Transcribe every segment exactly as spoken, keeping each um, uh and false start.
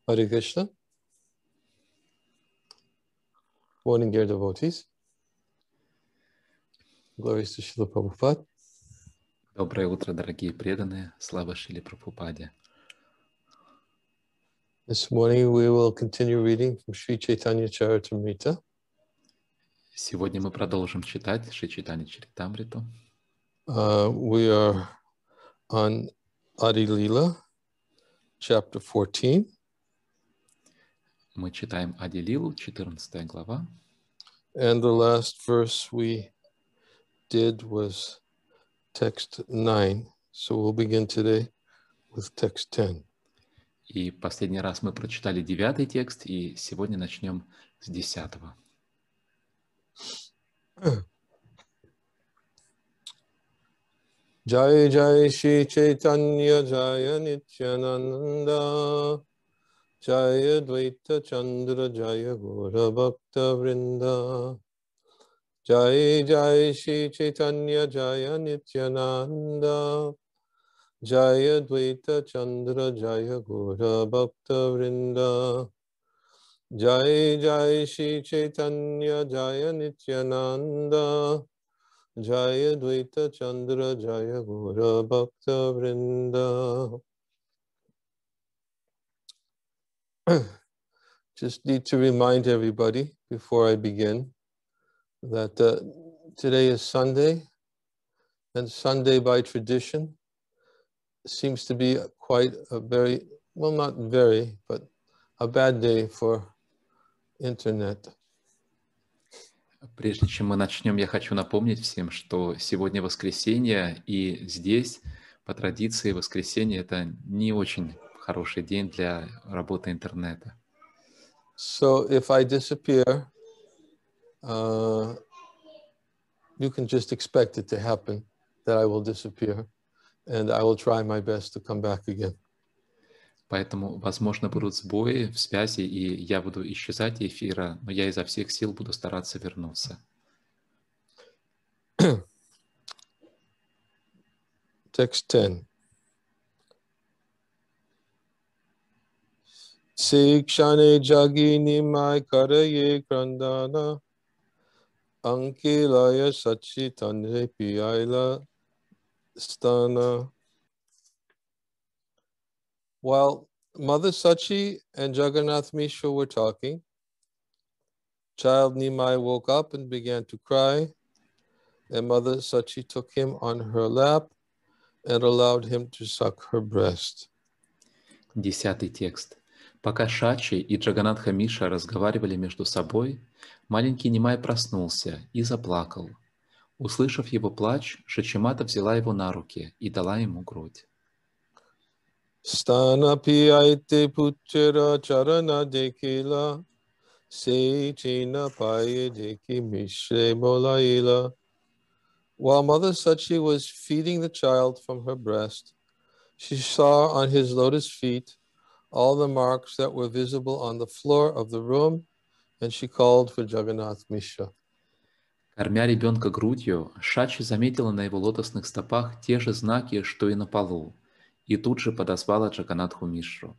Hare Krishna. Morning, dear devotees. Glories to Srila Prabhupada. Доброе утро, дорогие преданные. Слава Шриле Прабхупаде. This morning we will continue reading from Sri Chaitanya Charitamrita. Сегодня мы продолжим читать Шри Чайтанья Чаритамриту. Uh, we are on Adi Lila, chapter fourteen. Мы читаем Ади Лилу, четырнадцатая глава. And the last verse we did was text nine. So we'll begin today with text ten. И последний раз мы прочитали девятый текст, и сегодня начнем с десятого. Jai Jai Shri Chaitanya Jaya Nityananda Jaya Dvaita Chandra Jaya Gora Bhakta Vrinda Jai Jai Shri Chaitanya Jaya Nityananda Jaya Dvaita Chandra Jaya Gora Bhakta Vrinda Jai Jai Shri Chaitanya Jaya Nityananda Jaya Dvaita Chandra Jaya Gora Bhakta Vrinda. Just need to remind everybody before I begin that uh, today is Sunday, and Sunday by tradition seems to be quite a very, well, not very, but a bad day for internet. Прежде чем мы начнем, я хочу напомнить всем, что сегодня воскресенье, и здесь, по традиции, воскресенье — это не очень хороший день для работы интернета. So if I disappear, uh, you can just expect it to happen, that I will disappear, and I will try my best to come back again. Поэтому, возможно, будут сбои в связи, и я буду исчезать из эфира, но я изо всех сил буду стараться вернуться. Text ten. Sikshane jagini mai karaye krandana ankilaya sachi tanre piyaila stana. While Mother Sachi and Jagannath Mishra were talking, child Nimai woke up and began to cry, and Mother Sachi took him on her lap and allowed him to suck her breast. Десятый текст. Пока Шачи и Джаганатха Миша разговаривали между собой, маленький Нимай проснулся и заплакал. Услышав его плач, Шачимата взяла его на руки и дала ему грудь. Stana piyaite puchera charana dekila se china paye deki mishre bolaila. While Mother Sachi was feeding the child from her breast, she saw on his lotus feet all the marks that were visible on the floor of the room, and she called for Jagannath Mishra. Кормя ребенка грудью, Шачи заметила на его лотосных стопах те же знаки, что и на полу, и тут же подозвала Джаганатху Мишру.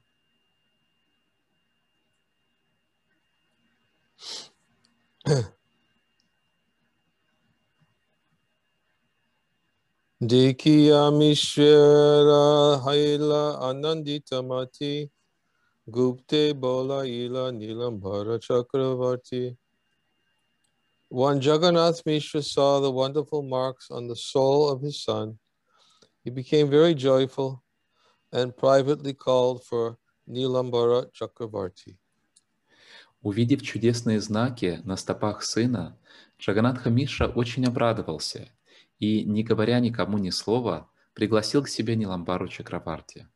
Dikiya Mishra Haila Ananditamati Gupte Bola Ila Nilambara Chakravarti. When Jagannath Mishra saw the wonderful marks on the soul of his son, he became very joyful and privately called for Nilambara Chakravarti. Увидев чудесные знаки на стопах сына, Джаганатха Мишра очень обрадовался и, не говоря никому ни слова, пригласил к себе Ниламбару Чакраварти.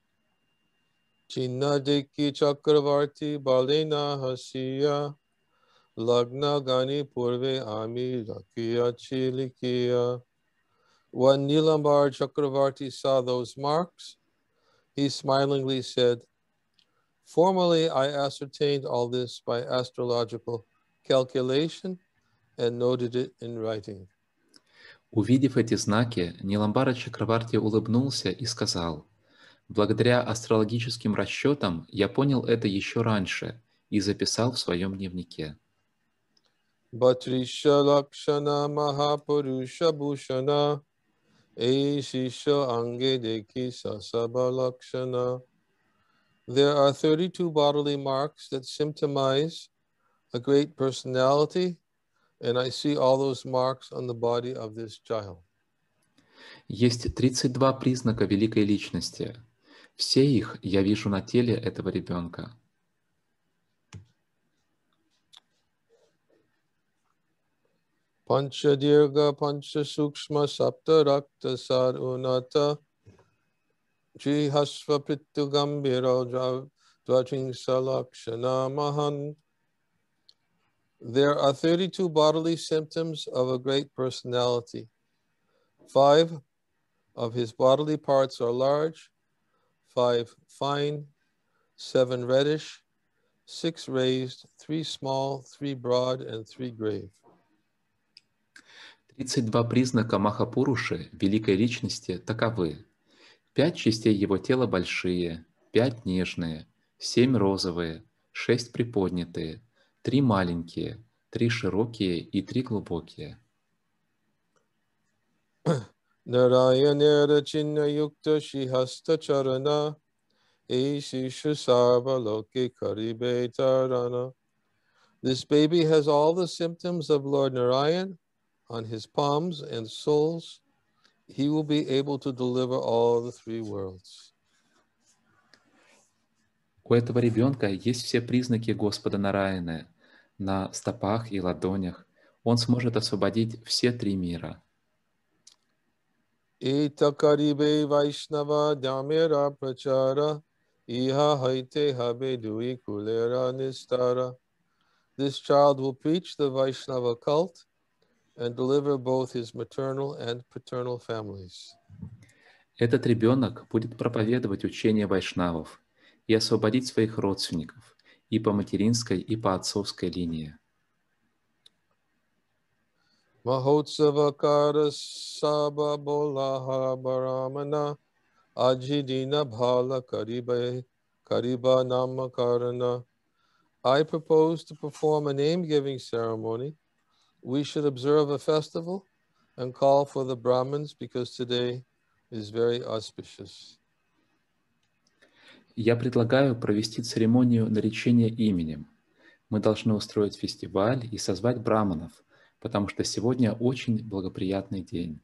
Chinnadiki Chakravarti Balena Hasiya Lagna Gani Purve Ami Rakiya Chilikiya. When Nilambar Chakravarti saw those marks, he smilingly said, "Formerly I ascertained all this by astrological calculation and noted it in writing." Увидев эти знаки, Ниламбара Чакраварти улыбнулся и сказал: Благодаря астрологическим расчетам я понял это еще раньше и записал в своем дневнике. Bhatrisha Lakshana Mahapurusha Bhushana Eshisha Ange Deki Sasaba Lakshana. There are thirty-two bodily marks that symptomize a great personality, and I see all those marks on the body of this child. Есть тридцать два признака великой личности. Все их я вижу на теле этого ребенка. Pancha Dirga Pancha Sukshma Sapta Rakta Sar Unata Jihasva Prittu Gambhira Dvajing Salakshana Mahan. There are thirty-two bodily symptoms of a great personality. Five of his bodily parts are large, five fine, seven reddish, six raised, three small, three broad, and three grave. тридцать два признака Махапуруши, великой личности, таковы. Пять частей его тела большие, пять нежные, семь розовые, шесть приподнятые, три маленькие, три широкие и три глубокие. Narayanera Chinna Yukta Shihasta Charana Eshisha Sarva Loke Karibe Tarana. This baby has all the symptoms of Lord Narayan on his palms and soles. He will be able to deliver all the three worlds. У этого ребенка есть все признаки Господа Нараяны на стопах и ладонях. Он сможет освободить все три мира. Ita Karibe Vaishnava Damira Prachara Iha Haite Habe Dui Kulera Nistara. This child will preach the Vaishnava cult and deliver both his maternal and paternal families. Этот ребенок будет проповедовать учение вайшнавов и освободить своих родственников и по материнской, и по отцовской линии. Mahotsavakara Saba Bolaha Baramana Ajidina Bhala Kariba Kariba Namakarana. I propose to perform a name-giving ceremony. We should observe a festival and call for the Brahmins because today is very auspicious. Я предлагаю провести церемонию наречения именем. Мы должны устроить фестиваль и созвать браманов, потому что сегодня очень благоприятный день.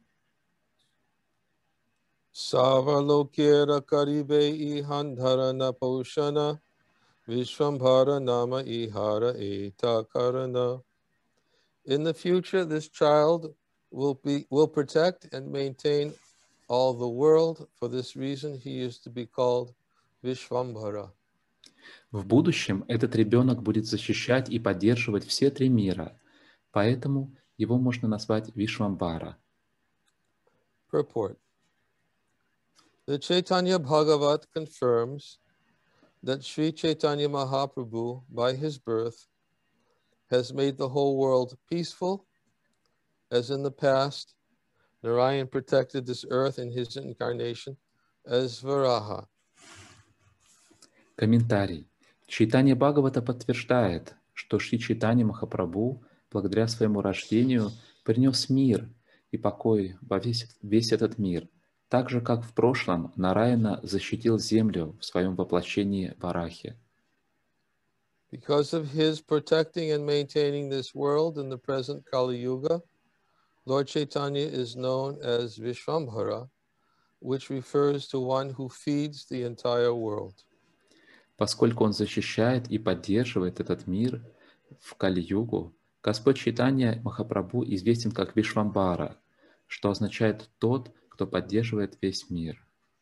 Savalokera Karibe Ihandharana Poshana Vishwambhara Nama Ihara Eta Karana. In the future, this child will be will protect and maintain all the world. For this reason, he is to be called Vishwambhara. В будущем этот ребенок будет защищать и поддерживать все три мира, поэтому его можно назвать Вишвамбара. Purport. The Chaitanya Bhagavat confirms that Sri Chaitanya Mahaprabhu, by his birth, has made the whole world peaceful. As in the past, Narayan protected this earth in his incarnation as Varaha. Комментарий. Чайтанья Бхагавата подтверждает, что Шри Чайтанья Махапрабху, благодаря своему рождению, принес мир и покой во весь, весь этот мир, так же, как в прошлом Нараяна защитил землю в своем воплощении Варахи. Because of his protecting and maintaining this world in the present Kali Yuga, Lord Chaitanya is known as Vishwambhara, which refers to one who feeds the entire world. Поскольку он защищает и поддерживает этот мир в Кали-югу, Господь Чайтанья Махапрабху известен как Вишвамбара, что означает «тот, кто поддерживает весь мир».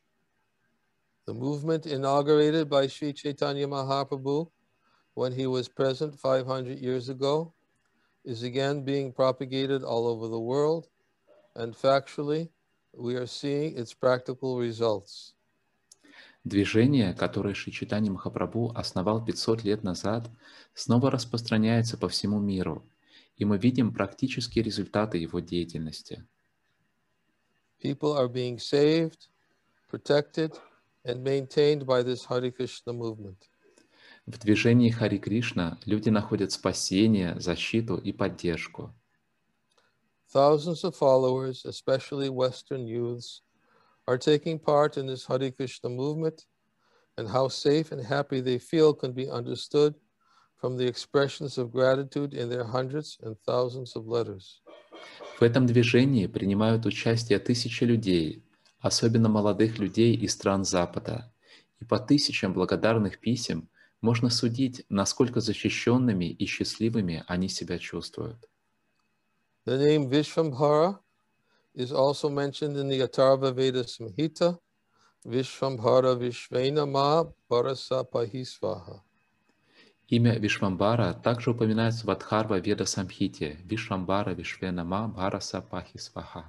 The movement inaugurated by Sri Chaitanya Mahaprabhu when he was present five hundred years ago is again being propagated all over the world, and factually, we are seeing its practical results. Движение, которое Шри Чайтанья Махапрабху основал пятьсот лет назад, снова распространяется по всему миру, и мы видим практические результаты его деятельности. People are being saved, protected, and maintained by this Hare Krishna movement. В движении Хари Кришна люди находят спасение, защиту и поддержку. Thousands of followers, especially Western youths, are taking part in this Hare Krishna movement, and how safe and happy they feel can be understood from the expressions of gratitude in their hundreds and thousands of letters. В этом движении принимают участие тысячи людей, особенно молодых людей из стран Запада. И по тысячам благодарных писем можно судить, насколько защищенными и счастливыми они себя чувствуют. The name Vishvambhara is also mentioned in the Atharva Veda Samhita, Vishvambhara Vishvena Ma Bharasa Pahisvaha. Имя Вишвамбара также упоминается в Адхарва Веда Самхите Вишвамбара Вишвенама Бхараса Пахисваха.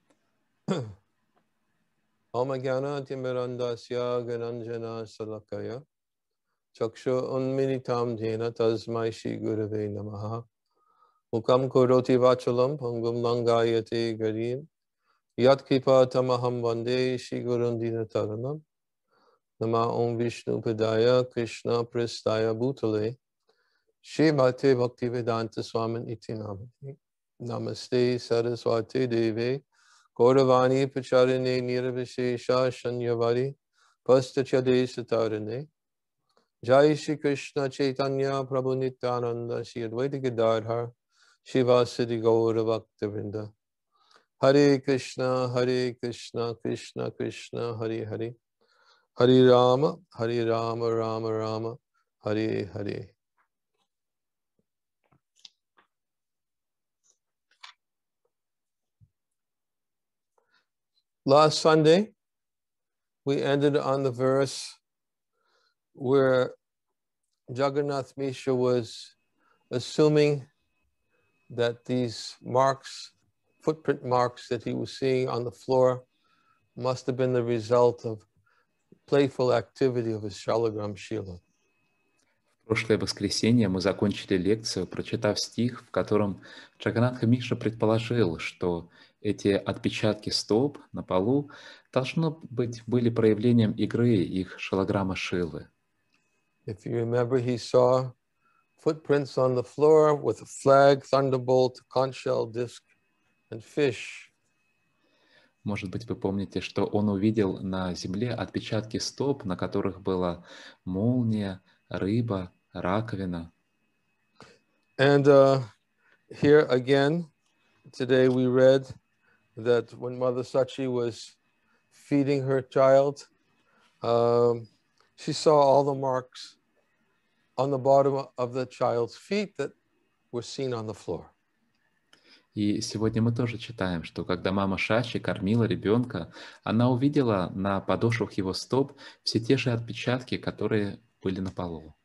Omagana Timirandasya Gananjana Salakaya Chakshu Unminitam Jena Tasmai Shri Gurave Namaha Mukam Kuroti Vachalam Pangum Langayate Garim Yat Kipa Tamaham Vande Shri Gurundina Taranam Nama Om Vishnu Padaya Krishna Pristaya Bhutale Shri Mate Bhaktivedanta Swamin Iti Namati Namaste Saraswati Deve Gauravani Pacharine Nirvishesha Shanyavari Pastachade Satarane Jai Shri Krishna Chaitanya Prabhu Nityananda Shri Advaita Gadadhar Shiva Siddhi Gaura Bhaktivinoda Hare Krishna Hare Krishna Krishna Krishna Hare Hare Hare Rama Hare Rama Rama Rama Hare Hare. Last Sunday, we ended on the verse where Jagannath Mishra was assuming that these marks, footprint marks that he was seeing on the floor must have been the result of playful activity of his Shalagram Shila. В прошлое воскресенье мы закончили лекцию, прочитав стих, в котором Джаганнатха Мишра предположил, что эти отпечатки стоп на полу должно быть были проявлением игры их шалограмма Шилы. If you remember, he saw footprints on the floor with a flag, thunderbolt, conch shell disc, and fish. Может быть, вы помните, что он увидел на земле отпечатки стоп, на которых была молния, рыба, раковина. And uh, here again, today we read that when Mother Sachi was feeding her child, um, she saw all the marks on the bottom of the child's feet that were seen on the floor. И сегодня мы тоже читаем, что когда мама Шачи кормила ребенка, она увидела на подошвах его стоп все те же отпечатки, которые были на полу.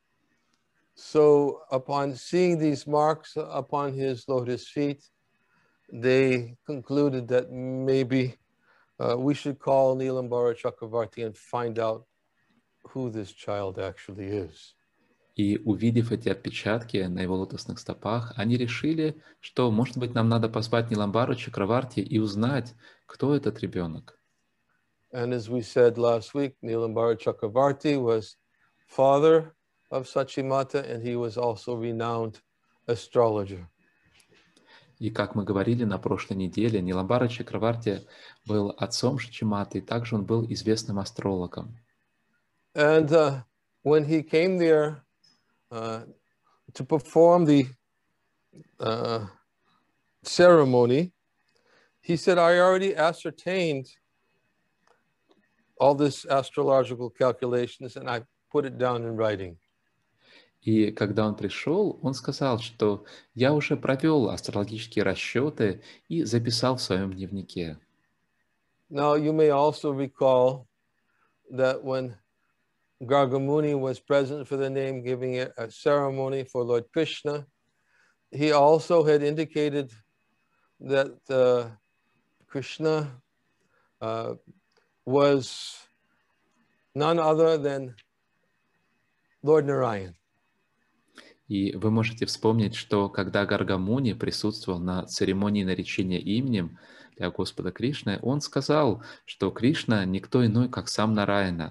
So upon seeing these marks upon his lotus feet, they concluded that maybe uh, we should call Nilambara Chakravarti and find out who this child actually is. И увидев эти отпечатки на его лотосных стопах, они решили, что, может быть, нам надо позвать Ниламбару Чакраварти и узнать, кто этот ребенок. And as we said last week, Nilambara Chakravarti was father of Sachimata, and he was also renowned astrologer. И как мы говорили на прошлой неделе, Ниламбара Чакраварти был отцом Шачиматы, и также он был известным астрологом. And uh, when he came there uh, to perform the uh, ceremony, he said, I already ascertained all this astrological calculations and I put it down in writing. И когда он пришел, он сказал, что я уже провел астрологические расчеты и записал в своем дневнике. Now you may also recall that when Gargamuni was present for the name giving a ceremony for Lord Krishna, he also had indicated that uh, Krishna uh, was none other than Lord Narayan. И вы можете вспомнить, что когда Гаргамуни присутствовал на церемонии наречения именем для Господа Кришны, он сказал, что Кришна никто иной, как сам Нараяна.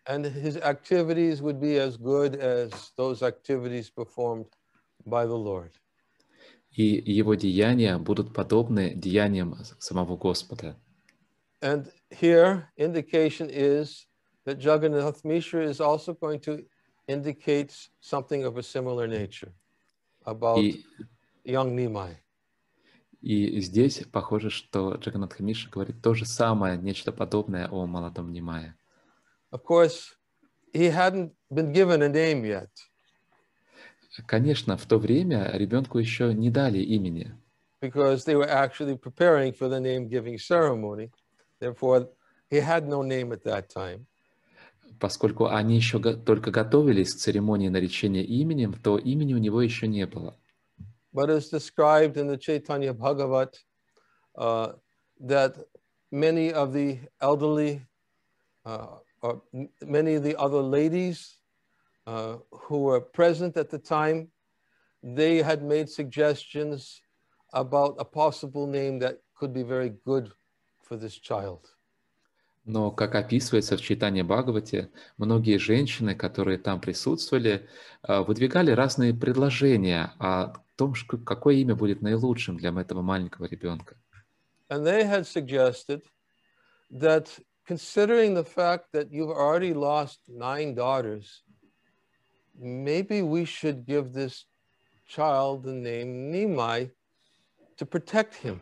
And his activities would be as good as those activities performed by the Lord. И его деяния будут подобны деяниям самого Господа. And here, indication is that Jagannath Mishra is also going to indicate something of a similar nature about И, young Nimai. и здесь похоже, что Джаганнатха Мишра говорит то же самое, нечто подобное о молодом Нимае. Of course, he hadn't been given a name yet. Конечно, в то время ребенку еще не дали имени, Because they were actually preparing for the name-giving ceremony. Therefore, he had no name at that time. поскольку они еще го- только готовились к церемонии наречения именем, то имени у него еще не было. But as described in the Chaitanya Bhagavat, uh, that many of the elderly, uh, or m- many of the other ladies uh, who were present at the time, they had made suggestions about a possible name that could be very good for this child. Но, как описывается в Чайтанья Бхагавате, многие женщины, которые там присутствовали, э, выдвигали разные предложения о том, ш- какое имя будет наилучшим для этого маленького ребенка. And they had suggested that considering the fact that you've already lost nine daughters, maybe we should give this child the name Nimai to protect him.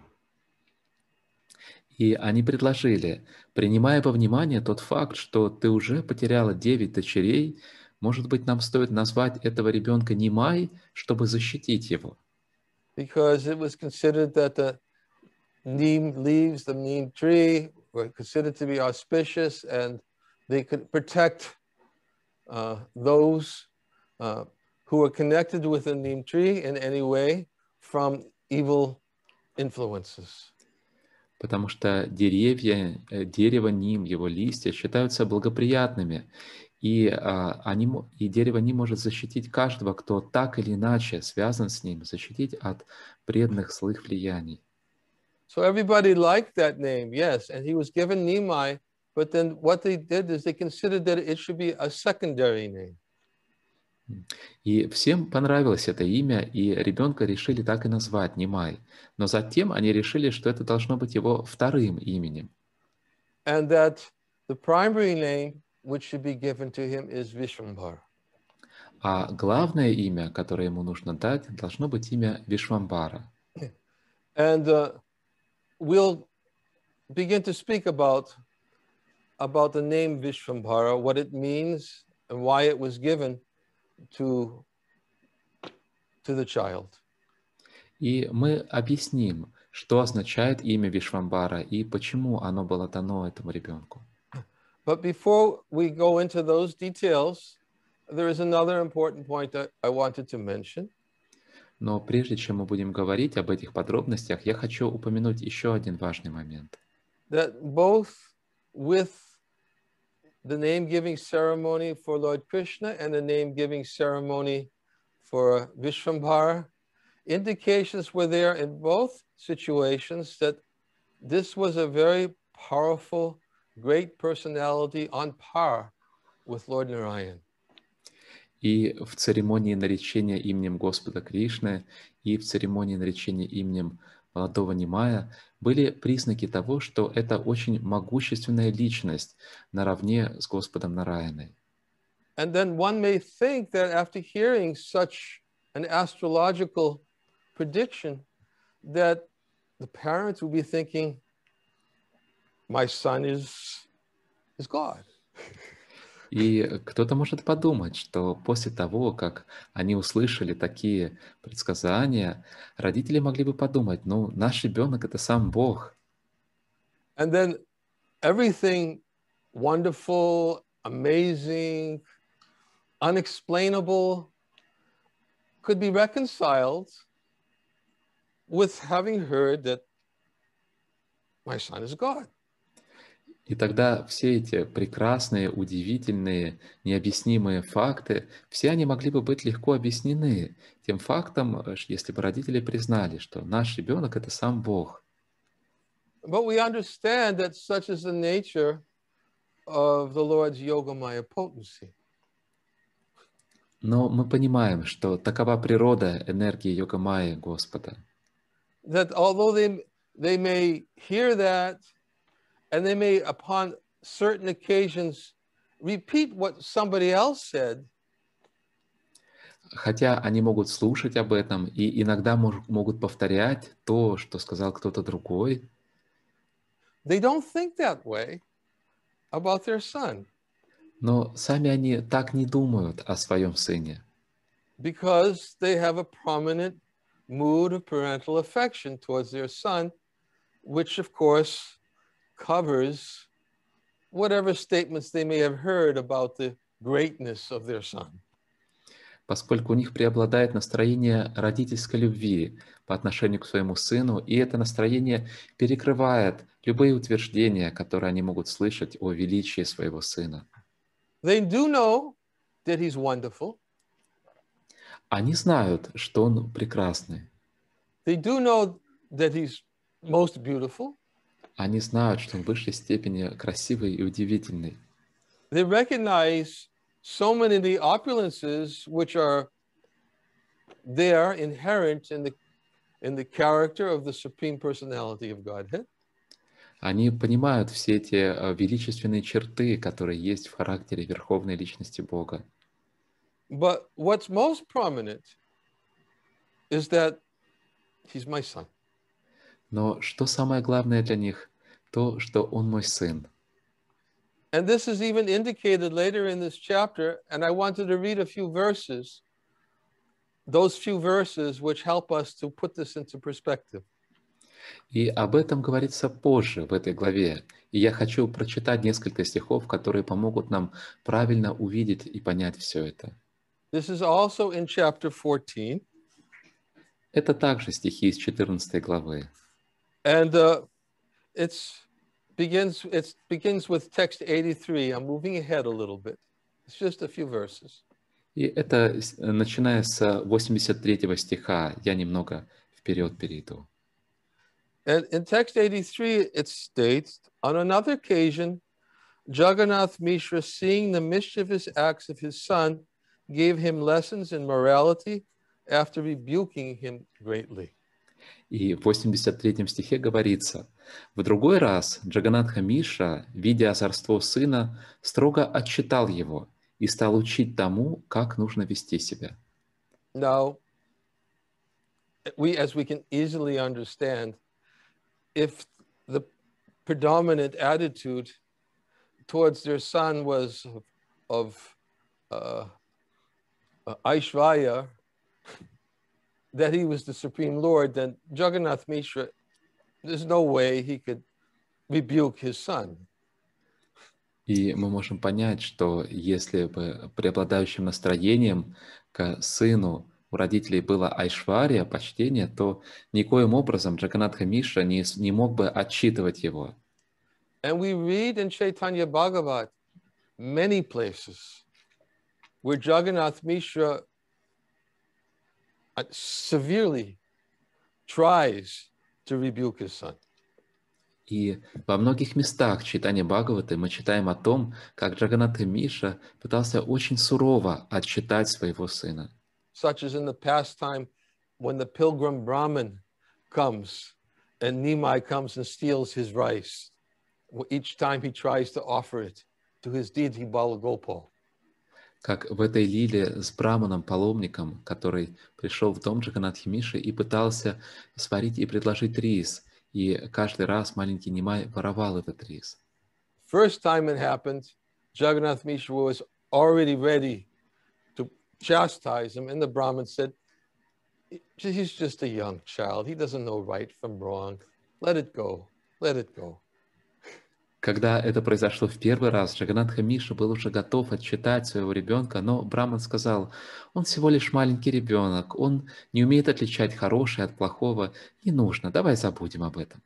И они предложили, принимая во внимание тот факт, что ты уже потеряла девять дочерей, может быть, нам стоит назвать этого ребенка Нимай, чтобы защитить его. Because it was considered that the neem leaves, the neem tree, were considered to be auspicious and they could protect uh, those uh, who were connected with the neem tree in any way from evil influences. Потому что деревья, э, дерево ним, его листья считаются благоприятными, и, а, они, мо- и дерево ним может защитить каждого, кто так или иначе связан с ним, защитить от вредных злых влияний. So everybody liked that name, yes, and he was given Nimai, but then what they did is they considered that it should be a secondary name. И всем понравилось это имя, и ребенка решили так и назвать, Нимай. Но затем они решили, что это должно быть его вторым именем. And that the primary name which should be given to him is Vishwambhara. А главное имя, которое ему нужно дать, должно быть имя Вишвамбара. And uh, we'll begin to speak about, about the name Vishwambhara, what it means and why it was given to, to the child. И мы объясним, что означает имя Вишвамбара и почему оно было дано этому ребенку. But before we go into those details, there is another important point that I wanted to mention. Но прежде чем мы будем говорить об этих подробностях, я хочу упомянуть еще один важный момент. That both with the name-giving ceremony for Lord Krishna and the name-giving ceremony for Vishwambhara, indications were there in both situations that this was a very powerful, great personality on par with Lord Narayan. И в церемонии наречения именем Господа Кришны, и в церемонии наречения именем молодого Нимая были признаки того, что это очень могущественная личность наравне с Господом Нараяной. And then one may think that after hearing such an astrological prediction, that the parents will be thinking, my son is, is God. И кто-то может подумать, что после того, как они услышали такие предсказания, родители могли бы подумать, ну, наш ребенок — это сам Бог. And then everything wonderful, amazing, unexplainable could be reconciled with having heard that my son is God. И тогда все эти прекрасные, удивительные, необъяснимые факты, все они могли бы быть легко объяснены тем фактом, если бы родители признали, что наш ребенок — это сам Бог. But we understand that such is the nature of the Lord's Yogamaya potency. Но мы понимаем, что такова природа энергии Йога-майи Господа. That although they, they may hear that, and they may, upon certain occasions, repeat what somebody else said, Хотя они могут слушать об этом и иногда мож- могут повторять то, что сказал кто-то другой, they don't think that way about their son, но сами они так не думают о своем сыне, because they have a prominent mood of parental affection towards their son, which of course covers whatever statements they may have heard about the greatness of their son. поскольку у них преобладает настроение родительской любви по отношению к своему сыну, и это настроение перекрывает любые утверждения, которые они могут слышать о величии своего сына. They do know that he's wonderful. Они знают, что он прекрасный. They do know that he's most beautiful. Они знают, что он в высшей степени красивый и удивительный. They recognize so many of the opulences which are there inherent in the in the character of the Supreme Personality of Godhead. Они понимают все эти э, величественные черты, которые есть в характере Верховной Личности Бога. But what's most prominent is that he's my son. Но что самое главное для них? То, что он мой сын. And this is even indicated later in this chapter, and I wanted to read a few verses, those few verses which help us to put this into perspective. И об этом говорится позже в этой главе. И я хочу прочитать несколько стихов, которые помогут нам правильно увидеть и понять все это. This is also in chapter fourteen. Это также стихи из четырнадцатой главы. And uh, it's begins it begins with text eighty-three. I'm moving ahead a little bit. It's just a few verses. И это с- начиная с восемьдесят третьего стиха. Я немного вперед перейду. And in text eighty-three, it states, on another occasion, Jagannath Mishra, seeing the mischievous acts of his son, gave him lessons in morality after rebuking him greatly. И в восемьдесят третьем стихе говорится: «В другой раз Джаганатха Миша, видя озорство сына, строго отчитал его и стал учить тому, как нужно вести себя». Now, we, as we can easily understand, if the predominant attitude towards their son was of, of uh, uh, Aishvarya, that he was the Supreme Lord, then Jagannath Mishra, there's no way he could rebuke his son. И мы можем понять, что если бы преобладающим настроением к сыну у родителей было айшвария, почтение, то никоим образом Джаганатха Мишра не, с- не мог бы отчитывать его. And we read in Chaitanya Bhagavat many places where Jagannath Mishra uh, severely tries to rebuke his son. И во многих местах читания Бхагаваты мы читаем о том, как Джаганатха Миша пытался очень сурово отчитать своего сына. Such as in the past time when the pilgrim Brahmin comes and Nimai comes and steals his rice. Each time he tries to offer it to his deity Balagopal. Как в этой лиле с браманом-паломником, который пришел в дом Джаганатхи Миши и пытался сварить и предложить рис, и каждый раз маленький Нимай воровал этот рис. First time it happened, Jagannath Mishra was already ready to chastise him, and the Brahmin said, he's just a young child. He doesn't know right from wrong. Let it go. Let it go. Когда это произошло в первый раз, Джаганатха Миша был уже готов отчитать своего ребенка, но Браман сказал: он всего лишь маленький ребенок, он не умеет отличать хорошее от плохого, не нужно, давай забудем об этом.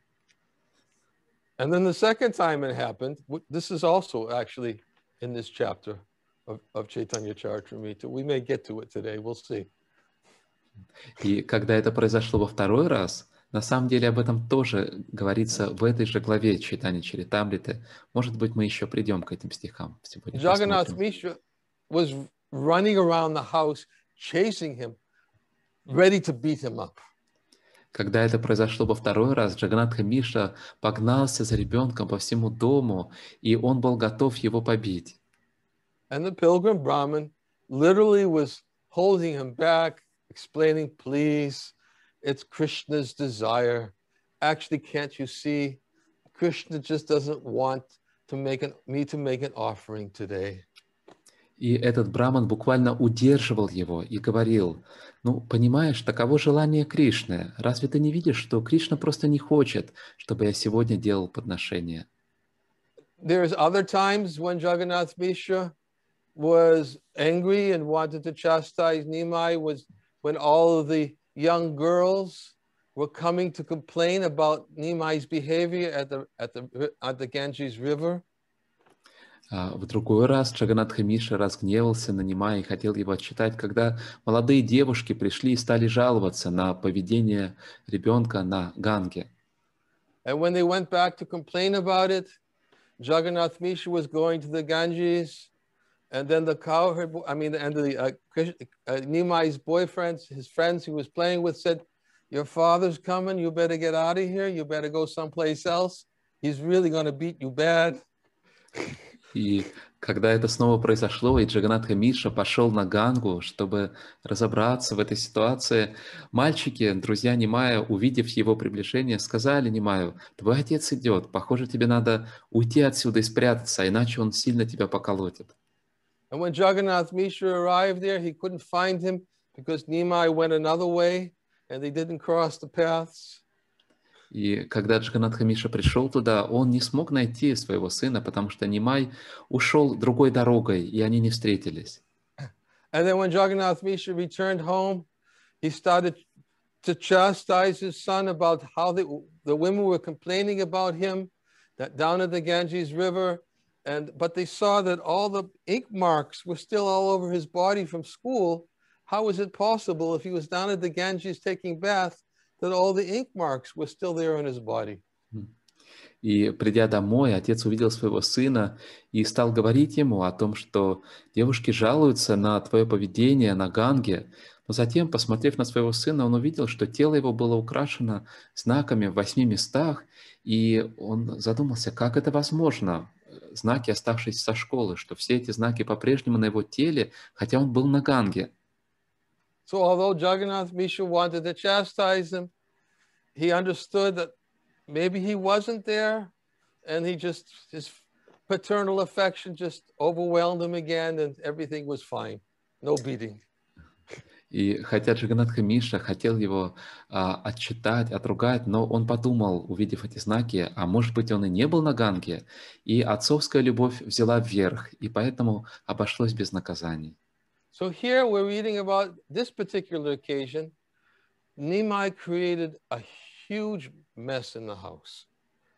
And then the second time it happened, this is also actually in this chapter of, of Chaitanya Charitamrita. We may get to it today, we'll see. И когда это произошло во второй раз, На самом деле об этом тоже говорится в этой же главе Чайтанья Чаритамриты. Может быть, мы еще придем к этим стихам. Сегодня Jagannath посмотрим. Mishra was running around the house, chasing him, ready to beat him up. Когда это произошло во второй раз, Джаганатха Миша погнался за ребенком по всему дому, и он был готов его побить. And the pilgrim Brahmin literally was holding him back, explaining, please, it's Krishna's desire. Actually, can't you see? Krishna just doesn't want to make an, me to make an offering today. И этот браман буквально удерживал его и говорил: ну, понимаешь, таково желание Кришны. Разве ты не видишь, что Кришна просто не хочет, чтобы я сегодня делал подношение? There's other times when Jagannath Mishra was angry and wanted to chastise Nimai, was when all of the young girls were coming to complain about Nimai's behavior at the, at the, at the Ganges River. В другой раз Джаганатха Миша разгневался на Нимая и хотел его отчитать, когда молодые девушки пришли и стали жаловаться на поведение ребенка на Ганге. And when they went back to complain about it, Jagannath Mishra was going to the Ganges, and then the cowherd, I mean, and the uh, uh, Nimai's boyfriends, his friends he was playing with, said, "Your father's coming. You better get out of here. You better go someplace else. He's really going to beat you bad." И когда это снова произошло, и Джаганатха Миша пошел на Гангу, чтобы разобраться в этой ситуации, мальчики, друзья Нимая, увидев его приближение, сказали Нимаю: твой отец идет, похоже, тебе надо уйти отсюда и спрятаться, иначе он сильно тебя поколотит. And when Jagannath Mishra arrived there, he couldn't find him because Nimai went another way and they didn't cross the paths. И когда Джаганатха Миша пришел туда, он не смог найти своего сына, потому что Нимай ушел другой дорогой, и они не встретились. And then when Jagannath Mishra returned home, he started to chastise his son about how the, the women were complaining about him that down at the Ganges River, and but they saw that all the ink marks were still all over his body from school. How was it possible if he was down at the Ganges taking bath that all the ink marks were still there on his body? И придя домой, отец увидел своего сына и стал говорить ему о том, что девушки жалуются на твое поведение на Ганге. Но затем, посмотрев на своего сына, он увидел, что тело его было украшено знаками в восьми местах, и он задумался, как это возможно, знаки, оставшиеся со школы, что все эти знаки по-прежнему на его теле, хотя он был на Ганге. So although Jagannath Mishra wanted to chastise him, he understood that maybe he wasn't there, and he just, his paternal affection just overwhelmed him again, and everything was fine. No beating. И хотя Джаганатха Миша хотел его а, отчитать, отругать, но он подумал, увидев эти знаки, а может быть он и не был на Ганге, и отцовская любовь взяла вверх, и поэтому обошлось без наказаний. So here we're reading about this particular occasion. Nimai created a huge mess in the house.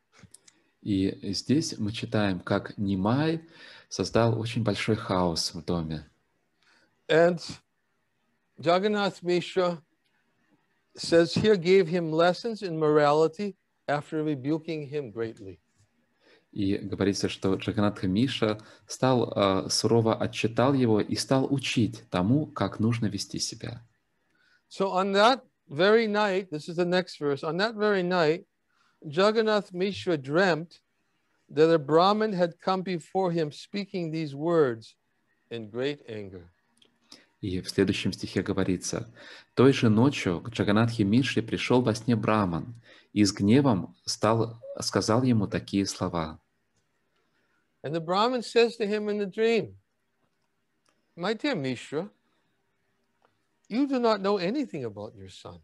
И здесь мы читаем, как Нимай создал очень большой хаос в доме. And Jagannath Mishra says here gave him lessons in morality after rebuking him greatly. И говорится, что Джаганатха Миша стал э, сурово отчитал его и стал учить тому, как нужно вести себя. So on that very night, this is the next verse, on that very night, Jagannath Mishra dreamt that a Brahmin had come before him speaking these words in great anger. И в следующем стихе говорится: «Той же ночью к Джаганатхе Мишре пришел во сне Браман, и с гневом стал, сказал ему такие слова». And the Brahmin says to him in the dream, "My dear Mishra, you do not know anything about your son."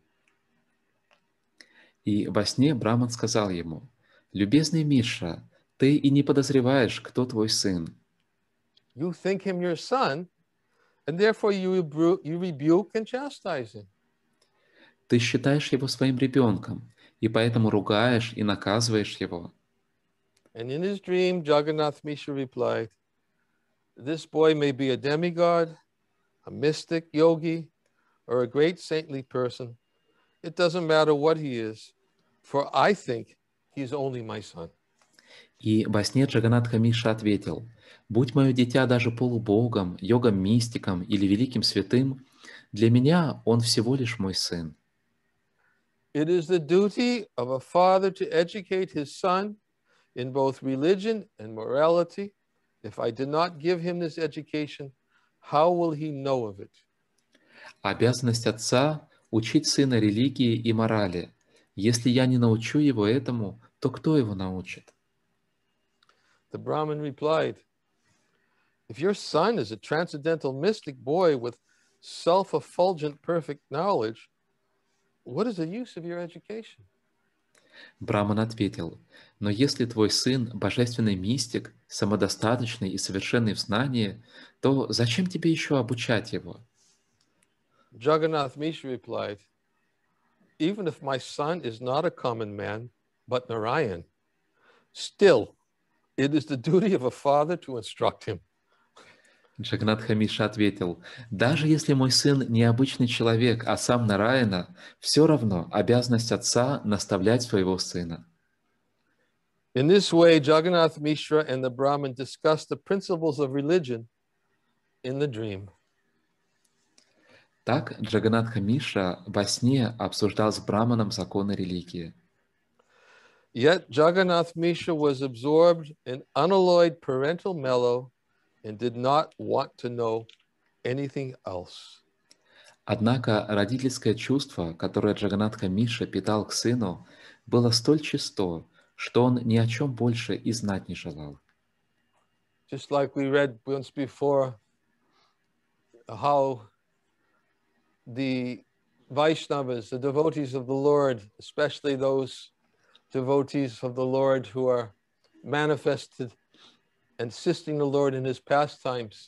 И во сне Браман сказал ему: «Любезный Миша, ты и не подозреваешь, кто твой сын. You think him your son, and therefore you rebu- you rebuke and chastise him. Ты считаешь его своим ребенком, и поэтому ругаешь и наказываешь его». And in his dream, Jagannath Mishra replied, "This boy may be a demigod, a mystic, yogi, or a great saintly person. It doesn't matter what he is. for I think he is only my son. И во сне Джаганатха Миша ответил: «Будь мое дитя даже полубогом, йогом-мистиком или великим святым, для меня он всего лишь мой сын». It is the duty of a father to educate his son in both religion and morality. If I did not give him this education, how will he know of it? Обязанность отца — учить сына религии и морали. Если я не научу его этому, то кто его научит? The Brahmin replied, if your son is a transcendental mystic boy with self-effulgent perfect knowledge, what is the use of your education? Браман ответил: «Но если твой сын — божественный мистик, самодостаточный и совершенный в знании, то зачем тебе еще обучать его?» Jagannath Mishra replied, even if my son is not a common man, but Narayan, still, it is the duty of a father to instruct him. Джаганатха Миша ответил: «Даже если мой сын не обычный человек, а сам Нараяна, все равно обязанность отца наставлять своего сына». In this way, Jagannath Mishra and the Brahmin discussed the principles of religion in the dream. Так Джаганатха Миша во сне обсуждал с Браманом законы религии. Yet Jagannath Mishra was absorbed in unalloyed parental mellow and did not want to know anything else. Однако родительское чувство, которое Джаганатха Миша питал к сыну, было столь чисто, что он ни о чем больше и знать не желал. Just like we read once before, how the Vaishnavas, the devotees of the Lord, especially those devotees of the Lord who are manifested and assisting the Lord in his pastimes,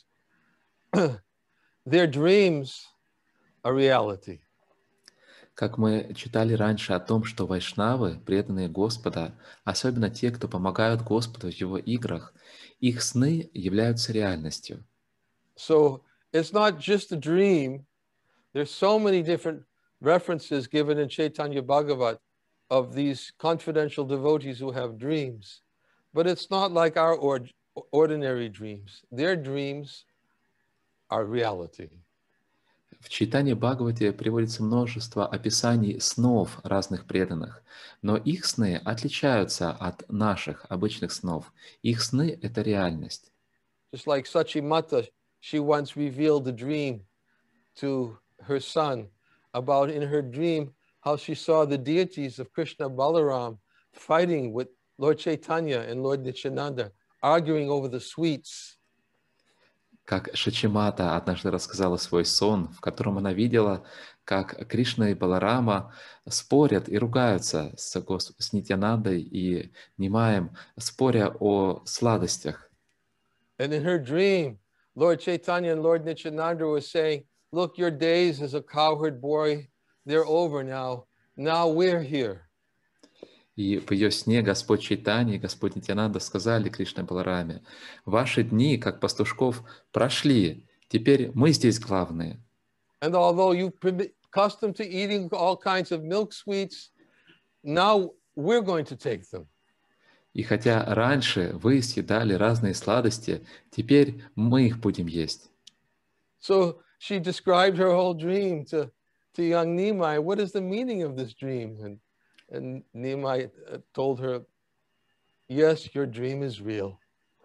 their dreams are reality. Как мы читали раньше о том, что вайшнавы, преданные Господа, особенно те, кто помогают Господу в Его играх, их сны являются реальностью. So it's not just a dream. There's so many different references given in Chaitanya Bhagavat of these confidential devotees who have dreams. But it's not like our or, ordinary dreams. Their dreams are reality. В Чайтанья Бхагавате приводится множество описаний снов разных преданных, но их сны отличаются от наших обычных снов. Их сны — это реальность. Just like Sachimata, she once revealed a dream to her son about, in her dream, how she saw the deities of Krishna Balaram fighting with Lord Chaitanya and Lord Nityananda, arguing over the sweets. Как Шачимата однажды рассказала свой сон, в котором она видела, как Кришна и Баларама спорят и ругаются с, Гос... с Нитянандой и Нимаем, споря о сладостях. And in her dream, Lord Chaitanya and Lord Nityananda were saying, look, your days as a cowherd boy, they're over now. Now we're here. И в ее сне Господь Чайтанья и Господь Нитянанда сказали Кришне Балараме: «Ваши дни, как пастушков, прошли. Теперь мы здесь главные». And although you've been accustomed to eating all kinds of milk sweets, now we're going to take them. И хотя раньше вы съедали разные сладости, теперь мы их будем есть. So she described her whole dream to, to young Nimai. What is the meaning of this dream? And, and Nimai told her, yes, your dream is real.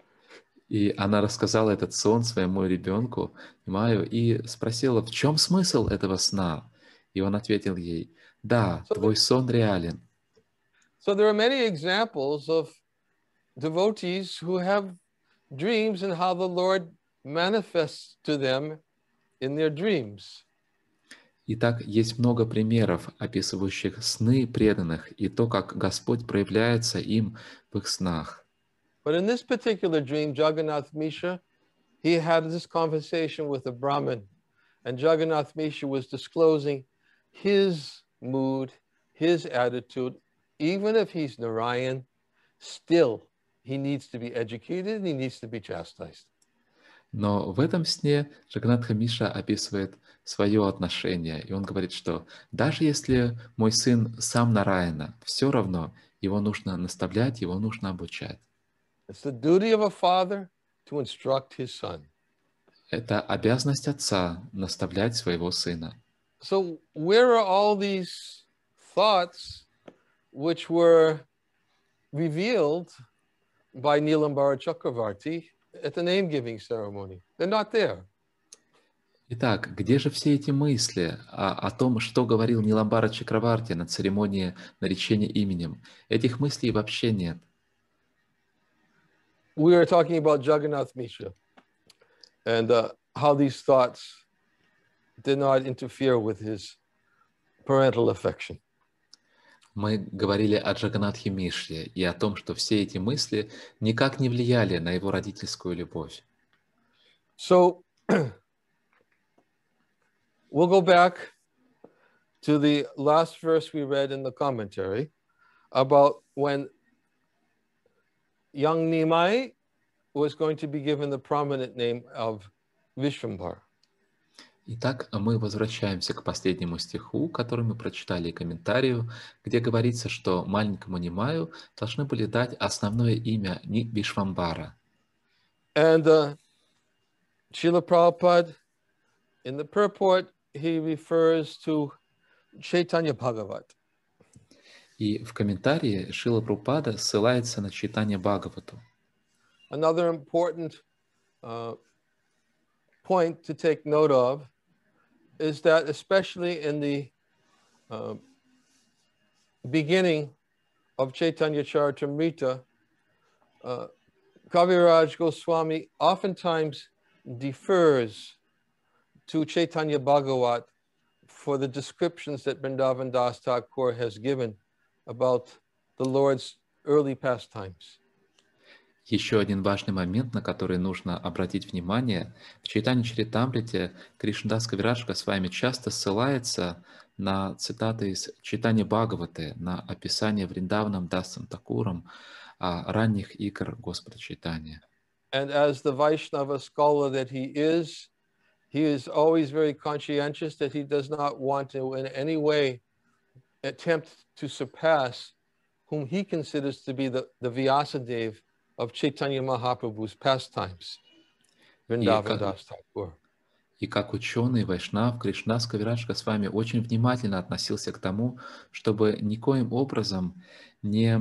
И она рассказала этот сон своему ребенку, Нимаю, и спросила, в чем смысл этого сна? И он ответил ей: да, So твой there, сон реален. so there are many examples of devotees who have dreams and how the Lord manifests to them in their dreams. Итак, есть много примеров, описывающих сны преданных и то, как Господь проявляется им в их снах. But in this particular dream, Jagannath Mishra, he had this conversation with a Brahmin, and Jagannath Mishra was disclosing his mood, his attitude. Even if he's Narayan, still he needs to be educated and he needs to be chastised. Но в этом сне Джаганатха Миша описывает свое отношение, и он говорит, что даже если мой сын сам Нараяна, все равно его нужно наставлять, его нужно обучать. It's the duty of a father to instruct his son. Это обязанность отца наставлять своего сына. So where are all these thoughts which were revealed by Nilambara Chakravarti at the name-giving ceremony? They're not there. Итак, где же все эти мысли о, о том, что говорил Ниламбара Чакраварти на церемонии наречения именем? Этих мыслей вообще нет. We are talking about Jagannath Mishra and uh, how these thoughts did not interfere with his parental affection. Мы говорили о Джаганатхе Мишре и о том, что все эти мысли никак не влияли на его родительскую любовь. So we'll go back to the last verse we read in the commentary about when young Nimai was going to be given the prominent name of Vishvambhara. Итак, мы возвращаемся к последнему стиху, который мы прочитали и комментарию, где говорится, что маленькому Нимаю должны были дать основное имя Вишвамбара. And uh, Srila Prabhupada, in the purport, he refers to Chaitanya Bhagavat. И в комментарии Шрила Прабхупада ссылается на читание Бхагавату. Another important uh, point to take note of is that, especially in the uh, beginning of Chaitanya Charitamrita, uh, Kaviraj Goswami oftentimes defers to Chaitanya Bhagavat for the descriptions that Vrindavan Das Thakur has given about the Lord's early pastimes. Еще один важный момент, на который нужно обратить внимание, в Чайтанья Чаритамрите Кришнадас Кавирадж Госвами часто ссылается на цитаты из Чайтанья Бхагаваты, на описание Вриндаваном Дасом Такуром ранних игр Господа Чайтанья. And as the Vaishnava scholar that he is, he is always very conscientious that he does not want to in any way attempt to surpass whom he considers to be the, the Vyasadeva of Chaitanya Mahaprabhu's pastimes, Vrindavan Das Thakur. И как ученый Вайшнав, Кришнадас Кавирадж Госвами очень внимательно относился к тому, чтобы никоим образом не,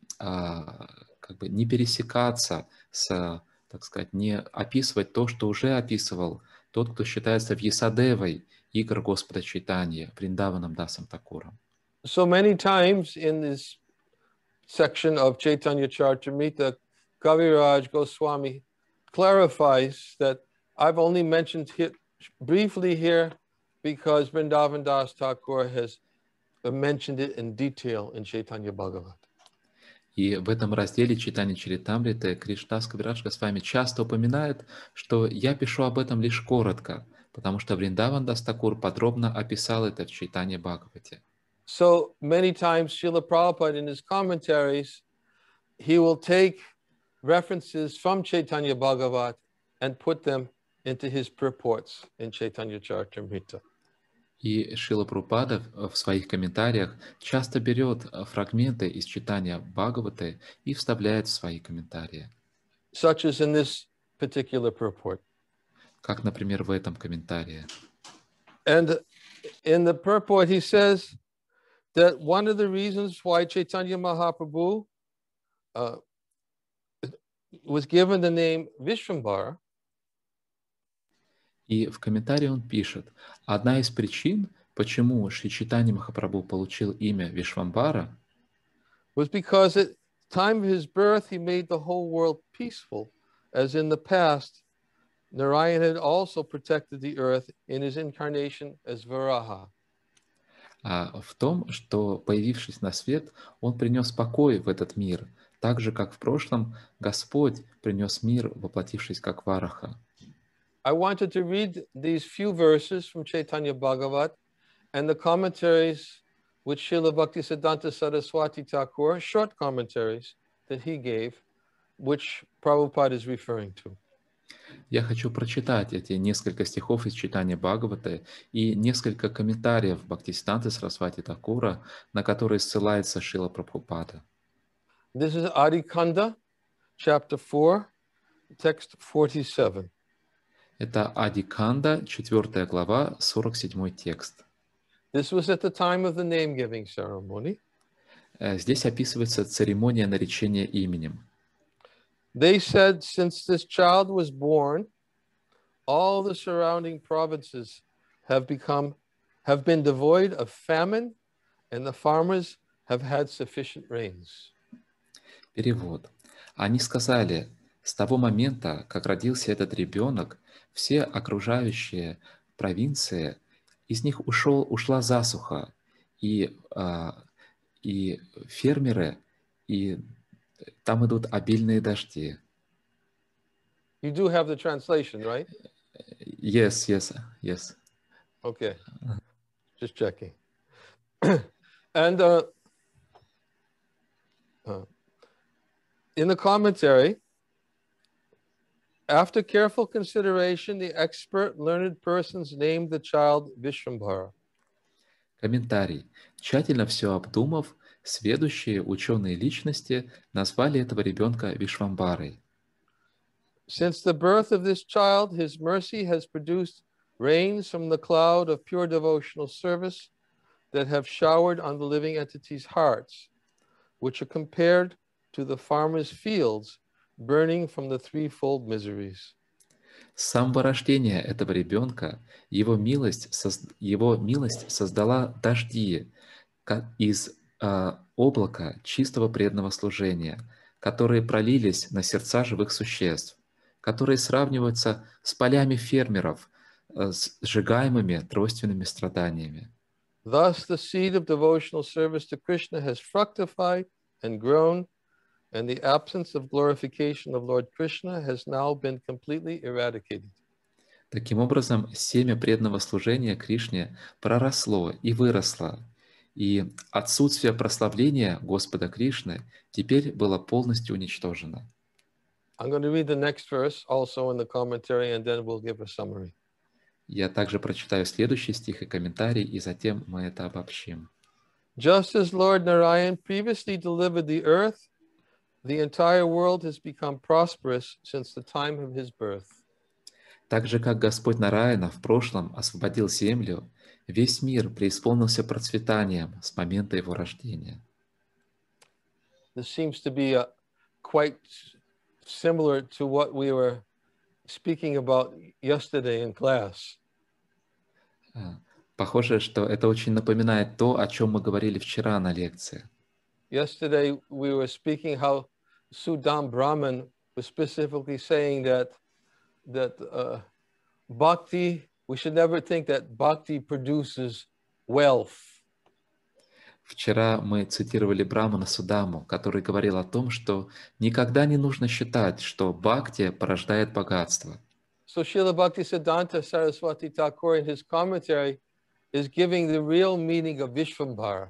а, как бы не пересекаться с, так сказать, не описывать то, что уже описывал тот, кто считается Вьясадевой игр Господа Чайтаньи, Вриндаваном Дасом Такуром. So many times in this section of Chaitanya Charitamrita, Kaviraj Goswami clarifies that I've only mentioned it briefly here because Vrindavan Das Thakur has mentioned it in detail in Chaitanya Bhagavat. И в этом разделе Чайтанья Чаритамриты Кришнадас Кавирадж Госвами часто упоминает, что я пишу об этом лишь коротко, потому что Вриндаван Дас Такур подробно описал это в Чайтанье Бхагавате. So many times Srila Prabhupada in his commentaries, he will take references from Chaitanya Bhagavat and put them into his purports in Chaitanya Charitamrita. И Шрила Прабхупада в своих комментариях часто берет фрагменты из читания Бхагаваты и вставляет в свои комментарии. Such as in this particular purport. Как, например, в этом комментарии. And in the purport he says that one of the reasons why Chaitanya Mahaprabhu uh, was given the name Vishvambhara. И в комментарии он пишет, одна из причин, почему Шри Чайтанья Махапрабху получил имя Вишвамбара, was because at the time of his birth he made the whole world peaceful, as in the past Narayana had also protected the earth in his incarnation as Varaha. А в том, что, появившись на свет, он принес покой в этот мир, так же, как в прошлом Господь принес мир, воплотившись как Вараха. I wanted to read these few verses from Chaitanya Bhagavat and the commentaries which Srila Bhaktisiddhanta Saraswati Thakur, short commentaries that he gave, which Prabhupada is referring to. Я хочу прочитать эти несколько стихов из читания Бхагаваты и несколько комментариев Бхактисиданты Сарасвати Такура, на которые ссылается Шрила Прабхупада. This is Adi Kanda, chapter four, text forty-seven. Это Ади-канда, четвёртая глава, сорок седьмой текст. This was at the time of the name-giving ceremony. Э, Здесь описывается церемония наречения именем. They said, since this child was born, all the surrounding provinces have become, have been devoid of famine, and the farmers have had sufficient rains. Перевод. Они сказали, с того момента, как родился этот ребенок, все окружающие провинции, из них ушел, ушла засуха, и, а, и фермеры, и там идут обильные дожди. You do have the translation, right? Yes, yes, yes. Okay, just checking. And uh, uh, in the commentary, after careful consideration, the expert learned persons named the child Vishvambhara. Комментарий. Тщательно все обдумав, сведущие ученые личности назвали этого ребенка Вишвамбарой. Since the birth of this child, his mercy has produced rains from the cloud of pure devotional service that have showered on the living entities' hearts, which are compared to the farmer's fields burning from the threefold miseries. С самого рождения этого ребенка его милость, соз- его милость создала дожди ка- из а, облака чистого преданного служения, которые пролились на сердца живых существ, которые сравниваются с полями фермеров, э, с сжигаемыми тройственными страданиями. Thus, the seed of devotional service to Krishna has fructified and grown, and the absence of glorification of Lord Krishna has now been completely eradicated. Таким образом, семя преданного служения Кришне проросло и выросло, и отсутствие прославления Господа Кришны теперь было полностью уничтожено. I'm going to read the next verse also in the commentary, and then we'll give a summary. Я также прочитаю следующий стих и комментарий, и затем мы это обобщим. Just as Lord Narayan previously delivered the earth, the entire world has become prosperous since the time of his birth. Так же, как Господь Нараяна в прошлом освободил землю, весь мир преисполнился процветанием с момента его рождения. This seems to be a, quite similar to what we were speaking about yesterday in class. А, Похоже, что это очень напоминает то, о чем мы говорили вчера на лекции. Yesterday we were speaking how Sudam Brahman was specifically saying that that uh, bhakti, we should never think that bhakti produces wealth. Вчера мы цитировали Брамана Судаму, который говорил о том, что никогда не нужно считать, что бхакти порождает богатство. So Srila Bhaktisiddhanta Saraswati Thakur in his commentary is giving the real meaning of Vishvambhara.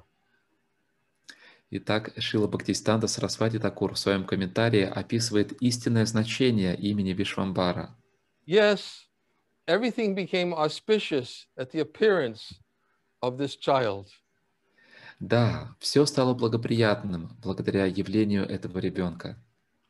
Итак, Шрила Бхактисиданта Сарасвати Такур в своем комментарии описывает истинное значение имени Вишвамбара. Yes, everything became auspicious at the appearance of this child. Да, все стало благоприятным благодаря явлению этого ребенка.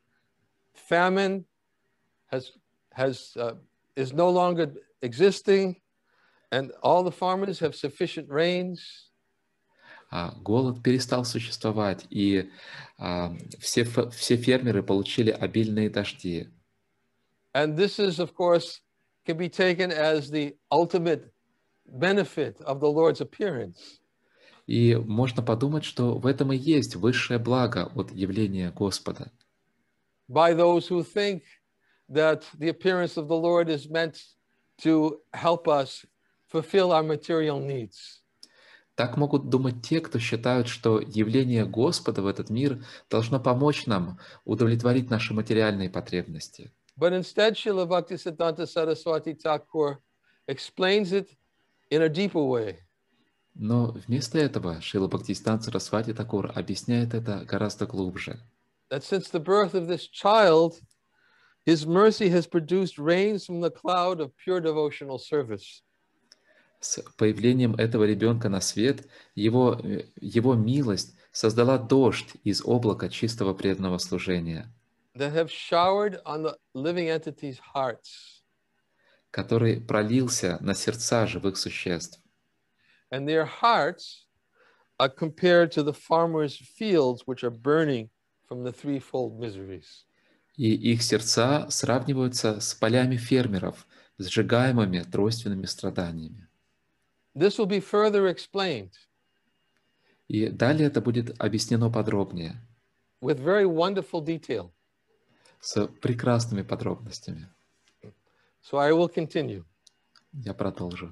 Famine has has uh, is no longer existing, and all the farmers have sufficient rains. А, голод перестал существовать, и а, все, фе- все фермеры получили обильные дожди. And this is, of course, can be taken as the ultimate benefit of the Lord's appearance. И можно подумать, что в этом и есть высшее благо от явления Господа. By those who think that the appearance of the Lord is meant to help us fulfill our material needs. Так могут думать те, кто считают, что явление Господа в этот мир должно помочь нам удовлетворить наши материальные потребности. But instead, Srila Bhaktisiddhanta Saraswati Thakur explains it in a deeper way. Но вместо этого Шрила Бхактисиданта Сарасвати Такур объясняет это гораздо глубже. That since the birth of this child, His mercy has produced rains from the cloud of pure devotional service. С появлением этого ребенка на свет его, э, его милость создала дождь из облака чистого преданного служения, That have showered on the living entities' hearts. который пролился на сердца живых существ. And their hearts are compared to the farmer's fields, which are burning from the threefold miseries. И их сердца сравниваются с полями фермеров, сжигаемыми тройственными страданиями. This will be further explained. И далее это будет объяснено подробнее, with very wonderful detail. с прекрасными подробностями. So I will continue. Я продолжу.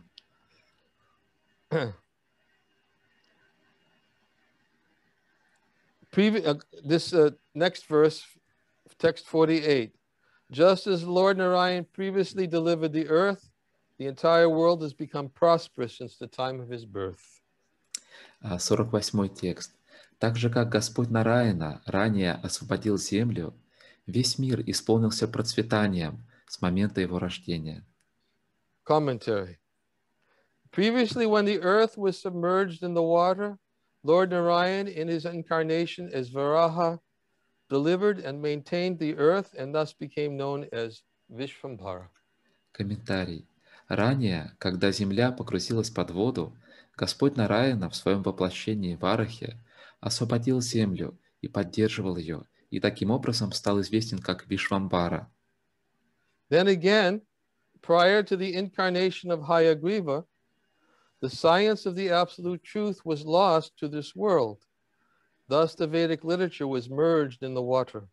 Previ- uh, this uh, next verse, text forty-eight. Just as Lord Narayan previously delivered the earth, the entire world has become prosperous since the time of his birth. А, сорок восьмой текст. Так же, как Господь Нараяна ранее освободил землю, весь мир исполнился процветанием с момента его рождения. Commentary. Previously, when the earth was submerged in the water, Lord Narayan, in his incarnation as Varaha, delivered and maintained the earth and thus became known as Vishvambhara. Комментарий. Ранее, когда земля погрузилась под воду, Господь Нараяна в своем воплощении Варахе освободил землю и поддерживал ее, и таким образом стал известен как Вишвамбара. Then again, prior to the incarnation of Hayagriva, the science of the absolute truth was lost to this world. Thus, the Vedic literature was merged in the water.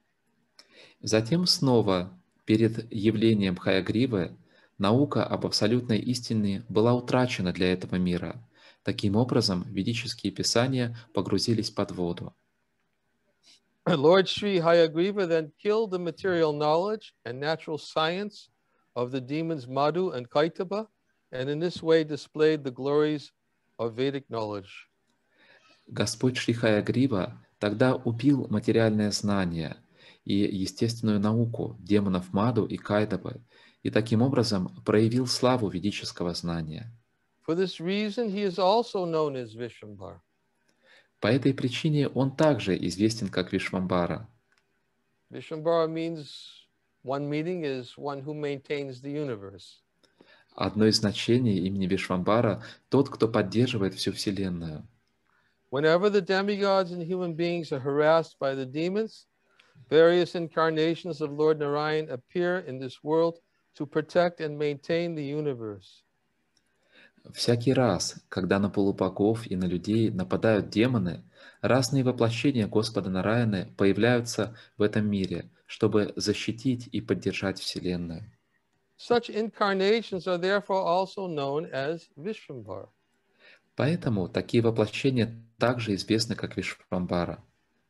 Затем снова, перед явлением Хаягривы, наука об абсолютной истине была утрачена для этого мира. Таким образом, ведические писания погрузились под воду. Lord Sri Hayagriva then killed the material knowledge and natural science of the demons Madhu and Kaitaba, and in this way displayed the glories of Vedic knowledge. Господь Шри Хаягрива тогда убил материальное знание и естественную науку демонов Маду и Кайтабы, и таким образом проявил славу ведического знания. For this reason, he is also known as Vishvambhara. По этой причине он также известен как Вишвамбара. Vishvambhara means, one meaning is one who maintains the universe. Одно из значений имени Вишвамбара – тот, кто поддерживает всю Вселенную. Whenever the demigods and human beings are harassed by the demons, various incarnations of Lord Narayan appear in this world to protect and maintain the universe. Всякий раз, когда на полубогов и на людей нападают демоны, разные воплощения Господа Нараяны появляются в этом мире, чтобы защитить и поддержать Вселенную. Such incarnations are therefore also known as Vishvambhara. Поэтому такие воплощения также известны как Вишвамбара.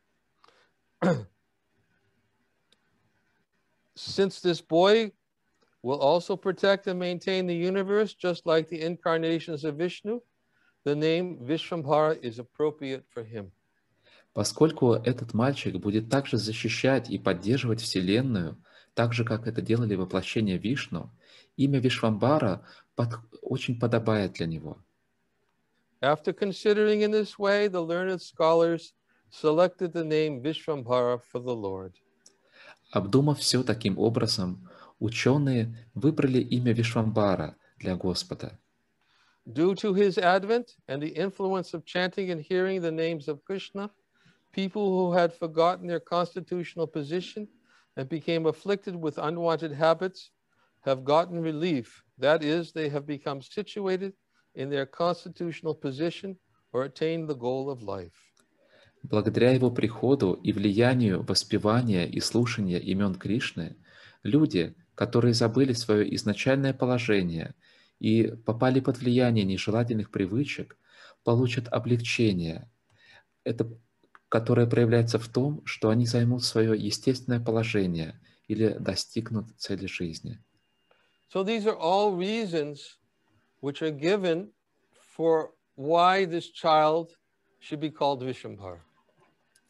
Since this boy will also protect and maintain the universe, just like the incarnations of Vishnu, the name Vishvambhara is appropriate for him. Поскольку этот мальчик будет также защищать и поддерживать Вселенную, так же, как это делали воплощения Вишну, имя Вишвамбара под... очень подобает для него. After considering in this way, the learned scholars selected the name Vishvambhara for the Lord. Обдумав все таким образом, ученые выбрали имя Вишвамбара для Господа. Due to his advent and the influence of chanting and hearing the names of Krishna, people who had forgotten their constitutional position and became afflicted with unwanted habits have gotten relief. That is, they have become situated in their constitutional position or attained the goal of life. Благодаря его приходу и влиянию воспевания и слушания имен Кришны, люди, которые забыли свое изначальное положение и попали под влияние нежелательных привычек, получат облегчение, это, которое проявляется в том, что они займут свое естественное положение или достигнут цели жизни. So these are all reasons which are given for why this child should be called Vishvambhara.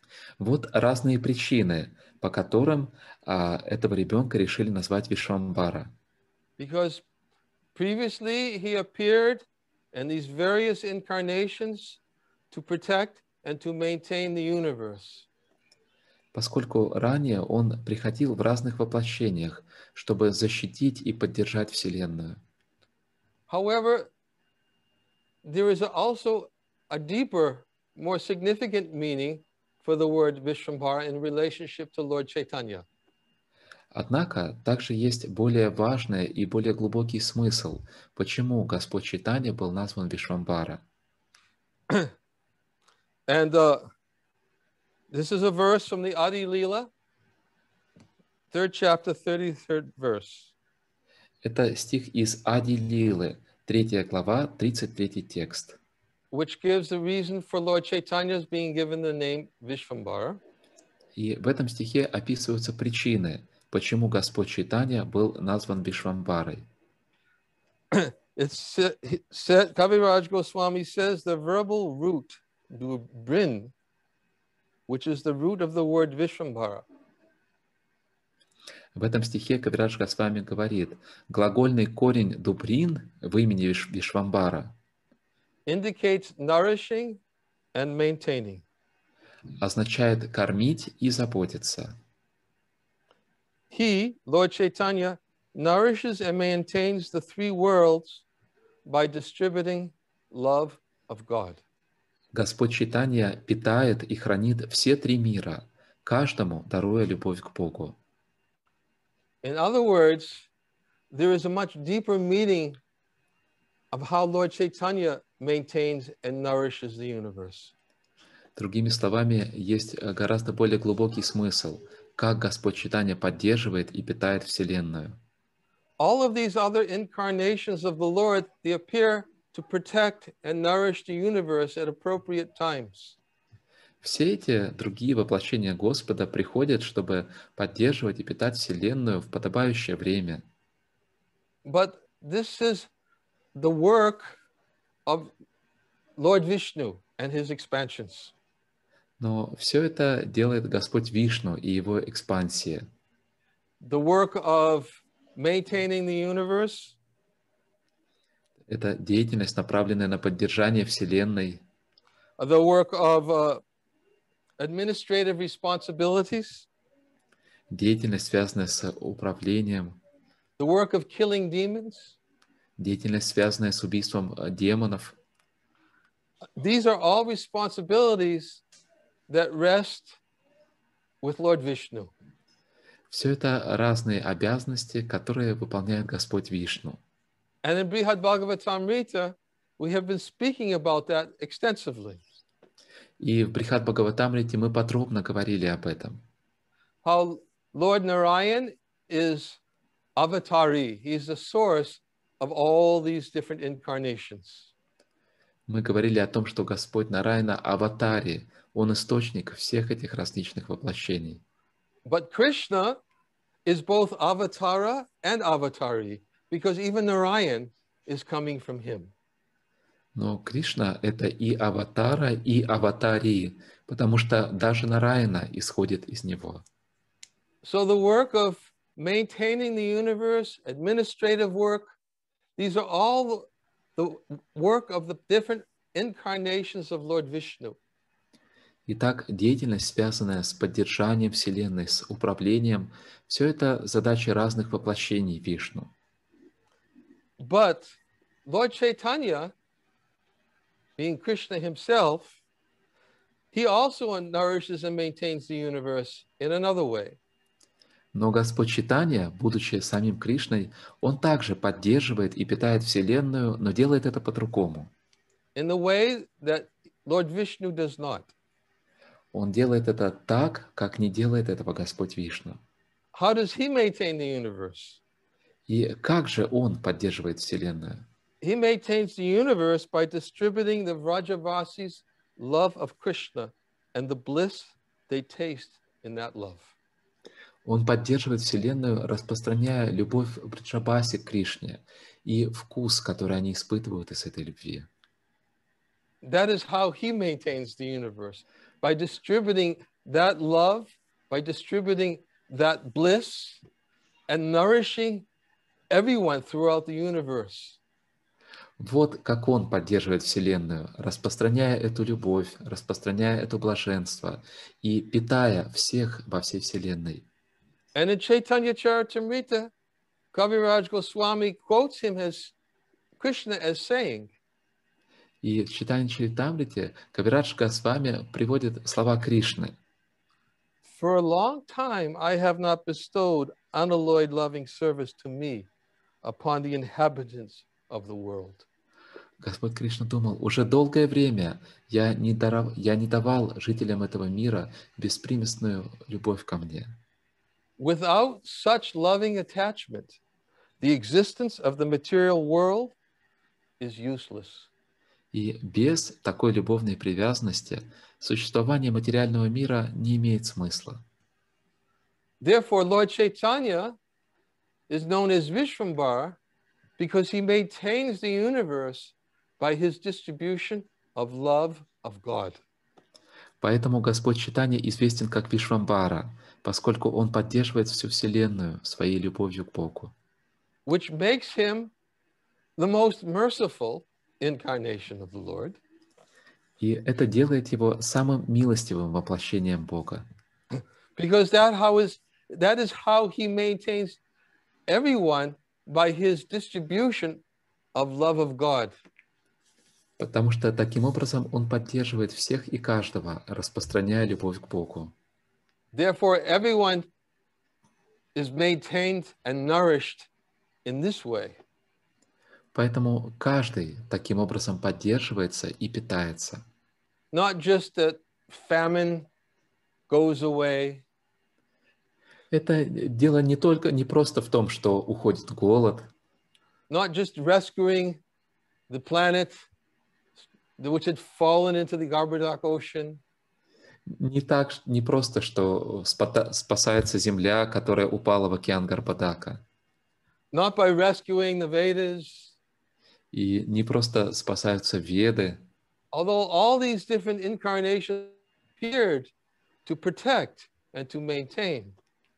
Вот разные причины, по которым а, этого ребенка решили назвать Вишвамбара. Because previously he appeared in these various incarnations to protect and to maintain the universe. Поскольку ранее он приходил в разных воплощениях, чтобы защитить и поддержать Вселенную. However, there is also a deeper, more significant meaning for the word Vishvambara in relationship to Lord Chaitanya. Однако также есть более важный и более глубокий смысл, почему Господь Чайтанья был назван Вишвамбара. And uh, this is a verse from the Adi Leela, third chapter, thirty-third verse. Это стих из Ади Лилы, третья глава, тридцать третий текст, which gives the reason for Lord Chaitanya's being given the name Vishvambara. и в этом стихе описываются причины, почему Господь Чайтанья был назван Вишвамбарой. It's said, Kaviraj Goswami says the verbal root, the brin, which is the root of the word Vishvambara. В этом стихе Кавирадж Госвами говорит, глагольный корень дубрин в имени Виш- Вишвамбара indicates nourishing and maintaining. означает кормить и заботиться. He, Lord Chaitanya, nourishes and maintains the three worlds by distributing love of God. Господь Чайтанья питает и хранит все три мира, каждому даруя любовь к Богу. In other words, there is a much deeper meaning of how Lord Chaitanya maintains and nourishes the universe. Другими словами, есть гораздо более глубокий смысл, как Господь Чайтанья поддерживает и питает Вселенную. All of these other incarnations of the Lord, they appear to protect and nourish the universe at appropriate times. Все эти другие воплощения Господа приходят, чтобы поддерживать и питать Вселенную в подобающее время. But this is the work of Lord Vishnu and his expansions. Но все это делает Господь Вишну и его экспансия. The work of maintaining the universe, Это деятельность, направленная на поддержание Вселенной, the work of uh, administrative responsibilities, деятельность, связанная с управлением, the work of killing demons. деятельность, связанная с убийством э, демонов. These are all responsibilities that rest with Lord Vishnu. Все это разные обязанности, которые выполняет Господь Вишну. And in Brihad Bhagavatamrita, we have been speaking about that extensively. И в Брихат Бхагаватамрите мы подробно говорили об этом. How Lord Narayan is avatari. He's the source of all these different incarnations. Мы говорили о том, что Господь Нараяна аватари, Он источник всех этих различных воплощений. But Krishna is both avatara and avatari, because even Narayan is coming from him. Но Кришна — это и аватара, и аватари, потому что даже Нараяна исходит из него. So the work of maintaining the universe, administrative work, these are all the work of the different incarnations of Lord Vishnu. Итак, деятельность, связанная с поддержанием Вселенной, с управлением, все это задачи разных воплощений Вишну. But Lord Chaitanya, being Krishna himself, he also nourishes and maintains the universe in another way. Но Господь Чайтанья, будучи самим Кришной, Он также поддерживает и питает Вселенную, но делает это по-другому. In the way that Lord Vishnu does not. Он делает это так, как не делает этого Господь Вишну. How does he maintain the universe? И как же Он поддерживает Вселенную? He maintains the universe by distributing the Vrajavasis' love of Krishna and the bliss they taste in that love. Он поддерживает Вселенную, распространяя любовь Бриджабаси к Кришне и вкус, который они испытывают из этой любви. That is how he maintains the universe, by distributing that love by distributing that bliss and nourishing everyone throughout the universe. Вот как Он поддерживает Вселенную, распространяя эту любовь, распространяя это блаженство и питая всех во всей Вселенной. And in Chaitanya Charitamrita, Kaviraj Goswami quotes him as Krishna as saying, И в Чайтанья Чаритамрите Кавирадж Госвами приводит слова Кришны. For a long time I have not bestowed unalloyed loving service to me upon the inhabitants of the world. Господь Кришна думал, уже долгое время я не, даров, я не давал жителям этого мира беспримесную любовь ко мне. Without such loving attachment, the existence of the material world is useless. И без такой любовной привязанности существование материального мира не имеет смысла. Therefore, Lord Chaitanya is known as Vishvambara because he maintains the universe by his distribution of love of God. Поэтому Господь Чайтанья известен как Вишвамбара, поскольку Он поддерживает всю Вселенную своей любовью к Богу. Which makes him the most merciful incarnation of the Lord. И это делает Его самым милостивым воплощением Бога. Because that how is that is how he maintains everyone by his distribution of love of God. Потому что таким образом Он поддерживает всех и каждого, распространяя любовь к Богу. Therefore, everyone is maintained and nourished in this way. Поэтому каждый таким образом поддерживается и питается. Not just that famine goes away. Это дело не только, не просто в том, что уходит голод. Not just rescuing the planet which had fallen into the Garbhodak Ocean. Не так, не просто, что спасается земля, которая упала в океан Гарбадака. Not by rescuing the Vedas. И не просто спасаются Веды. Although all these different incarnations appeared to protect and to maintain.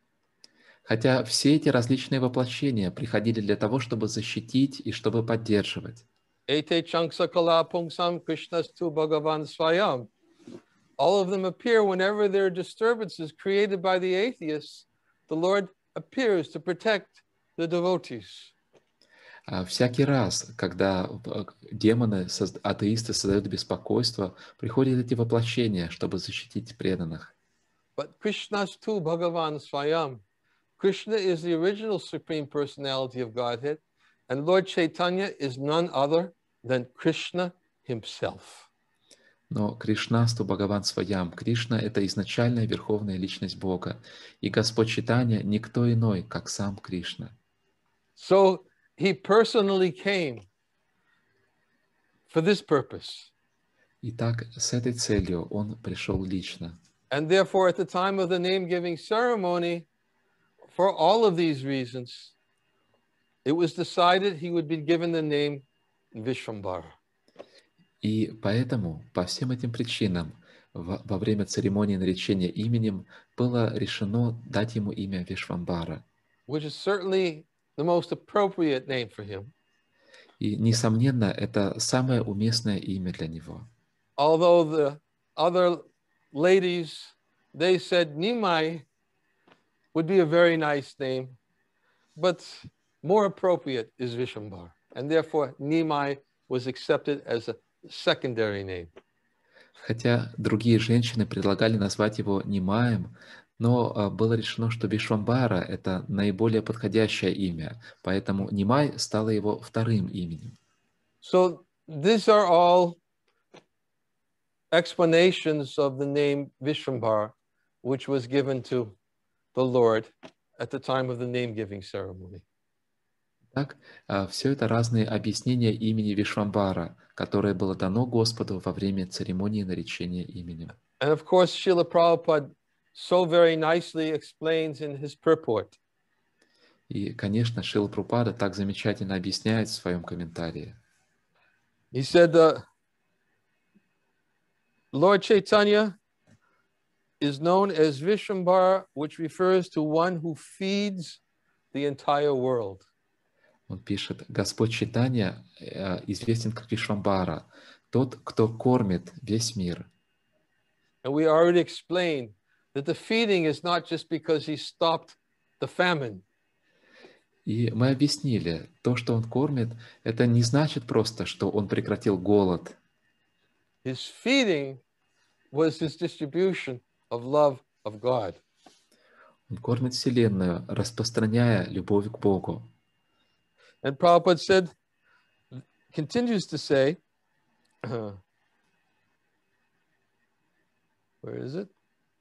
Хотя все эти различные воплощения приходили для того, чтобы защитить и чтобы поддерживать. Ete Changsakala Pungsam Krishnastu Bhagavan Swayam. All of them appear whenever there are disturbances created by the atheists. The Lord appears to protect the devotees. Всякий раз, когда демоны, атеисты создают беспокойство, приходят эти воплощения, чтобы защитить преданных. But Krishnastu Bhagavan Swayam. Krishna is the original Supreme Personality of Godhead, and Lord Chaitanya is none other than Krishna himself. Но Кришнасту Бхагаван Сваям, Кришна — это изначальная верховная личность Бога, и Господь Чайтанья никто иной, как сам Кришна. So he personally came for this purpose. Итак, с этой целью Он пришел лично. And therefore, at the time of the name-giving ceremony, for all of these reasons, it was decided he would be given the name Vishvambara. И поэтому, по всем этим причинам, во, во время церемонии наречения именем было решено дать ему имя Вишвамбара. Which is certainly the most appropriate name for him. И, несомненно, это самое уместное имя для него. Although the other ladies, they said Nimai would be a very nice name, but more appropriate is Vishvambara. And therefore, Nimai was accepted as a secondary name. Хотя другие женщины предлагали назвать его Нимаем, но было решено, что Вишвамбара — это наиболее подходящее имя, поэтому Нимай стало его вторым именем. So these are all explanations of the name Vishvambara, which was given to the Lord at the time of the name-giving ceremony. Так, все это разные объяснения имени Вишвамбара, которое было дано Господу во время церемонии наречения именем. And of course, Srila Prabhupada so very nicely explains in his purport. И, конечно, Шрила Прабхупада так замечательно объясняет в своем комментарии. He said, uh, Lord Chaitanya is known as Vishvambara, which refers to one who feeds the entire world. Он пишет, Господь Чайтанья э, известен как Вишвамбара, тот, кто кормит весь мир. And we already explained that the feeding is not just because he stopped the famine. И мы объяснили, то, что он кормит, это не значит просто, что он прекратил голод. His feeding was his distribution of love of God. Он кормит Вселенную, распространяя любовь к Богу. And Prabhupada said, continues to say, where is it?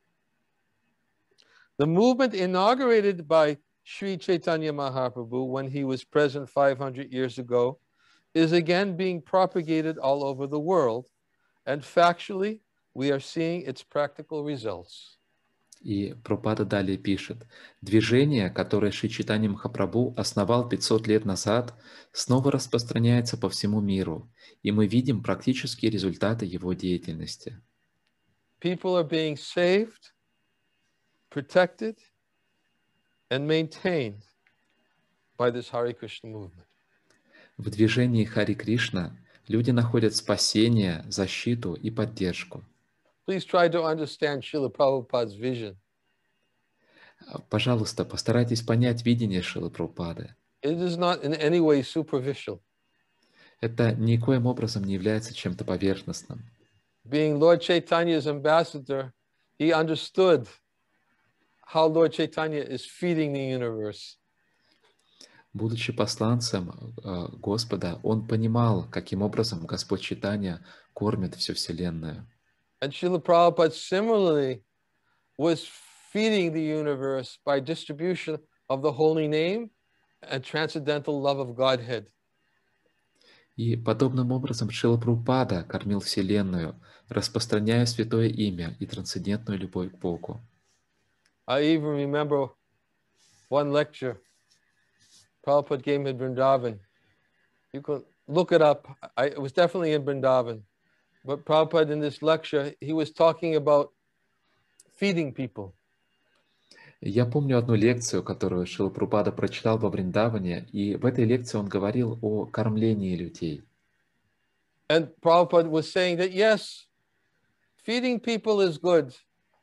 The movement inaugurated by Sri Chaitanya Mahaprabhu when he was present five hundred years ago is again being propagated all over the world, and factually, we are seeing its practical results. И Прабхупада далее пишет, движение, которое Шри Чайтанья Махапрабху основал пятьсот лет назад, снова распространяется по всему миру, и мы видим практические результаты его деятельности. People are being saved, protected, and maintained by this Hare Krishna movement. В движении Хари Кришна люди находят спасение, защиту и поддержку. Please try to understand Srila Prabhupada's vision. Пожалуйста, постарайтесь понять видение Шрилы Прабхупады. It is not in any way superficial. Это никоим образом не является чем-то поверхностным. Being Lord Chaitanya's ambassador, he understood how Lord Chaitanya is feeding the universe. Будучи посланцем э, Господа, он понимал, каким образом Господь Чайтанья кормит всю Вселенную. And Srila Prabhupada similarly was feeding the universe by distribution of the holy name and transcendental love of Godhead. И подобным образом Шрила Прабхупада кормил Вселенную, распространяя святое имя и трансцендентную любовь к Богу. I even remember one lecture Prabhupada gave in Vrindavan. You can look it up. I, it was definitely in Vrindavan. But Prabhupada in this lecture, he was talking about feeding people. Я помню одну лекцию, которую Шрила Прабхупада прочитал во Вриндаване, и в этой лекции он говорил о кормлении людей. And Prabhupada was saying that, yes, feeding people is good.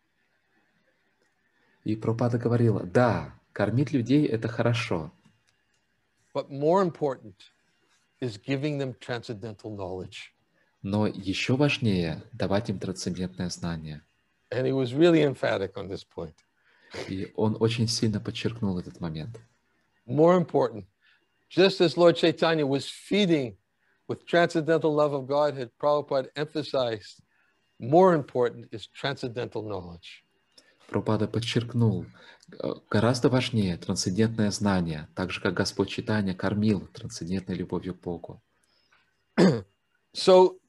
И Прабхупада говорил, да, кормить людей – это хорошо. But more important is giving them transcendental knowledge. Но еще важнее давать им трансцендентное знание. And he was really emphatic on this point. И он очень сильно подчеркнул этот момент. More important, just as Lord Chaitanya was feeding with transcendental love of Godhead, Prabhupada emphasized, more important is transcendental knowledge. Прабхупада подчеркнул, гораздо важнее трансцендентное знание, так же, как Господь Чайтанья кормил трансцендентной любовью к Богу. So,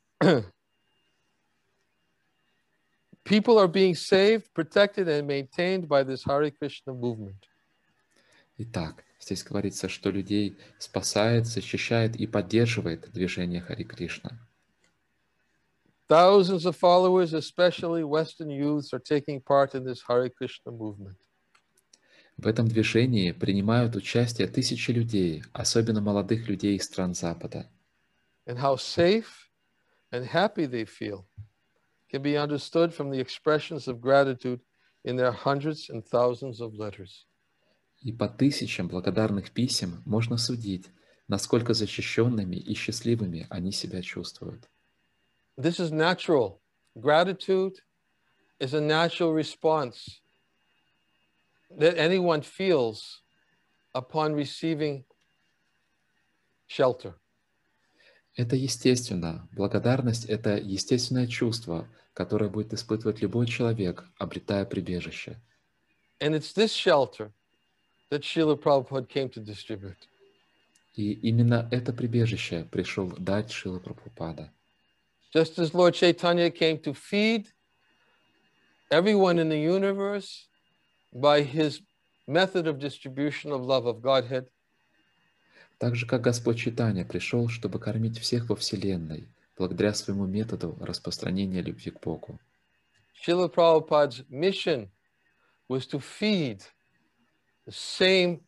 people are being saved, protected, and maintained by this Hare Krishna movement. Итак, здесь говорится, что людей спасает, защищает и поддерживает движение Хари Кришна. Thousands of followers, especially Western youths, are taking part in this Hare Krishna movement. В этом движении принимают участие тысячи людей, особенно молодых людей из стран Запада. And how safe and happy they feel can be understood from the expressions of gratitude in their hundreds and thousands of letters. И по тысячам благодарных писем можно судить, насколько защищенными и счастливыми они себя чувствуют. This is natural. Gratitude is a natural response that anyone feels upon receiving shelter. Это естественно. Благодарность – это естественное чувство, которое будет испытывать любой человек, обретая прибежище. And it's this shelter that Srila Prabhupada came to distribute. И именно это прибежище пришел дать Шрила Прабхупада. Just as Lord Chaitanya came to feed everyone in the universe by his method of distribution of love of Godhead, Так же, как Господь Чайтанья пришел, чтобы кормить всех во Вселенной, благодаря своему методу распространения любви к Богу. Srila Prabhupada's mission was to feed the same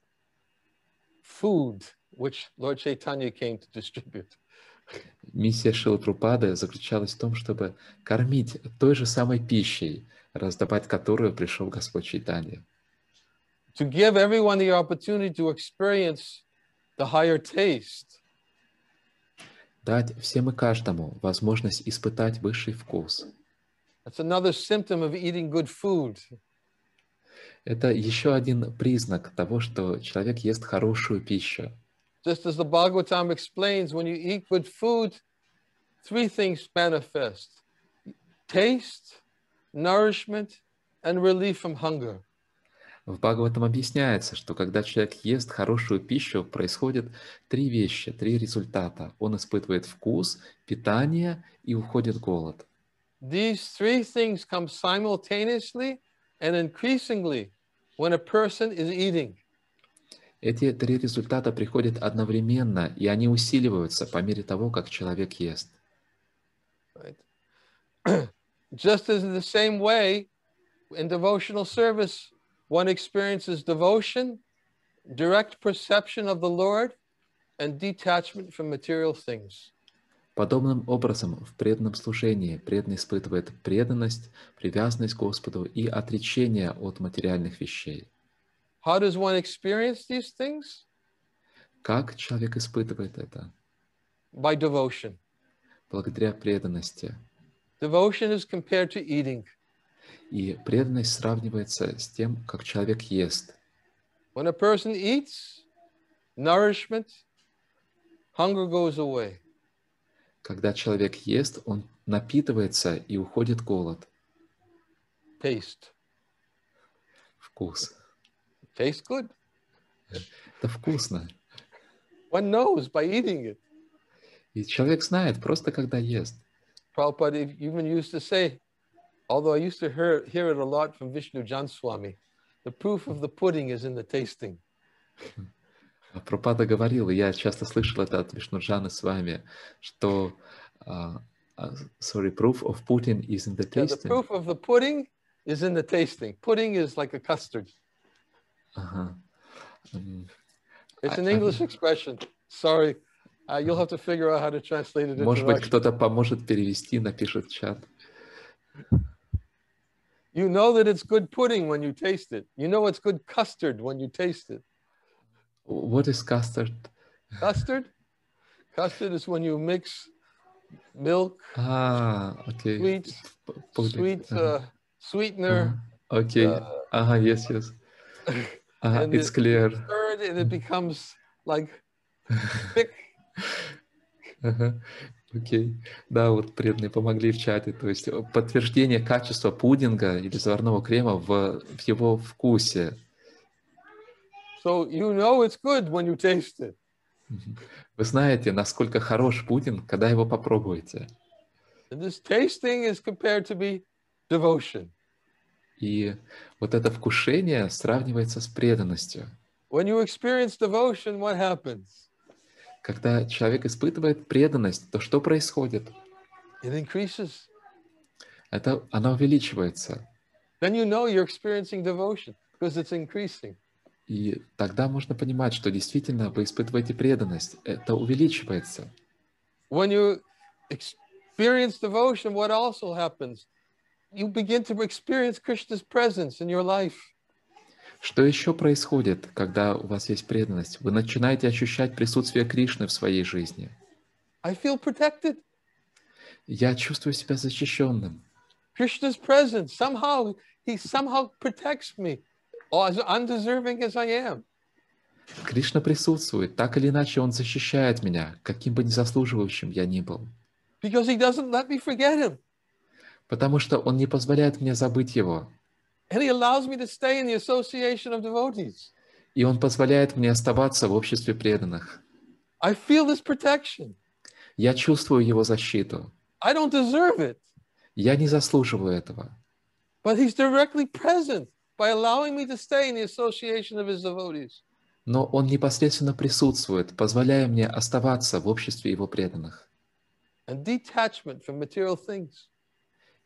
food which Lord Chaitanya came to distribute. Миссия Шрилы Прабхупады заключалась в том, чтобы кормить той же самой пищей, раздавать которую пришел Господь Чайтанья. To give everyone the opportunity to experience the higher taste. Дать всем и каждому возможность испытать высший вкус. That's another symptom of eating good food. Это еще один признак того, что человек ест хорошую пищу. Just as the Bhagavatam explains, when you eat good food, three things manifest: taste, nourishment, and relief from hunger. В Бхагаватам объясняется, что когда человек ест хорошую пищу, происходят три вещи, три результата. Он испытывает вкус, питание и уходит голод. These three things come simultaneously and increasingly when a person is eating. Эти три результата приходят одновременно, и они усиливаются по мере того, как человек ест. Right? Just as in the same way, in devotional service, one experiences devotion, direct perception of the Lord, and detachment from material things. Подобным образом, в преданном служении преданный испытывает преданность, привязанность к Господу и отречение от материальных вещей. How does one experience these things? Как человек испытывает это? By devotion. Благодаря преданности. Devotion is compared to eating. И преданность сравнивается с тем, как человек ест. When a person eats, nourishment, hunger goes away. Когда человек ест, он напитывается и уходит голод. Taste. Вкус. Tastes good. Это вкусно. One knows by eating it. И человек знает просто когда ест. Prabhupada even used to say, although I used to hear, hear it a lot from Vishnu Janswami, the proof of the pudding is in the tasting. Прабхупада говорил, и я часто слышал это от Вишнуджана с вами, что uh, uh, sorry, proof of pudding is in the Yeah, tasting. the proof of the pudding is in the tasting. Pudding is like a custard. Ага. Um, It's an I- I- English expression. Sorry, uh, you'll have to figure out how to translate it into Может быть, Russian. кто-то поможет перевести, напишет в чат. You know that it's good pudding when you taste it. You know it's good custard when you taste it. What is custard? Custard? Custard is when you mix milk, А, окей. sweet, Pudding. sweet Ага. uh, sweetener, Ага. Окей. uh, Ага, yes, yes. Ага, and it's it- clear. stirred and it becomes like thick. Ага. Окей. Да, вот преданные помогли в чате. То есть подтверждение качества пудинга или заварного крема в, в его вкусе. So you know it's good when you taste it. Вы знаете, насколько хорош пудинг, когда его попробуете. And this tasting is compared to be devotion. И вот это вкушение сравнивается с преданностью. When you experience devotion, what happens? Когда человек испытывает преданность, то что происходит? It increases. Это, она увеличивается. Then you know you're experiencing devotion because it's increasing. И тогда можно понимать, что действительно вы испытываете преданность. Это увеличивается. When you experience devotion, what also happens? You begin to experience Krishna's presence in your life. Что еще происходит, когда у вас есть преданность? Вы начинаете ощущать присутствие Кришны в своей жизни. I feel protected. Я чувствую себя защищенным. Krishna's presence, somehow, he somehow protects me, as undeserving as I am. Кришна присутствует. Так или иначе, Он защищает меня, каким бы незаслуживающим я ни был. Because he doesn't let me forget him. Потому что Он не позволяет мне забыть Его. And he allows me to stay in the association of devotees. И Он позволяет мне оставаться в обществе преданных. I feel this protection. Я чувствую Его защиту. I don't deserve it, Я не заслуживаю этого. but he's directly present by allowing me to stay in the association of his devotees. Но Он непосредственно присутствует, позволяя мне оставаться в обществе Его преданных. And detachment from material things.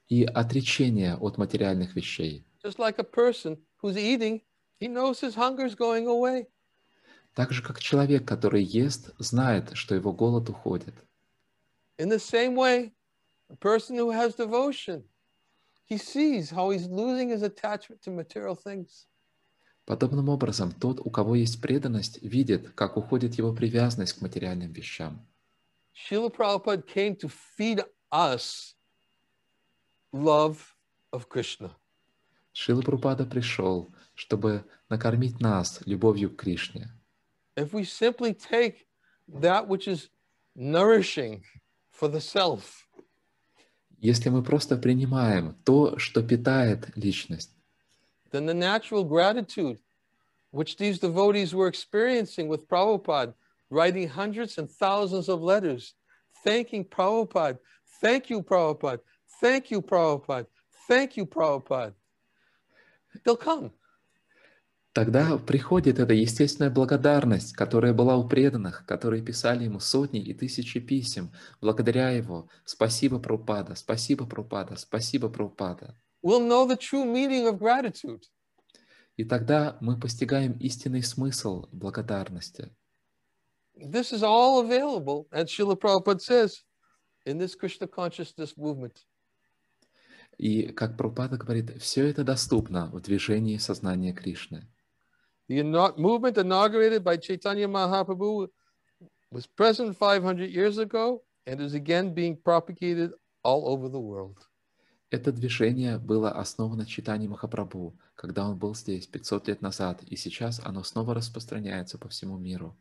и отречение от материальных вещей. Just like a person who's eating, he knows his hunger is going away. Так же, как человек, который ест, знает, что его голод уходит. In the same way, a person who has devotion, he sees how he's losing his attachment to material things. Подобным образом, тот, у кого есть преданность, видит, как уходит его привязанность к материальным вещам. Srila Prabhupada came to feed us love of Krishna. Шрила Прабхупада пришел, чтобы накормить нас любовью к Кришне. If we simply take that which is nourishing for the self, Если мы просто принимаем то, что питает личность, then the natural gratitude which these devotees were experiencing with Prabhupada, writing hundreds and thousands of letters, thanking Prabhupada, thank you, Prabhupada, thank you, Prabhupada, thank you, Prabhupada, they'll come. тогда приходит эта естественная благодарность, которая была у преданных, которые писали ему сотни и тысячи писем, благодаря его. Спасибо, Прабхупада, спасибо, Прабхупада, спасибо, Прабхупада. We'll know the true meaning of gratitude. И тогда мы постигаем истинный смысл благодарности. This is all available, as Srila Prabhupada says, in this Krishna consciousness movement. И, как Прабхупада говорит, все это доступно в движении сознания Кришны. The movement inaugurated by Chaitanya Mahaprabhu was present five hundred years ago and is again being propagated all over the world. Это движение было основано Чайтаньей Махапрабху, когда он был здесь пятьсот лет назад, и сейчас оно снова распространяется по всему миру.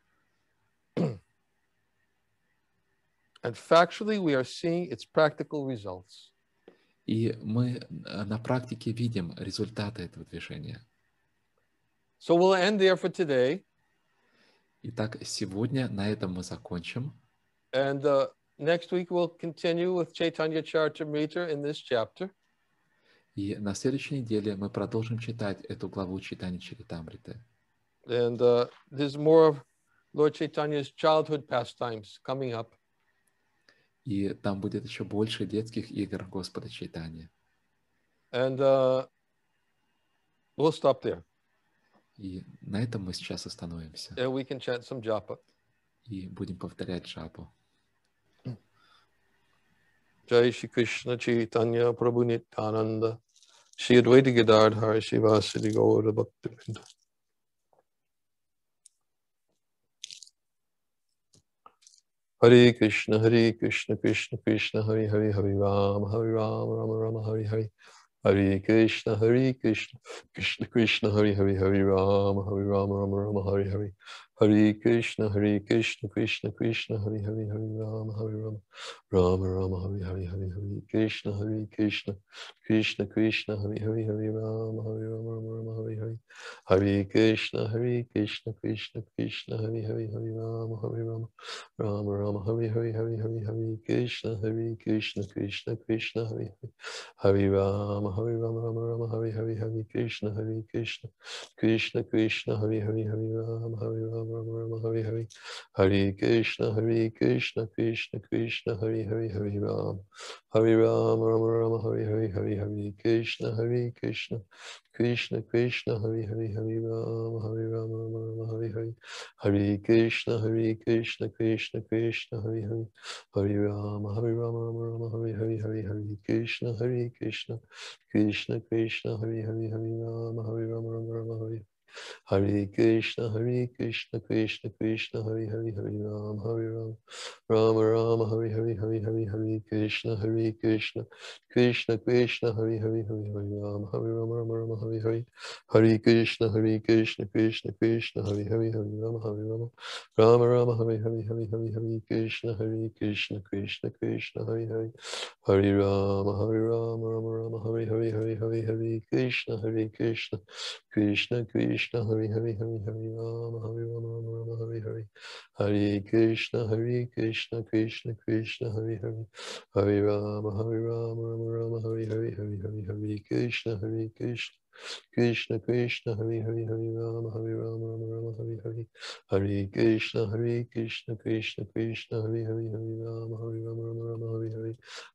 And factually, we are seeing its practical results. И мы на практике видим результаты этого движения. So we'll end there for today. Итак, сегодня на этом мы закончим. And uh, next week we'll continue with Chaitanya Charitamrita in this chapter. И на следующей неделе мы продолжим читать эту главу Чайтаньи Чаритамриты. And uh, there's more of Lord Chaitanya's childhood pastimes coming up. И там будет еще больше детских игр Господа Чайтаньи. And uh, we'll stop there. И на этом мы сейчас остановимся. And we can chant some japa. И будем повторять джапу. Jai Shri Krishna Chaitanya Prabhu Nityananda Shri Advaita Gadadhar Shivasadi Gaura Bhaktivinoda. Hare Krishna, Hare Krishna, Krishna Krishna, Hare Hare, Hare Ram, Hare Ram, Rama Rama, Hare Hare. Hare Krishna, Hare Krishna, Krishna Krishna, Hare Hare, Hare Ram, Hare Ram, Rama Rama, Hare Hare. Hare Krishna, Hare Krishna, Krishna Krishna, Hare Hare, Hare Ram, Hare Ram, Rama Rama, Hare Hare, Hare Hare. Krishna, Hare Krishna, Krishna Krishna, Hare Hare, Hare Ram, Hare Rama, Rama Rama, Hare Hare. Hare Krishna, Hare Krishna, Krishna Krishna, Hare Hare, Hare Ram, Hare Rama, Rama Rama, Hare Hare, Hare Hare. Hare Krishna, Hare Krishna, Krishna Krishna, Hare Hare, Hare Rama, Hare Rama, Rama Rama, Hare Hare. Hare Krishna, Hare Krishna, Krishna Krishna, Hare Hare, Hare Rama, Hare Rama, Rama Rama, Hare Hare. Hare Krishna, Hare Krishna, Krishna Krishna, Hare Hare, Hare Rama, Hare Rama, Rama Rama, Hare Hare. Hare Hare Krishna, Hare Krishna, Krishna Krishna, Hare Hare, Hare Rama, Hare Rama, Rama Rama, Hare Hare. Hare Krishna, Hare Krishna, Krishna Krishna, Hare Hare, Hare Rama, Hare Rama, Rama Rama, Hare Hare. Hare Hare Krishna, Hare Krishna, Krishna Krishna, Hare Hare, Hare Rama, Hare Rama, Rama Rama, Hare Hare Krishna, Hare Krishna, Krishna Krishna, Hare Hare, Hare Rama, Hare Rama, Rama Rama, Hare Hare. Hare Hare, Hare Krishna, Hare Krishna, Krishna Krishna, Hare Hare, Hare Hare Rama, Hare Rama, Rama Rama, Hare Hare. Hare Krishna, Hare Krishna, Krishna Krishna, Hare Hare, Hare Rama, Hare Rama, Rama Rama, Hare Hare. Hare Hare, Hare Krishna, Hare Krishna, Krishna Krishna, Hare Hare, Hare Rama, Hare Rama, Rama Rama, Hare Hare. Hare Hare, Hare Krishna, Hare Krishna, Krishna Krishna, Hare Hare, Hare Hare Rama, Hare Rama, Rama Rama, Hare Hare. Hare Krishna, Hare Krishna, Krishna Krishna, Hare Hare, Hare Rama, Hare Rama, Rama Rama, Hare Hare. Hare Hare, Hare Krishna, Hare Krishna, Krishna Krishna, Hare Hare, Hare Rama, Hare Rama, Rama Rama, Hare Hare. Hare Krishna, Hare Krishna, Krishna Krishna, Hare Hare, Hare Rama, Hare Rama, Rama Rama, Hare Hare.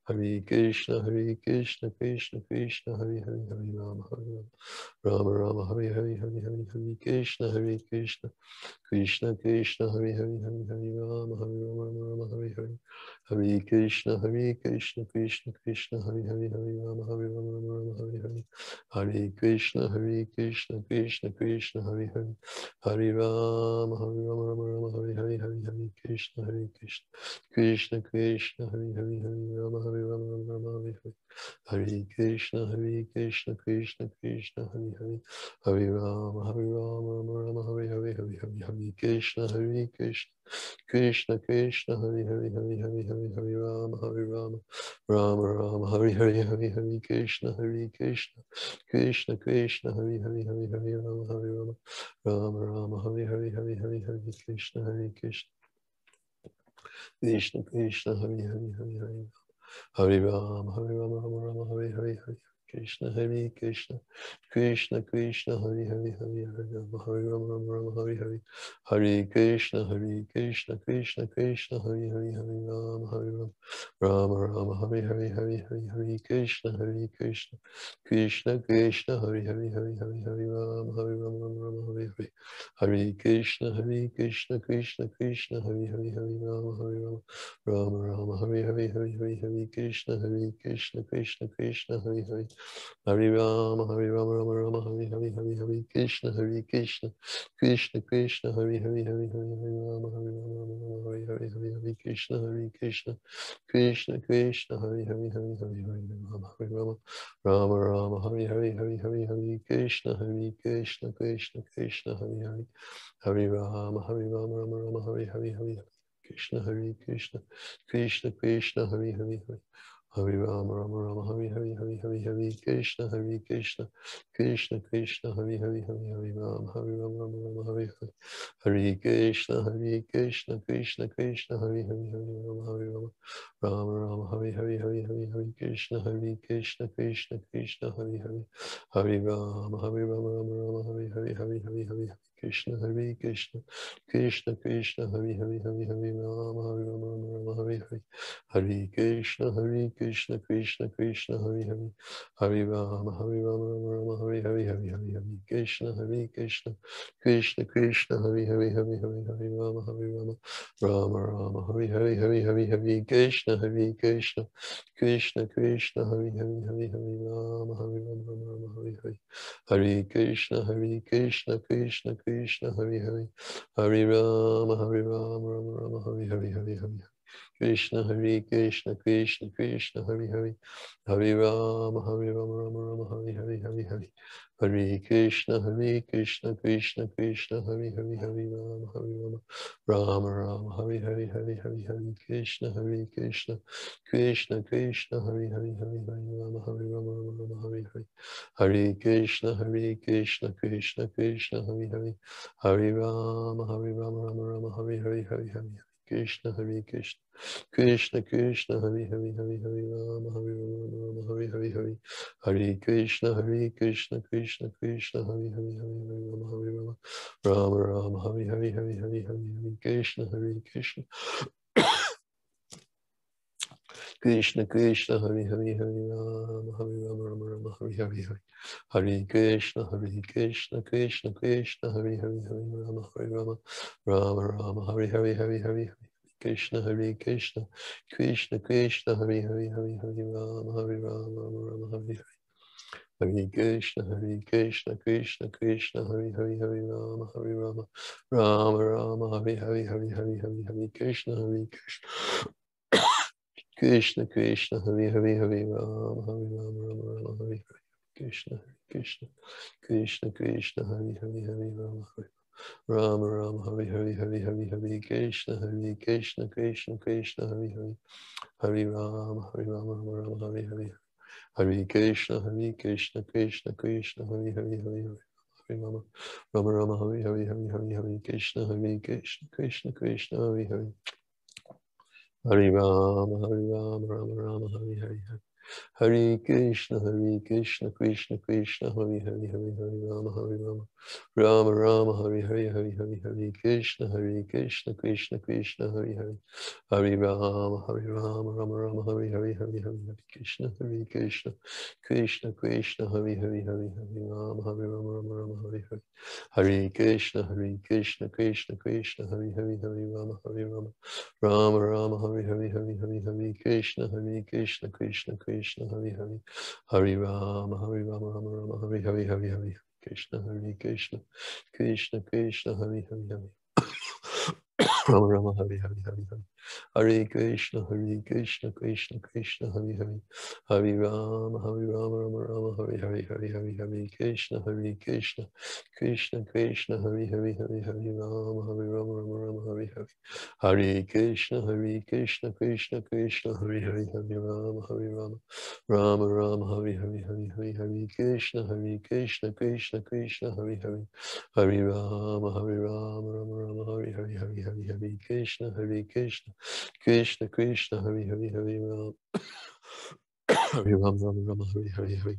Hare Krishna, Hare Krishna, Krishna Krishna, Hare Hare, Hare Rama, Hare Rama, Rama Rama, Hare Hare, Hare Hare, Hare Krishna, Hare Krishna, Krishna Krishna, Hare Hare, Hare Hare Rama, Hare Rama, Rama Rama, Hare Hare, Hare Krishna, Hare Krishna, Krishna Krishna, Hare Hare, Hare Rama, Hare Rama, Rama Rama, Hare Hare, Hare Krishna, Hare Krishna, Krishna Krishna, Hare Hare, Hare Rama, Hare Rama, Rama Rama, Hare Hare, Hare Hare Krishna, Hare Krishna, Krishna Krishna, Hare Hare, Hare Rama, Hare Rama, Rama Rama, Hare Hare, Hare Krishna, Hare Krishna, Krishna Krishna, Hare Hare, Hare Rama, Hare Rama, Rama Rama, Hare Hare, Hare Hare, Hare Krishna, Hare Krishna, Krishna Krishna, Hare Hare, Hare Hare, Hare Hare Rama, Hare Rama, Rama Rama, Hare Hare, Hare Hare Krishna, Hare Krishna, Krishna Krishna, Hare Hare, Hare Hare Rama, Hare Rama, Rama Rama, Hare Hare, Hare Hare, Hare Krishna, Hare Krishna, Krishna Krishna, Hare Hare, Hare Hare, Hare Rama, Hare Rama, Rama Rama, Hare Hare, Hare Krishna, Hare Krishna, Krishna Krishna, Hare Hare, Hare Rama, Hare Rama, Rama Rama, Hare Hare, Hare Krishna, Hare Krishna, Krishna Krishna, Hare Hare, Hare Rama, Hare Rama, Rama Rama, Hare Hare, Hare Hare, Hare Krishna, Hare Krishna, Krishna Krishna, Hare Hare, Hare Hare, Hare Rama, Hare Rama, Rama Rama, Hare Hare, Hare Krishna, Hare Krishna, Krishna Krishna, Hare Hare, Hare Rama, Hare Rama, Rama Rama, Hare Hare, Hare Hare, Hare Krishna, Hare Krishna, Krishna Krishna, Hare Hare, Hare Rama, Hare Rama, Rama Rama, Hare Hare, Hare Hare Krishna, Hare Krishna, Krishna Krishna, Hare Hare, Hare Hare, Hare Rama, Hare Rama, Rama Rama, Hare Hare, Hare Hare Krishna, Hare Krishna, Krishna Krishna, Hare Hare, Hare Hare, Hare Rama, Hare Rama, Rama Rama, Hare Hare, Hare Hare, Hare Krishna, Hare Krishna, Krishna Krishna, Hare Hare, Hare Rama, Hare Rama, Rama Rama, Hare Hare, Hare Krishna, Hare Krishna, Krishna Krishna, Hare Hare, Hare Hare Rama, Rama Rama, Hare Hare, Hare Hare, Hare Krishna, Hare Krishna, Krishna Krishna, Hare Hare, Hare Hare Rama, Hare Rama, Rama Rama, Hare Hare, Hare Krishna, Hare Krishna, Krishna Krishna, Hare Hare, Hare Rama, Hare Rama, Rama Rama, Hare Hare, Hare Hare, Hare Krishna, Hare Krishna, Krishna Krishna, Hare Hare, Hare Rama, Hare Rama, Rama Rama, Hare Hare, Hare Hare, Hare Krishna, Hare Krishna, Krishna Krishna, Hare Hare, Hare Hare Rama, Hare Rama, Rama Rama, Hare Hare, Hare Krishna, Hare Krishna, Krishna Krishna, Hare Hare, Hare Rama, Hare Rama, Rama Rama, Hare Hare, Hare Hare, Hare Krishna, Hare Krishna, Krishna Krishna, Hare Hare, Hare Hare, Hare Rama, Hare Rama, Rama Rama, Hare Hare, Hare Hare, Hare Krishna, Hare Krishna, Krishna Krishna, Hare Hare, Hare Hare Rama, Hare Rama, Rama Rama, Hare Hare, Hare Krishna, Hare Krishna, Krishna Krishna, Hare Hare, Hare Rama, Hare Rama, Rama Rama, Hare Hare, Hare Hare, Krishna, Hare Krishna, Krishna Krishna, Hare Hare, Hare Rama, Hare Rama, Rama Rama, Hare Hare, Hare Hare, Hare Krishna, Hare Krishna, Krishna Krishna, Hare Hare, Hare Rama, Hare Rama, Rama Rama, Hare Hare, Hare Hare, Hare Krishna, Hare Krishna, Krishna Krishna, Hare Hare, Hare Hare Rama, Hare Rama, Rama Rama, Hare Hare, Hare Krishna, Hare Krishna, Krishna Krishna, Hare Hare, Hare Rama, Hare Rama, Rama Rama, Hare Hare, Hare Hare, Krishna, Hare Krishna, Krishna Krishna, Hare Hare, Hare Hare Rama, Hare Rama, Rama Hare Hare, Hare Hare Krishna, Hare Krishna, Krishna Krishna, Hare Hare, Hare Hare Rama, Hare Rama, Rama Rama, Hare Hare, Hare Hare, Hare Hare Krishna, Hare Krishna, Krishna Krishna, Hare Hare, Hare Rama, Hare Rama, Rama Rama, Hare Hare, Hare Hare Krishna, Hare Krishna, Krishna Krishna, Hare Hare, Hare Rama, Hare Rama, Rama Rama, Hare Hare, Hare Hare, Hare Krishna, Hare Krishna, Krishna Krishna, Hare Hare, Hare Hare Rama, Hare Rama, Rama Rama, Hare Hare, Hare Krishna, Hare Krishna, Krishna Krishna, Hare Hare, Hare Rama, Hare Rama, Rama Rama, Hare Hare, Hare Hare, Hare Hare Krishna, Hare Krishna, Krishna Krishna, Hare Hare, Hare Rama, Hare Rama, Rama Rama, Hare Hare, Krishna, Hare Krishna, Krishna Krishna, Hare Hare, Hare Rama, Hare Rama, Rama, Hare Hare, Hare Hare, Hare Krishna, Hare Krishna, Krishna Krishna, Hare Hare, Hare Rama, Hare Rama, Rama Rama, Hare Hare, Hare Krishna, Hare Krishna, Krishna Krishna, Hare Hare, Hare Hare, Hare Rama, Rama Rama, Hare Hare, Hare Hare, Hare Krishna, Hare Krishna, Krishna Krishna, Hare Hare, Hare Rama, Hare Rama, Rama Rama, Hare Hare, Hare Krishna, Hare Krishna, Krishna Krishna, Hare Hare, Hare Hare Rama, Hare Rama, Rama Rama, Hare Hare, Hare Hare, Hare Krishna, Hare Krishna, Krishna Krishna, Hare Hare, Hare Rama, Hare Rama, Rama Rama, Hare Hare, Hare Hare, Hare Krishna, Hare Krishna, Krishna Krishna, Hare Hare, Hare Hare Rama, Hare Rama, Rama Rama, Hare Hare, Hare Krishna, Hare Krishna, Krishna Krishna, Hare Hare, Hare Rama, Hare Rama, Rama Rama, Hare Hare, Hare Hare, Hare Krishna, Hare Krishna, Krishna Krishna, Hare Hare, Hare Rama, Hare Rama, Rama Rama, Hare Hare, Hare Hare, Krishna, Hare Krishna, Krishna Krishna, Hare Hare, Hare Rama Rama, Hare Hare, Hare Hare, Hare Krishna, Hare Krishna, Krishna Krishna, Hare Hare, Hare Rama, Hare Rama, Rama Rama, Hare Hare, Hare Hare, Hare Krishna, Hare Krishna, Krishna Krishna, Hare Hare, Hare Hare Rama, Hare Rama, Rama Rama, Hare Hare, Hare Krishna, Hare Krishna, Krishna Krishna, Hare Hare, Hare Rama, Hare Rama, Rama Rama, Hare Hare, Hare Hare, Hare Krishna, Hare Krishna, Krishna Krishna, Hare Hare, Hare Rama, Hare Rama, Rama Rama, Hare Hare, Hare Hare, Hare Krishna, Hare Krishna, Krishna Krishna, Hare Hare, Hare Rama, Hare Rama, Rama Rama, Hare Hare, Hare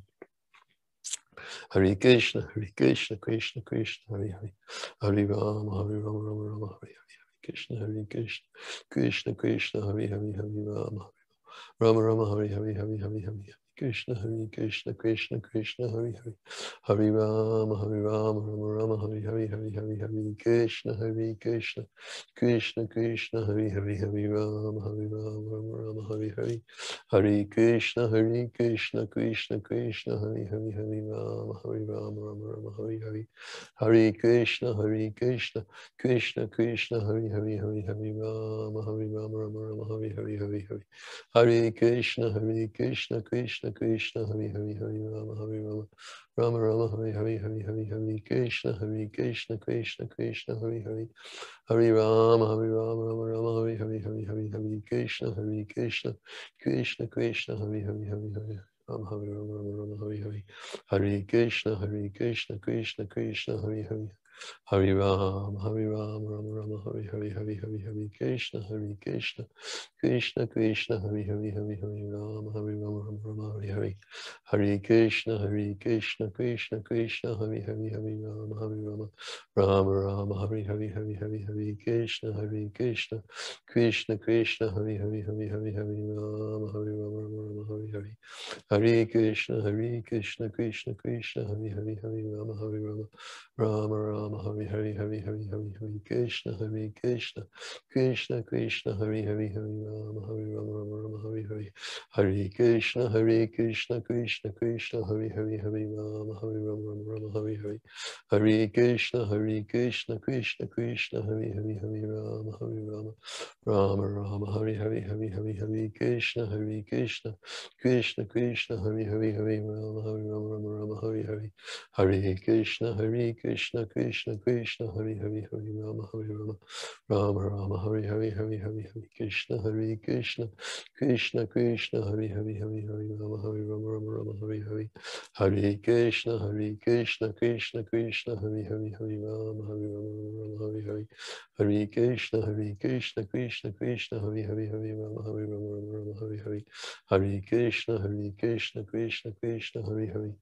Hare Krishna, Hare Krishna, Krishna Krishna, Hare Hare, Hare Rama, Hare Rama, Rama Rama, Hare Hare, Hare Krishna, Hare Krishna, Krishna Krishna, Hare Hare, Hare Rama, Rama Rama, Hare Hare, Hare Hare, Hare Krishna, Hare Krishna, Krishna Krishna, Hare Hare, Hare Rama, Hare Rama, Rama Rama, Hare Hare, Hare Hare, Hare Krishna, Hare Krishna, Krishna Krishna, Hare Hare, Hare Rama, Hare Rama, Rama Rama, Hare Hare, Hare Krishna, Hare Krishna, Krishna Krishna, Hare Hare, Hare Rama, Hare Rama, Rama Rama, Hare Hare, Hare Krishna, Hare Krishna, Krishna Krishna, Hare Hare, Hare Hare Rama, Hare Rama, Rama Rama, Hare Hare, Hare Hare, Hare Krishna, Hare Krishna, Krishna Krishna, Hare Hare, Hare Rama, Hare Rama, Rama Rama, Hare Hare, Hare Hare, Hare Krishna, Hare Krishna, Krishna Krishna, Hare Hare, Hare Rama, Hare Rama, Rama Rama, Hare Hare, Hare Hare, Hare Krishna, Hare Krishna, Krishna Krishna, Hare Hare, Hare Hare, Rama, Hare Rama, Rama Rama, Hare Hare, Hare Krishna, Hare Krishna, Krishna Krishna, Hare Hare, Hare Ram, Hare Ram, Rama Rama, Hare Hare, Hare Hare, Hare Krishna, Hare Krishna, Krishna Krishna, Hare Hare, Hare Hare Ram, Hare Rama, Rama Rama, Hare Hare, Hare Krishna, Hare Krishna, Krishna Krishna, Hare Hare, Hare Rama, Hare Rama, Rama Rama, Hare Hare, Hare Hare, Hare Krishna, Hare Krishna, Krishna Krishna, Hare Hare, Hare Hare, Hare Rama, Hare Rama, Rama Rama, Hare Hare, Hare Krishna, Hare Krishna, Krishna Krishna, Hare Hare, Hare Rama, Hare Rama, Rama Rama, Hare Hare, Hare Hare, Hare Hare Krishna, Hare Krishna, Krishna Krishna, Hare Hare, Hare Rama, Hare Rama, Rama Rama, Hare Hare, Hare Krishna, Hare Krishna, Krishna Krishna, Hare Hare, Hare Rama, Hare Rama, Rama Rama, Hare Hare, Hare Krishna, Hare Krishna, Krishna Krishna, Hare Hare, Hare Rama, Hare Rama, Rama Rama, Hare Hare, Hare Hare, Hare Krishna, Hare Krishna, Krishna Krishna, Hare Hare, Hare Rama, Hare Rama, Rama Rama, Hare Hare, Hare Krishna, Hare Krishna, Krishna Krishna, Hare Hare, Hare Rama, Hare Rama, Rama Rama, Hare Hare, Hare Hare, Hare Krishna, Hare Krishna, Krishna Krishna, Hare Hare, Hare Hare Rama, Hare Rama, Rama Rama, Hare Hare, Hare Krishna, Hare Krishna, Krishna Krishna, Hare Hare, Hare Rama, Hare Rama, Rama Rama, Hare Hare, Hare Krishna, Hare Krishna, Krishna Krishna, Hare Hare, Hare Rama, Hare Rama, Rama Rama, Hare Hare, Hare Krishna, Hare Krishna, Krishna Krishna, Hare Hare,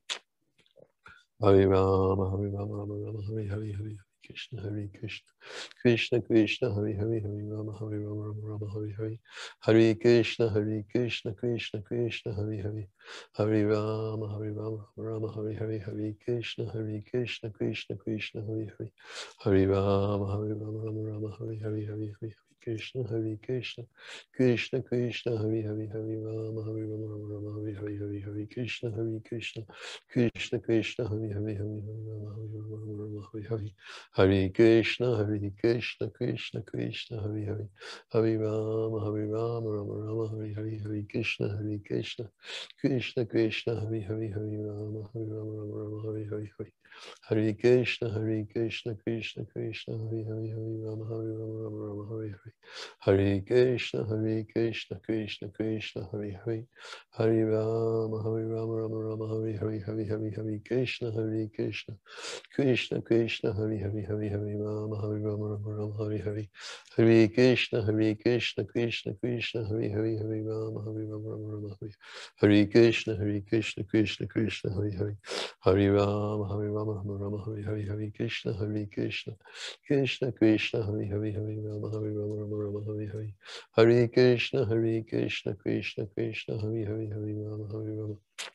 Hare Rama, Hare Rama, Rama Rama, Hare Hare, Hare Krishna, Hare Krishna, Krishna Krishna, Hare Hare, Hare Rama, Hare Rama, Rama Rama, Hare Hare, Hare Krishna, Hare Krishna, Krishna Krishna, Hare Hare, Hare Rama, Hare Rama, Rama Hare Hare, Hare Krishna, Hare Krishna, Krishna Krishna, Hare Hare, Hare Rama, Hare Rama, Rama Rama, Hare Hare, Hare Hare, Krishna, Hare Krishna, Krishna Krishna, Hare Hare, Hare Rama, Hare Rama, Rama Rama, Hare Hare, Hare Hare, Krishna, Hare Krishna, Krishna Krishna, Hare Hare, Hare Rama, Hare Rama, Rama Hare Hare, Hare Krishna, Hare Krishna, Krishna Krishna, Hare Hare, Hare Rama, Hare Rama, Rama Rama, Hare Hare, Hare Krishna, Hare Krishna, Krishna Krishna, Hare Hare, Hare Rama, Hare Rama, Rama Rama, Hare Hare, Hare Hare Krishna, Hare Krishna, Krishna Krishna, Hare Hare, Hare Rama, Hare Rama, Rama Rama, Hare Hare, Hare Krishna, Hare Krishna, Krishna Krishna, Hare Hare, Hare Rama, Hare Rama, Rama Rama, Hare Hare, Hare Hare, Hare Krishna, Hare Krishna, Krishna Krishna, Hare Hare, Hare Hare Rama, Hare Rama, Rama Rama, Hare Hare, Hare Krishna, Hare Krishna, Krishna Krishna, Hare Hare, Hare Rama, Hare Rama, Rama Rama, Hare Hari. Hare Krishna, Hare Krishna, Krishna Krishna, Hare Hare. Hare Rama, Hare Rama, Rama Rama, Hare Hare. Hare Krishna, Hare Krishna, Krishna Krishna, Hare Hare. Hare Rama, Hare Rama, Rama Rama, Hare Hare. Hare Krishna, Hare Krishna, Krishna Krishna, Hare Hare. Hare Rama, Hare Rama.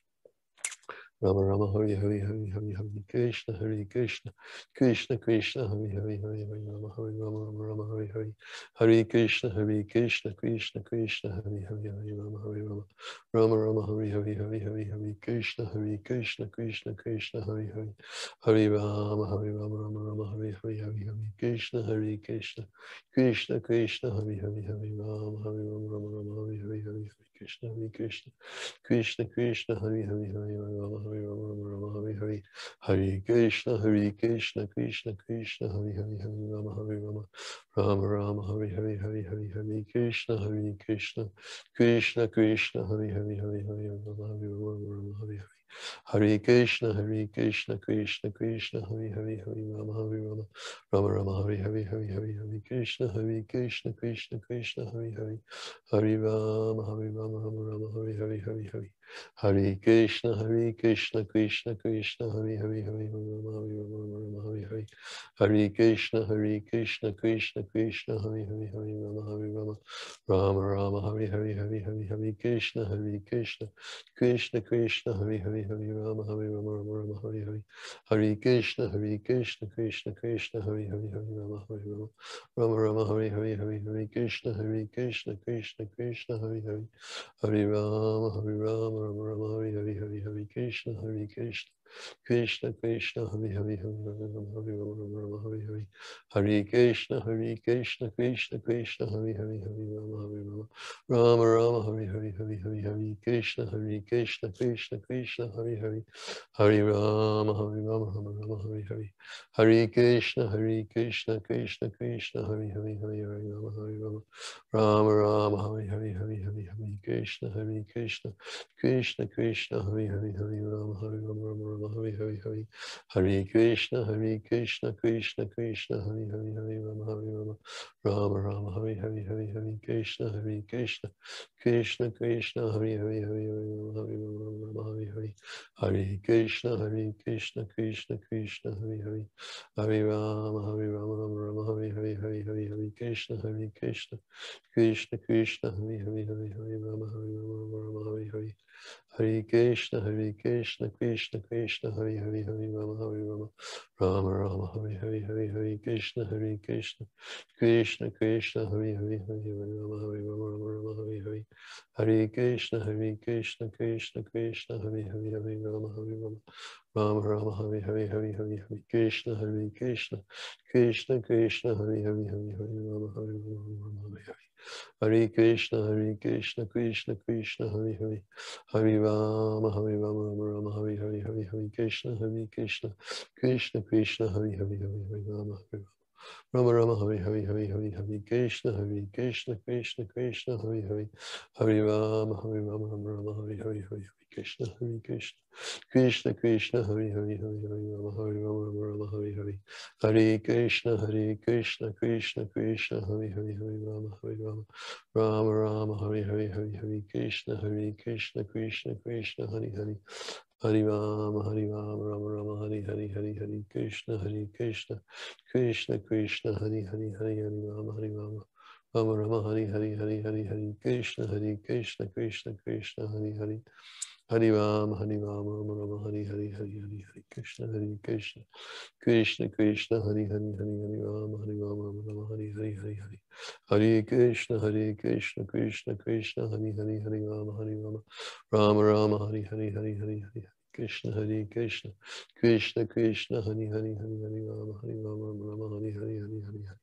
Rama Rama Hari Hari Hari Hari Hari Krishna Hari Krishna Krishna Krishna Hari Hari Hari Hari Rama Hari Rama Rama Rama Hari Hari Hari Krishna Hari Krishna Krishna Krishna Hari Hari Hari Rama Hari Rama Rama Rama Hari Hari Hari Hari Hari Krishna Hari Krishna Krishna Krishna Hari Hari Hari Rama Hari Rama Rama Rama Hari Hari Hari Hari Krishna Hari Krishna Krishna Krishna Hari Hari Hari Rama Hari Rama Rama Rama Hari Hari Hari Krishna Hari Krishna Krishna Krishna Hari Hari Hari Rama Hari Rama Rama Rama Hari Hari Hari Krishna Hari Krishna Krishna Krishna Hari Hari Hari Rama Hari Rama Rama Rama Hari Hari Hari Hari Hari Krishna Hari Krishna Krishna Krishna Hari Hari Hari Hari Rama Hari Rama Rama Hari Hari Hare Krishna, Hare Krishna, Krishna Krishna, Hare Hare, Hare Rama, Hare Rama, Rama Rama, Hare Hare, Hare Hare, Hare Krishna, Hare Krishna, Krishna Krishna, Hare Hare, Hare Rama, Hare Rama, Rama Rama, Hare Hare, Hare Hare, Hare Krishna, Hare Krishna, Krishna Krishna, Hare Hare, Hare Rama, Hare Rama, Rama Rama, Hare Hare, Hare Krishna, Hare Krishna, Krishna Krishna, Hare Hare, Hare Rama, Hare Rama, Rama Rama, Hare Hare, Hare Hare, Hare Krishna, Hare Krishna, Krishna Krishna, Hare Hare, Hare Rama, Hare Rama, Rama Rama, Hare Hare, Hare Krishna, Hare Krishna, Krishna Krishna, Hare Hare, Hare Rama, Hare Rama, Rama Rama, Hare Hare, Hare Hare Krishna, Hare Krishna, Krishna Krishna, Hare Hare, Hare Rama, Hare Rama, Rama Rama, Hare Hare, Hare Hare Krishna, Hare Krishna, Krishna Krishna, Hare Hare, Hare Rama, Hare Rama, Rama Rama, Hare Hare, Hare Krishna, Hare Krishna, Krishna Krishna, Hare Hare, Hare Rama, Hare Rama, Rama Rama, Hare Hare, Hare Hare, Hare Krishna, Hare Krishna, Krishna Krishna, Hare Hare, Hare Rama, Hare Rama, Rama Rama, Hare Hare, Hare Krishna, Hare Krishna, Krishna Krishna, Hare Hare, Hare Rama, Hare Rama, Rama Rama, Hare Hare, Hare Hare, Hare Krishna, Hare Krishna, Krishna Krishna, Hare Hare, Hare Rama, Hare Rama, Rama Rama, Hare Hare, Hare Hare Krishna, Hare Krishna, Krishna Krishna, Hare Hare, Hare Rama, Hare Rama, Rama Rama, Hare Hare, Hare Hare Krishna, Hare Krishna, Krishna Krishna, Hare Hare, Hare Rama, Hare Rama, Hare Hare, Hare Krishna, Hare Krishna, Krishna Krishna, Hare Hare, Hare Rama, Hare Rama, Rama Rama, Hare Hare, Hare Hare, Hare Krishna, Hare Krishna, Krishna Krishna, Hare Hare, Hare Hare Rama, Hare Rama, Rama Rama, Hare Hare, Hare Krishna, Hare Krishna, Krishna Krishna, Hare Hare, Hare Rama, Hare Rama, Rama Rama, Hare Hare, Hare Hare Krishna, Hare Krishna, Krishna Krishna, Hare Hare, Hare Rama, Hare Rama, Rama Rama, Hare Hare, Hare Krishna, Hare Krishna, Krishna Krishna, Hare Hare, Hare Rama, Hare Rama, Rama Rama, Hare Hare, Hare Hare, Hare Krishna, Hare Krishna, Krishna Krishna, Hare Hare, Hare Hare Rama, Hare Rama, Rama Hare Hare, Hare Krishna, Hare Krishna, Krishna Krishna, Hare Hare, Hare Rama, Hare Rama, Rama Rama, Hare Hare, Hare Hare Krishna, Hare Krishna, Krishna Krishna, Hare Hare, Hare Hare Rama, Hare Rama, Rama Hare Hare, Hare Hare, Hare Krishna, Hare Krishna, Krishna Krishna, Hare Hare, Hare Rama, Hare Rama, Rama Rama, Hare Hare, Hare Krishna, Hare Krishna, Krishna Krishna, Hare Hare, Hare Hare Rama, Hare Rama, Rama Rama, Hare Hare, Hare Krishna, Hare Krishna, Krishna Krishna, Hare Hare, Hare Rama, Hare Rama, Rama Rama, Hare Hare, Hare Hare Krishna, Hare Krishna, Krishna Krishna, Hare Hare, Hare Rama, Hare Rama, Rama Rama, Hare Hare, Hare Hare Krishna, Hare Krishna, Krishna Krishna, Hare Hare, Hare Hare Rama, Hare Rama, Rama Rama, Hare Hare, Hare Hare, Hare Krishna, Hare Krishna, Krishna Krishna, Hare Hare, Hare Rama, Hare Rama, Rama Rama, Hare Hare, Hare Hare, Hare Krishna, Hare Krishna, Krishna Krishna, Hare Hare, Hare Hare Rama, Hare Rama, Rama Rama, Hare Hare, Hare Hare, Hare Krishna, Hare Krishna, Krishna Krishna, Hare Hare, Hare Rama, Hare Rama, Rama Rama, Hare Hare, Hare Hare, Hare Krishna, Hare Krishna, Krishna Krishna, Hare Hare, Hare Hare Rama, Hare Rama, Rama Rama, Hare Hare, Hare Hare,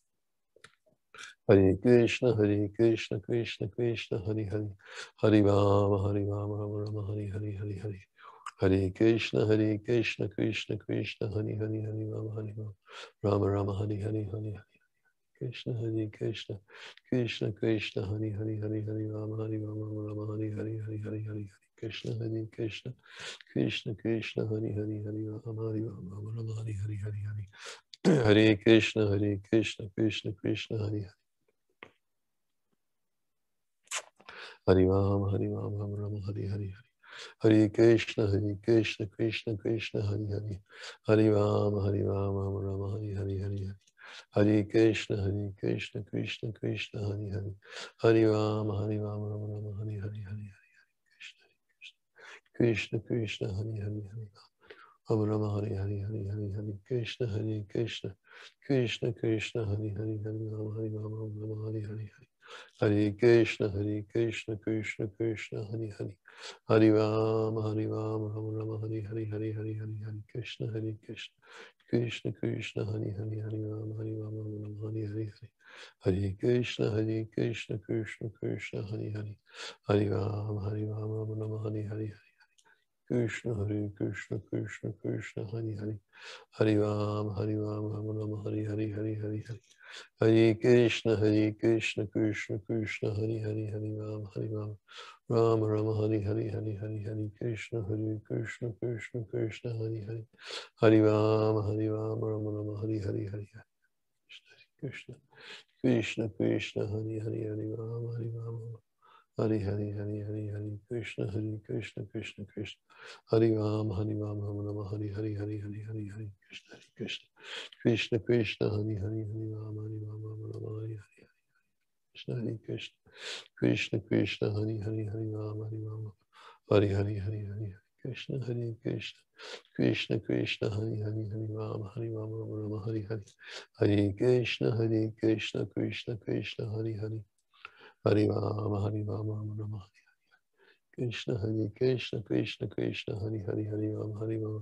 Hare Krishna, Hare Krishna, Krishna Krishna, Hare Hare, Hare Rama, Hare Rama, Rama Rama, Hare Hare, Hare Hare, Hare Krishna, Hare Krishna, Krishna Krishna, Hare Hare, Hare Rama, Hare Rama, Rama Rama, Hare Hare, Hare Hare, Krishna, Hare Krishna, Krishna Krishna, Hare Hare, Hare Hare Rama, Hare Rama, Rama Hare Hare, Hare Hare, Hare Krishna, Hare Krishna, Krishna Krishna, Hare Hare, Hare Rama, Hare Rama, Rama Hare Hare, Hare Hare, Hare Krishna, Hare Krishna, Krishna Krishna, Hare Hare, Hari Ram, Hari Ram, Ram Ram, Hari Hari Hari. Hare Krishna, Hare Krishna, Krishna Krishna, Hare Hare. Hare Ram, Hare Ram, Ram Ram, Hare Hare Hare Hare. Hare Krishna, Hare Krishna, Krishna Krishna, Hare Hare. Hare Ram, Hare Ram, Ram Ram, Hare Hare Hare Hare. Krishna, Krishna, Krishna, Hare Hare Hare. Ram Ram, Hare Hare Hare Hare Hare. Krishna, Hare Krishna, Krishna Krishna, Hare Hare Hare Ram, Hare Ram, Ram Ram, Hare Hare Hare. Hare Krishna, Hare Krishna, Krishna Krishna, Hare Hare. Hare Ram, Hare Ram, Ram Ram, Hare Hare Hare Hare Hare. Hare Krishna, Hare Krishna, Krishna Krishna, Hare Hare Hare Ram, Hare Ram, Ram Ram, Hare Hare Hare. Hare Krishna, Hare Krishna, Krishna Krishna, Hare Hare. Hare Ram, Hare Ram, Ram Ram, Hare Hare Hare. Krishna, Hare Krishna, Krishna Krishna, Hare Hare. Hare Ram, Hare Ram, Ram Ram, Hare Hare Hare Hare Hare. Hare Krishna, Hare Krishna, Krishna Krishna, Hare Hare Hare Ram, Hare Ram, Ram Ram, Hare Hare Hare Hare. Hare Krishna, Hare Krishna, Krishna Krishna, Hare Hare. Hare Ram, Hare Ram, Ram Ram, Hare Hare Hare Hare. Krishna, Krishna Krishna, Hare Hare Hare Ram, Hare Ram, Hare Hare Hare Hare. Hare Krishna, Hare Krishna, Krishna Krishna, Hare Ram, Hare Ram, Ram Ram, Hare Hare Hare Hare. Hare Krishna, Hare Krishna, Krishna Krishna, Hare Hare Hare Ram, Hare Ram, Ram Ram, Hare Hare. Krishna, Hare Krishna, Krishna Krishna, Hare Hare Hare Ram, Hare Ram, Hare Hare Hare Hare. Krishna, Hare Krishna, Krishna Krishna, Hare Hare Hare Ram, Hare Ram, Ram Ram, Hare Hare. Hare Krishna, Hare Krishna, Krishna Krishna, Hare Hare. Hare Ram, Hare Ram, Ram Ram, Hare Hare. Krishna, Hare Krishna, Krishna Krishna, Hare Hare Hare Ram, Hare Ram,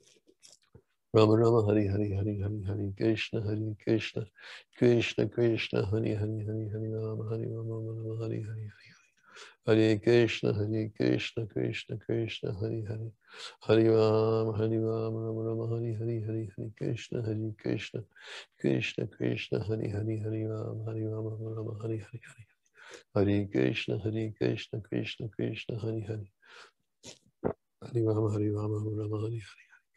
Rama Rama, Hare Hare Hare Hare. Hare Krishna, Hare Krishna, Krishna Krishna, Hare Hare Hare Hare Rama, Hare Rama, Rama Rama, Hare Hare Hare. Hare Krishna, Hare Krishna, Krishna Krishna, Hare Hare. Hare Ram, Hare Ram, Rama Rama, Hare Hare Hare. Hare Krishna, Hare Krishna, Krishna Krishna, Hare Hare Hare Ram, Hare Ram, Rama Rama, Hare Hare Hare. Hare Krishna, Hare Krishna, Krishna Krishna, Hare Hare. Hare Ram, Hare Ram, Rama Rama, Hare Hare.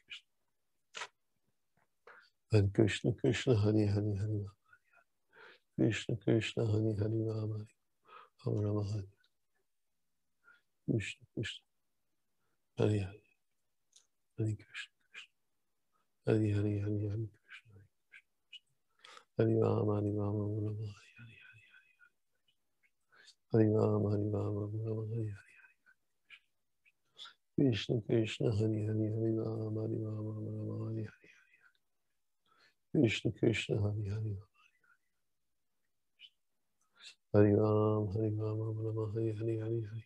Hare Krishna, Krishna, Hare Hare, Hare Rama. Krishna, Krishna, Hare Hare, Rama, Hare Rama, Hare Krishna, Krishna, Hare Hare, Hare Krishna, Krishna, Hare Hare, Hare Hare, Krishna, Hare Rama, Hare Rama, Rama, Hare Hare, Hare Rama, Hare Rama, Rama, Hare Hare, Krishna, Krishna, Hare Hare, Hare Rama, Hare Rama, Rama, Hare Hare, Krishna, Krishna, Hare Hare, Hare Ram, Hare Rama, Rama, Hare Hare, Hare Hare,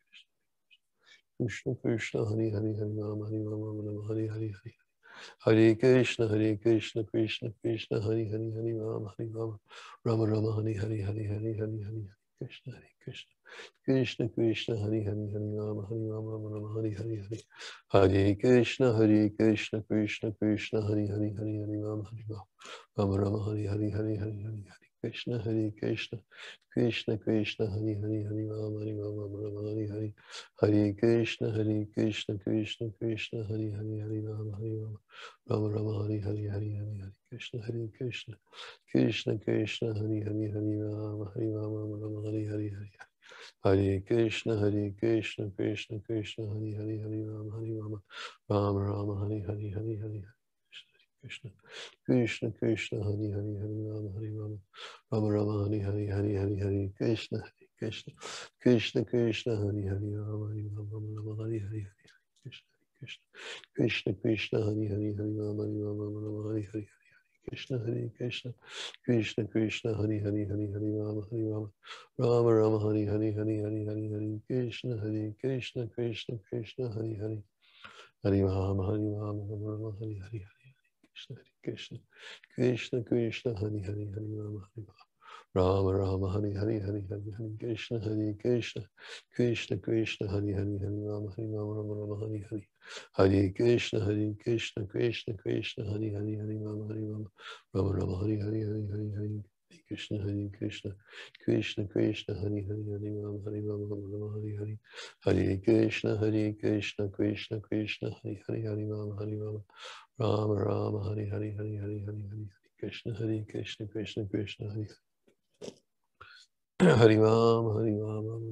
Krishna, Krishna, Hare Hare, Hare Rama, Hare Rama, Rama, Hare Hare, Hare Hare Krishna, Hare Krishna, Krishna Krishna, Hare Hare, Hare Rama, Hare Rama, Rama Rama, Hare Hare, Hare Hare, Hare Hare, Krishna, Hare Krishna, Krishna Krishna, Hare Hare, Hare Rama, Hare Rama, Rama Rama, Hare Hare, Hare Hare Krishna, Hare Krishna, Krishna Krishna, Hare Hare, Hare Hare Rama, Hare Rama, Rama Rama, Hare Hare, Hare Hare, Hare Hare Krishna, Hare Krishna, Krishna Krishna, Hare Hare, Hare Rama, Hare Rama, Rama Rama, Hare Hare. Hare Krishna, Hare Krishna, Krishna Krishna, Hare Hare, Hare Rama, Hare Rama, Rama Rama, Hare Hare, Hare Hare, Hare Krishna, Hare Krishna, Krishna Krishna, Hare Hare, Hare Rama, Hare Rama, Rama Rama, Hare Hare, Hare Hare Krishna, Hare Krishna, Krishna Krishna, Hare Hare, Hare Rama, Hare Rama, Rama Rama, Hare Hare, Hare Hare, Krishna, Krishna Krishna, Hare Hare, Hare Rama, Hare Rama, Rama Rama, Hare Hare, Hare Hare, Hare Krishna, Hare Krishna, Krishna Krishna, Hare Hare, Rama, Hare Rama, Rama Rama, Hare Hare, Hare Krishna, Krishna, Krishna Krishna, Hare Hare, Hare Rama, Hare Rama, Rama Rama, Hare Hare, Hare Krishna, Hare Krishna, Krishna Krishna, Hare Hare, Hare Hare Rama, Hare Rama, Rama Rama, Hare Hare, Hare Hare, Hare Hare Krishna, Hare Krishna, Krishna Krishna, Hare Hare, Hare Rama, Hare Rama, Rama Rama, Hare Hare, Hare Krishna, Hare Krishna, Krishna Krishna, Hare Hare, Hare Rama, Hare Rama, Rama Rama, Hare Hare, Hare Hare, Hare Krishna, Hare Krishna, Krishna Krishna, Hare Hare, Hare Rama, Hare Rama, Rama Rama, Hare Hare, Hare Krishna, Hare Krishna, Krishna Krishna, Hare Hare, Hare Rama, Hare Rama, Rama Rama, Hare Hare, Hare Hare, Hare Krishna, Hare Krishna, Krishna Krishna, Hare Hare, Hare Rama, Hare Rama, Rama Rama, Hare Hare, Hare Krishna, Hare Krishna, Krishna Krishna, Hare Hare, Hare Rama, Hare Rama, Rama Rama, Hare Hare, Hare Hare, Hare Hare, Krishna, Hare Krishna, Krishna Krishna, Hare Hare Ram, Hare Ram, Rama Rama, Hare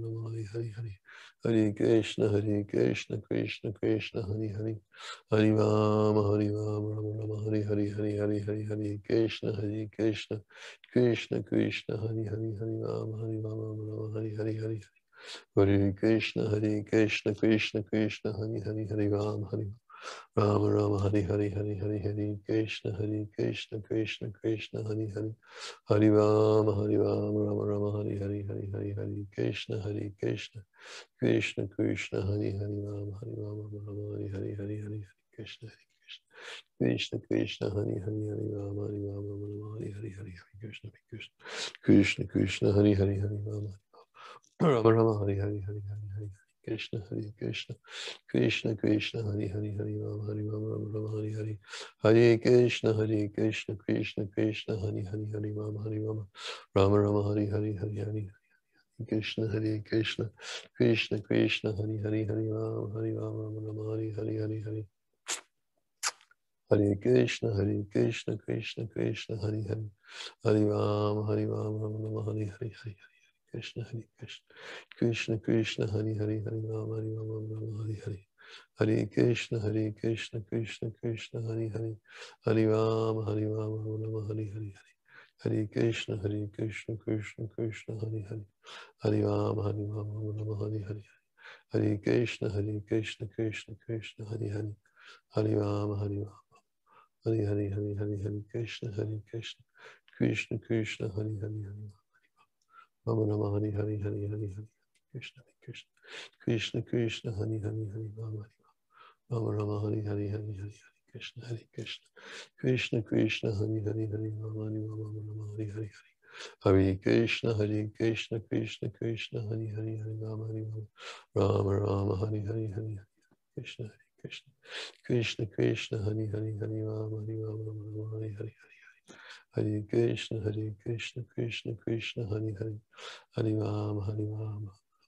Hari Hari Hari. Hare Krishna, Hare Krishna, Krishna Krishna, Hare Hare. Hare Rama, Hare Rama, Rama Rama, Hare Hare, Hare Hare, Hare Hare Krishna, Hare Krishna, Krishna Krishna, Hare Hare, Hare Rama, Hare Rama, Rama Rama, Hare Hare, Hare Hare. Hare Krishna, Hare Krishna, Krishna Krishna, Hare Hare, Hare Rama, Hare Rama, Rama, Hare Hare, Hare Hare, Hare Krishna, Hare Krishna, Krishna Krishna, Hare Hare, Hare Rama, Hare Rama, Rama Rama, Hare Hare, Hare Hare, Hare Krishna, Hare Krishna, Krishna Krishna, Hare Hare, Rama, Hare Rama, Rama, Hare Hare, Hare Hare, Hare Krishna, Hare Krishna, Krishna Krishna, Hare Hare, Hare Rama, Hare Rama, Rama, Hare Hare, Hare Hare Krishna, Hare Krishna, Krishna Krishna, Hare Hare, Hare Rama, Rama Rama, Hare Hare, Hare Hare, Hare Krishna, Hare Krishna, Krishna Krishna, Hare Hare, Hare Rama, Hare Rama, Rama Rama, Hare Hare, Hare Krishna, Hare Krishna, Krishna Krishna, Hare Hare, Hare Rama, Hare Rama, Rama Rama, Hare Hare, Hare Hare, Krishna, Hare Krishna, Krishna Krishna, Hare Hare, Hare Rama, Hare Rama, Rama Rama, Hare Hare, Hare Hare. Hare Krishna, Hare Krishna, Krishna Krishna, Hare Hare, Hare Rama, Hare Rama, Rama Rama, Hare Hare, Hare Krishna, Hare Krishna, Krishna Krishna, Hare Hare, Hare Rama, Hare Rama, Rama Hare Hare, Hare Krishna, Hare Krishna, Krishna Krishna, Hare Hare, Hare Rama, Hare Rama, Rama Hare Hare, Hare Krishna, Hare Krishna, Krishna Krishna, Hare Hare, Hare Rama, Hare Rama, Rama Hare Hare, Hare Krishna, Hare Krishna, Krishna Krishna, Hare Hare, Hare Rama, Hare Rama, Hare Hare, Hare Hare, Hare Krishna, Hare Krishna, Krishna Krishna, Hare Hare, Hare Rama Rama, Hare Hare, Hare Hare, Hare Krishna, Hare Krishna, Krishna Krishna, Hare Hare, Hare Rama, Rama Rama, Hare Hare, Hare Hare, Hare Krishna, Hare Krishna, Krishna Krishna, Hare Hare, Hare Rama, Rama Rama, Hare Hare, Hare Krishna, Hare Krishna, Krishna Krishna, Hare Hare, Hare Rama, Rama Rama, Hare Hare, Hare Krishna, Hare Krishna, Krishna Krishna, Hare Hare, Hare Rama, Hare Rama, Rama Hare Hare, Hare Krishna, Hare Krishna, Krishna Krishna, Hare Hare, Hare Rama, Hare Rama,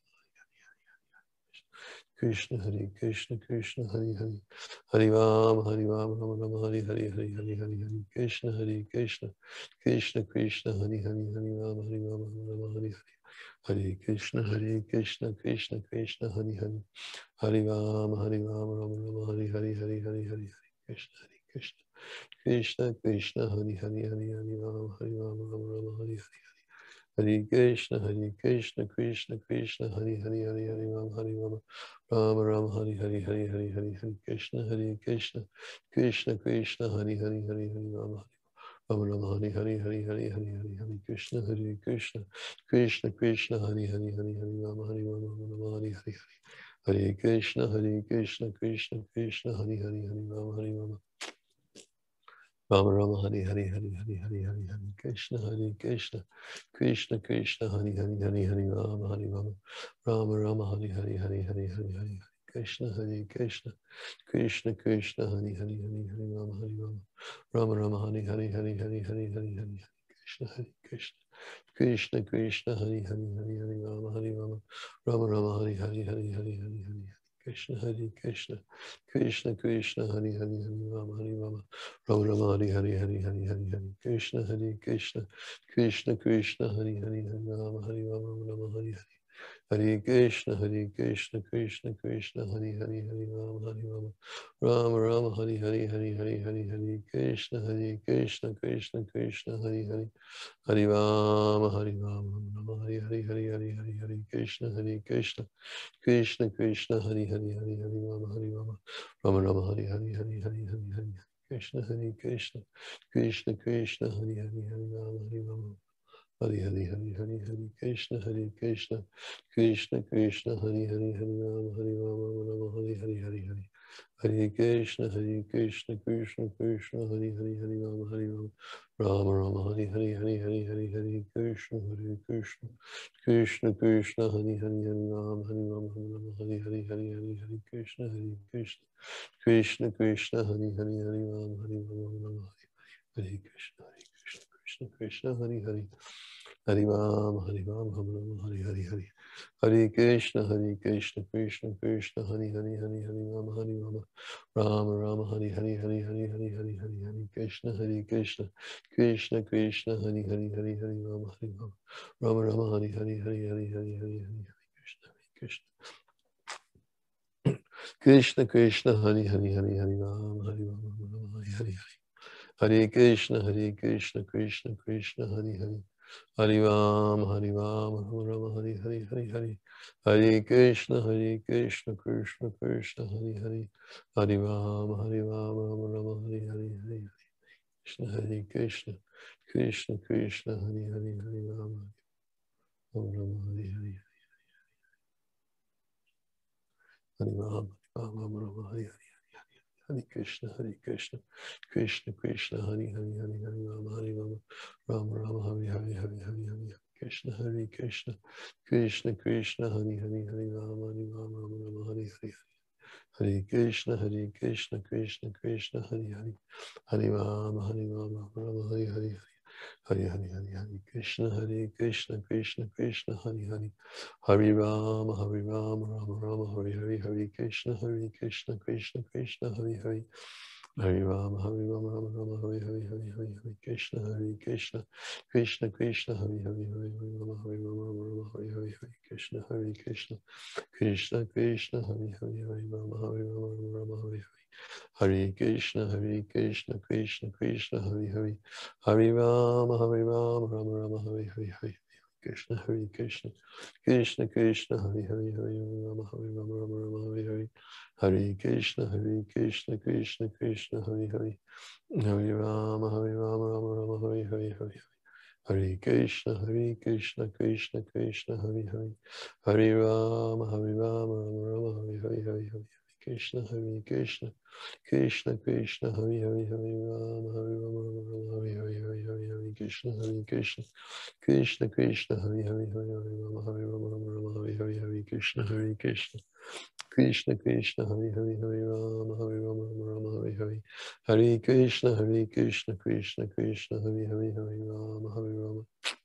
Krishna, Hare Krishna, Krishna Hare Hare, Hare Rama, Hare Rama, Rama Rama, Hare Hare, Hare Hare, Hare Hare, Krishna, Hare Krishna, Krishna Krishna, Hare Hare, Hare Rama, Hare Rama, Rama Rama, Hare Hare, Hare Krishna, Hare Krishna, Krishna Krishna, Hare Hare, Hare Rama, Hare Rama, Rama Rama, Hare Hare, Hare Hare, Hare Hare, Krishna, Hare Krishna, Krishna Krishna, Hare Hare, Hare Hare, Rama, Hare Rama, Rama Rama, Hare Hare, Hare Krishna, Hare Krishna, Krishna Krishna, Hare Hare, Hare Hare, Rama, Hare Rama, Rama Rama, Hare Hare, Hare Hare, Hare Hare, Krishna, Hare Krishna, Krishna Krishna, Hare Hare, Hare Hare, Rama, Rama Rama, Hare Hare, Hare Hare, Hare Hare, Hare Krishna, Hare Krishna, Krishna Krishna, Hare Hare, Hare Hare, Rama, Hare Rama, Rama Hare Hare, Hare Krishna, Hare Krishna, Krishna Krishna, Hare Hare, Hare Rama, Hare Rama, Rama Rama, Hare Hare, Hare Hare, Hare Hare, Hare Krishna, Hare Krishna, Krishna Krishna, Hare Hare, Hare Hare, Rama, Hare Rama, Rama Rama, Hare Hare, Hare Hare, Hare Hare, Krishna, Hare Krishna, Krishna Krishna, Hare Hare, Hare Hare, Rama, Hare Rama, Rama Rama, Hare Hare, Hare Hare, Hare Hare, Hare Krishna, Hare Krishna, Krishna Krishna, Hare Hare, Hare Hare, Rama, Hare Rama, Rama Rama, Hare Hare, Hare Hare, Hare Hare, Krishna, Hare Krishna, Krishna Krishna, Hare Hare, Hare Rama, Hare Rama, Rama Rama, Hare Hare, Hare Hare, Hare Hare, Krishna, Hare Krishna, Krishna Krishna, Hare Hare, Hare Rama, Hare Rama, Rama Hare Hare, Hare Krishna, Hare Krishna, Krishna Krishna, Hare Hare, Hare Rama, Hare Rama, Rama Rama, Hare Hare, Hare Hare, Hare Hare, Krishna, Hare Krishna, Krishna Krishna, Hare Hare, Hare Rama, Hare Rama, Rama Hare Hare, Hare Hare, Hare Hare, Krishna, Hare Krishna, Krishna Krishna, Hare Hare, Hare Hare, Rama Hare Rama, Rama Rama, Hare Hare, Hare Hare, Hare Hare, Krishna, Hare Krishna, Krishna Krishna, Hare Hare, Hare Rama, Hare Rama, Hare Hare, Hare Hare, Hare Krishna, Hare Krishna, Krishna Krishna, Hare Hare, Hare Rama, Hare Rama, Rama Hare Hare, Hare Hare, Hare Krishna, Hare Krishna, Krishna Krishna, Hare Hare, Hare Rama, Hare Rama, Rama Rama, Hare Hare, Hare Hare, Hare Hare, Krishna, Hare Krishna, Krishna Krishna, Hare Hare, Hare Rama, Hare Rama, Rama Hare Hare, Hare Hare, Hare Krishna, Hare Krishna, Krishna Krishna, Hare Hare, Hare Rama, Hare Rama, Rama Hare Hare, Krishna, Hare Krishna, Krishna Krishna, Hare Hare, Hare Rama, Hare Rama, Rama Hare Hare, Hare Hare Krishna, Hare Krishna, Krishna Krishna, Hare Hare, Hare Hare, Rama Hare Rama, Rama Rama, Hare Hare, Hare Hare, Hare Hare, Hare Hare, Krishna, Hare Krishna, Krishna Krishna, Hare Hare, Hare Hare, Rama Hare Rama, Rama Rama, Hare Hare, Hare Hare, Hare Hare, Hare Hare, Krishna, Krishna. Krishna Krishna Hari Hari Hari Hari Ram Hari Ram Hari Hari Hare Krishna Hare Krishna Krishna Krishna Hari Hari Hari Ram Hari Ram Ram Ram Hari Hari Hari Hari Hare Krishna Hare Krishna Krishna Krishna Hari Hari Hari Ram Hari Ram Ram Ram Hari Hari Hari Krishna Hare Krishna Krishna Krishna Hari Hari Hari Ram Ram Ram Hari Hari Hari Ram Ram Ram Hari Hari Hare Krishna, Hare Krishna, Krishna Krishna, Hare Hare, Hare Hare Rama, Hare Rama, Rama Rama, Hare Hare, Hare Hare, Hare Krishna, Hare Krishna, Krishna Krishna, Hare Hare, Hare Rama, Hare Rama, Rama Rama, Hare Hare, Hare Krishna, Hare Krishna, Krishna Krishna, Hare Hare, Hare Rama, Hare Rama, Rama Rama, Hare Hare, Hare Hare, Hare Hare Krishna, Hare Krishna, Krishna Krishna, Hare Hare, Hare Rama, Hare Rama, Rama Rama, Hare Hare, Hare Krishna, Hare Krishna, Krishna Krishna, Hare Hare, Hare Rama, Hare Rama, Rama Rama, Hare Hare, Hare Hare, Hare Krishna, Hare Krishna, Krishna Krishna, Hare Hare, Hare Rama, Hare Rama, Rama Rama, Hare Hare, Hare Krishna, Hare Krishna, Krishna Krishna, Hare Hare, Hare Rama, Hare Rama, Rama Rama, Hare Hare. Hare Krishna, Hare Krishna, Krishna Krishna, Hare Hare, Hare Rama, Hare Rama, Rama Rama, Hare Hare, Hare Krishna, Hare Krishna, Krishna Krishna, Hare Hare, Hare Rama, Hare Rama, Rama Rama, Hare Hare, Hare Krishna, Hare Krishna, Krishna Krishna, Hare Hare, Hare Rama, Hare Rama, Rama Rama, Hare Hare, Hare Hare Krishna, Hare Krishna, Krishna Krishna, Hare Hare, Hare Rama, Hare Rama, Rama Rama, Hare Hare, Hare Hare. Krishna, Hare Krishna, Krishna Krishna, Hare Hare, Hare Rama, Hare Rama, Rama Rama, Hare Hare, Hare Hare, Hare Krishna, Hare Krishna, Krishna Krishna, Hare Hare, Hare Rama, Hare Rama, Rama Rama, Hare Hare, Hare Krishna, Hare Krishna, Krishna Krishna, Hare Hare, Hare Rama, Hare Rama, Rama Rama, Hare Hare, Hare Krishna, Hare Krishna, Krishna Krishna, Hare Hare, Hare Rama, Hare Rama.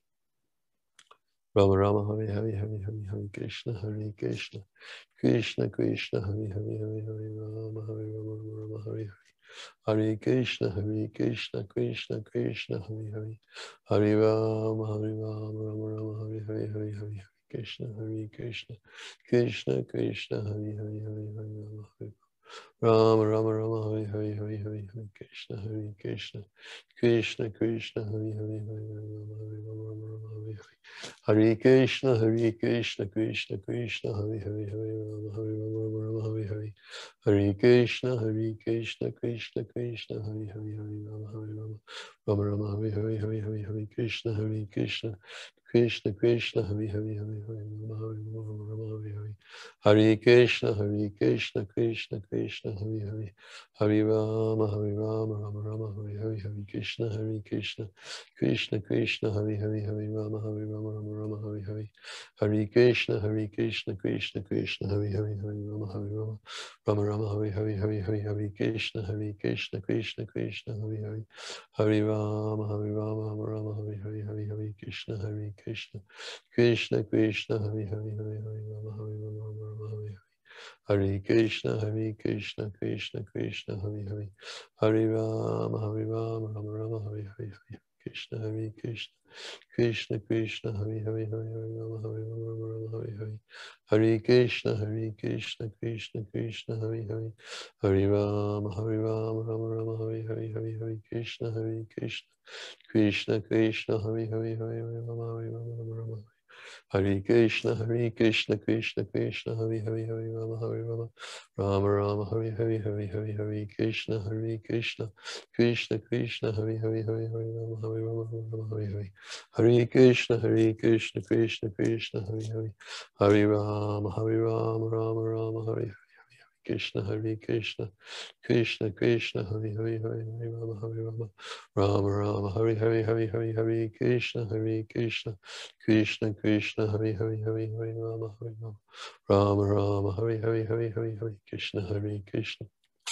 Rama Rama, Hare Hare, Hare Hare, Hare Krishna, Hare Krishna, Krishna Krishna, Hare Hare, Hare Hare Rama, Hare Rama, Rama Rama, Hare Hare, Hare Krishna, Hare Krishna, Krishna Krishna, Hare Hare, Hare Rama, Hare Rama, Rama Rama, Hare Hare, Hare Hare, Krishna, Hare Krishna, Krishna Krishna, Hare Hare, Hare Hare Rama, Hare Rama, Rama Rama, Hare Hare, Hare Hare, Hare Krishna, Hare Krishna, Krishna Krishna, Hare Hare, Hare Rama, Hare Rama, Rama Rama, Hare Hare. Hare Krishna, Hare Krishna, Krishna Krishna, Hare Hare, Hare Rama, Hare Rama, Rama Rama, Hare Hare. Hare Krishna, Hare Krishna, Krishna Krishna, Hare Hare, Hare Rama, Hare Rama, Rama Rama, Hare Hare, Hare Hare, Hare Krishna, Hare Krishna, Krishna Krishna, Hare Hare, Hare Hare, Rama, Hare Rama, Rama Rama, Hare Hare. Hare Krishna, Hare Krishna, Krishna Krishna, Hare Hare, Hare Rama, Hare Rama, Rama Rama, Hare Hare, Hare Krishna, Hare Krishna, Krishna Krishna, Hare Hare, Hare Rama, Hare Rama, Rama Rama, Hare Hare, Hare Krishna, Hare Krishna, Krishna Krishna, Hare Hare, Hare Rama, Hare Rama, Rama Rama, Hare Hare, Hare Hare, Hare Krishna, Hare Krishna, Krishna Krishna, Hare Hare, Hare Rama, Hare Rama, Rama Rama, Hare Hare, Hare Hare Krishna, Hare Krishna, Krishna Krishna, Hare Hare, Hare Hare Rama, Hare Rama, Rama Rama, Hare Hare. Hare Krishna, Hare Krishna, Krishna Krishna, Hare Hare, Hare Rama, Hare Rama, Rama Rama, Hare Hare, Hare Krishna, Hare Krishna, Krishna Krishna, Hare Hare, Hare Rama, Hare Rama, Rama Rama, Hare Hare, Hare Krishna, Hare Krishna, Krishna Krishna, Hare Hare, Hare Rama, Hare Rama, Rama Rama, Hare Hare, Hare Hare Krishna, Hare Krishna, Krishna Krishna, Hare Hare, Hare Rama, Hare Rama, Rama Rama. Hare Krishna, Hare Krishna, Krishna Krishna, Hare Hare, Hare Rama, Hare Rama, Rama Rama, Hare Hare, Hare Hare, Hare Krishna, Hare Krishna, Krishna Krishna, Hare Hare, Hare Hare Rama, Hare Rama, Rama Hare Hare, Hare Krishna, Hare Krishna, Krishna Krishna, Hare Hare, Hare Rama, Hare Rama, Rama Rama, Hare Hare. Krishna, Hare Krishna, Krishna Krishna, Hare Hare, Hare Hare Rama, Hare Rama, Rama Rama, Hare Hare, Hare Hare, Hare Krishna, Hare Krishna, Krishna Krishna, Hare Hare, Hare Hare Rama, Hare Rama, Rama Rama, Hare Hare, Hare Hare, Hare Krishna, Hare Krishna,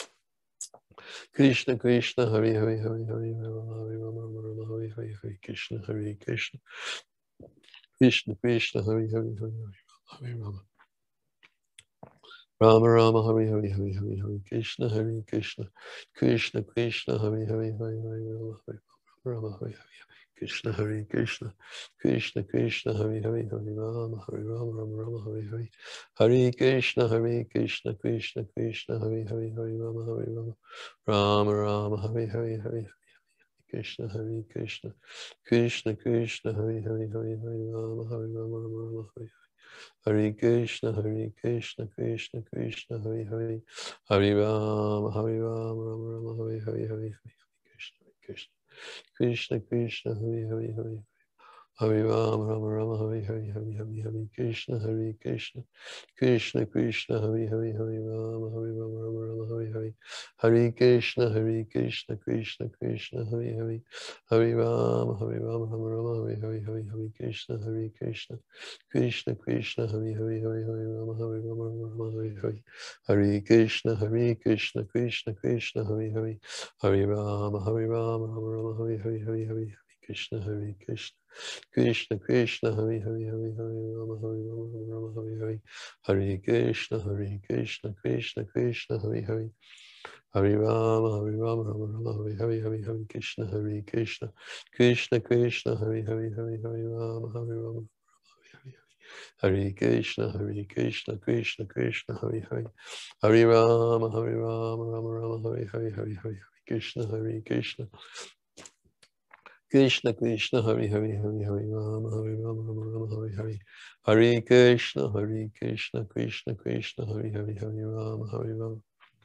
Krishna Krishna, Hare Hare, Hare Hare Rama, Hare Rama, Rama Rama, Hare Hare, Hare Krishna, Hare Krishna, Krishna Krishna, Hare Hare, Hare Hare Rama. Rama Rama, Hare Hare, Hare Hare, Hare Krishna, Hare Krishna, Krishna Krishna, Hare Hare, Hare Hare Rama, Hare Rama, Hare Hare, Krishna, Hare Krishna, Krishna Krishna, Hare Hare, Hare Rama, Hare Rama, Rama Rama, Hare Hare, Hare Krishna, Hare Krishna, Krishna Krishna, Hare Hare, Hare Rama, Hare Rama, Rama Rama, Hare Hare, Hare Krishna, Hare Krishna, Krishna Krishna, Hare Hare, Hare Hare Rama, Hare Rama, Rama Rama, Hare Hare Krishna, Hare Krishna, Krishna Krishna, Hare Hare, Hare Rama, Hare Rama, Rama Rama, Hare Hare, Hare Krishna, Krishna Krishna Krishna, Hare Hare, Hare Hare Rama, Rama Rama, Hare Hare, Hare Hare, Hare Krishna, Hare Krishna, Krishna Krishna, Hare Hare, Hare Rama, Hare Rama, Rama Rama, Hare Hare, Hare Krishna, Hare Krishna, Krishna Krishna, Hare Hare, Hare Rama, Hare Rama, Rama Rama, Hare Hare, Hare Hare Krishna, Hare Krishna, Krishna Krishna, Hare Hare, Hare Hare Rama, Hare Rama, Rama Rama, Hare Hare, Hare Krishna, Hare Krishna, Krishna Krishna, Hare Hare, Hare Rama, Hare Rama, Rama Rama, Hare Hare, Hare Hare, Krishna, Hare Krishna, Krishna Krishna, Hare Hare, Hare Hare, Rama Hare Rama, Rama Hare Hare, Hare Krishna, Hare Krishna, Krishna Krishna, Hare Hare, Hare Rama, Hare Rama, Rama Rama, Hare Hare, Hare Hare Krishna, Hare Krishna, Krishna Krishna, Hare Hare, Hare Hare, Rama, Hare Rama, Hare Krishna, Hare Krishna, Krishna Krishna, Hare Hare, Hare Rama, Hare Rama, Rama Rama, Hare Hare, Hare Hare, Krishna, Hare Krishna, Krishna Krishna, Hare Hare, Hare Hare, Rama, Hare Rama, Rama Rama, Hare Hare, Hare Krishna, Hare Krishna, Krishna Krishna, Hare Hare, Hare Rama, Hare Rama,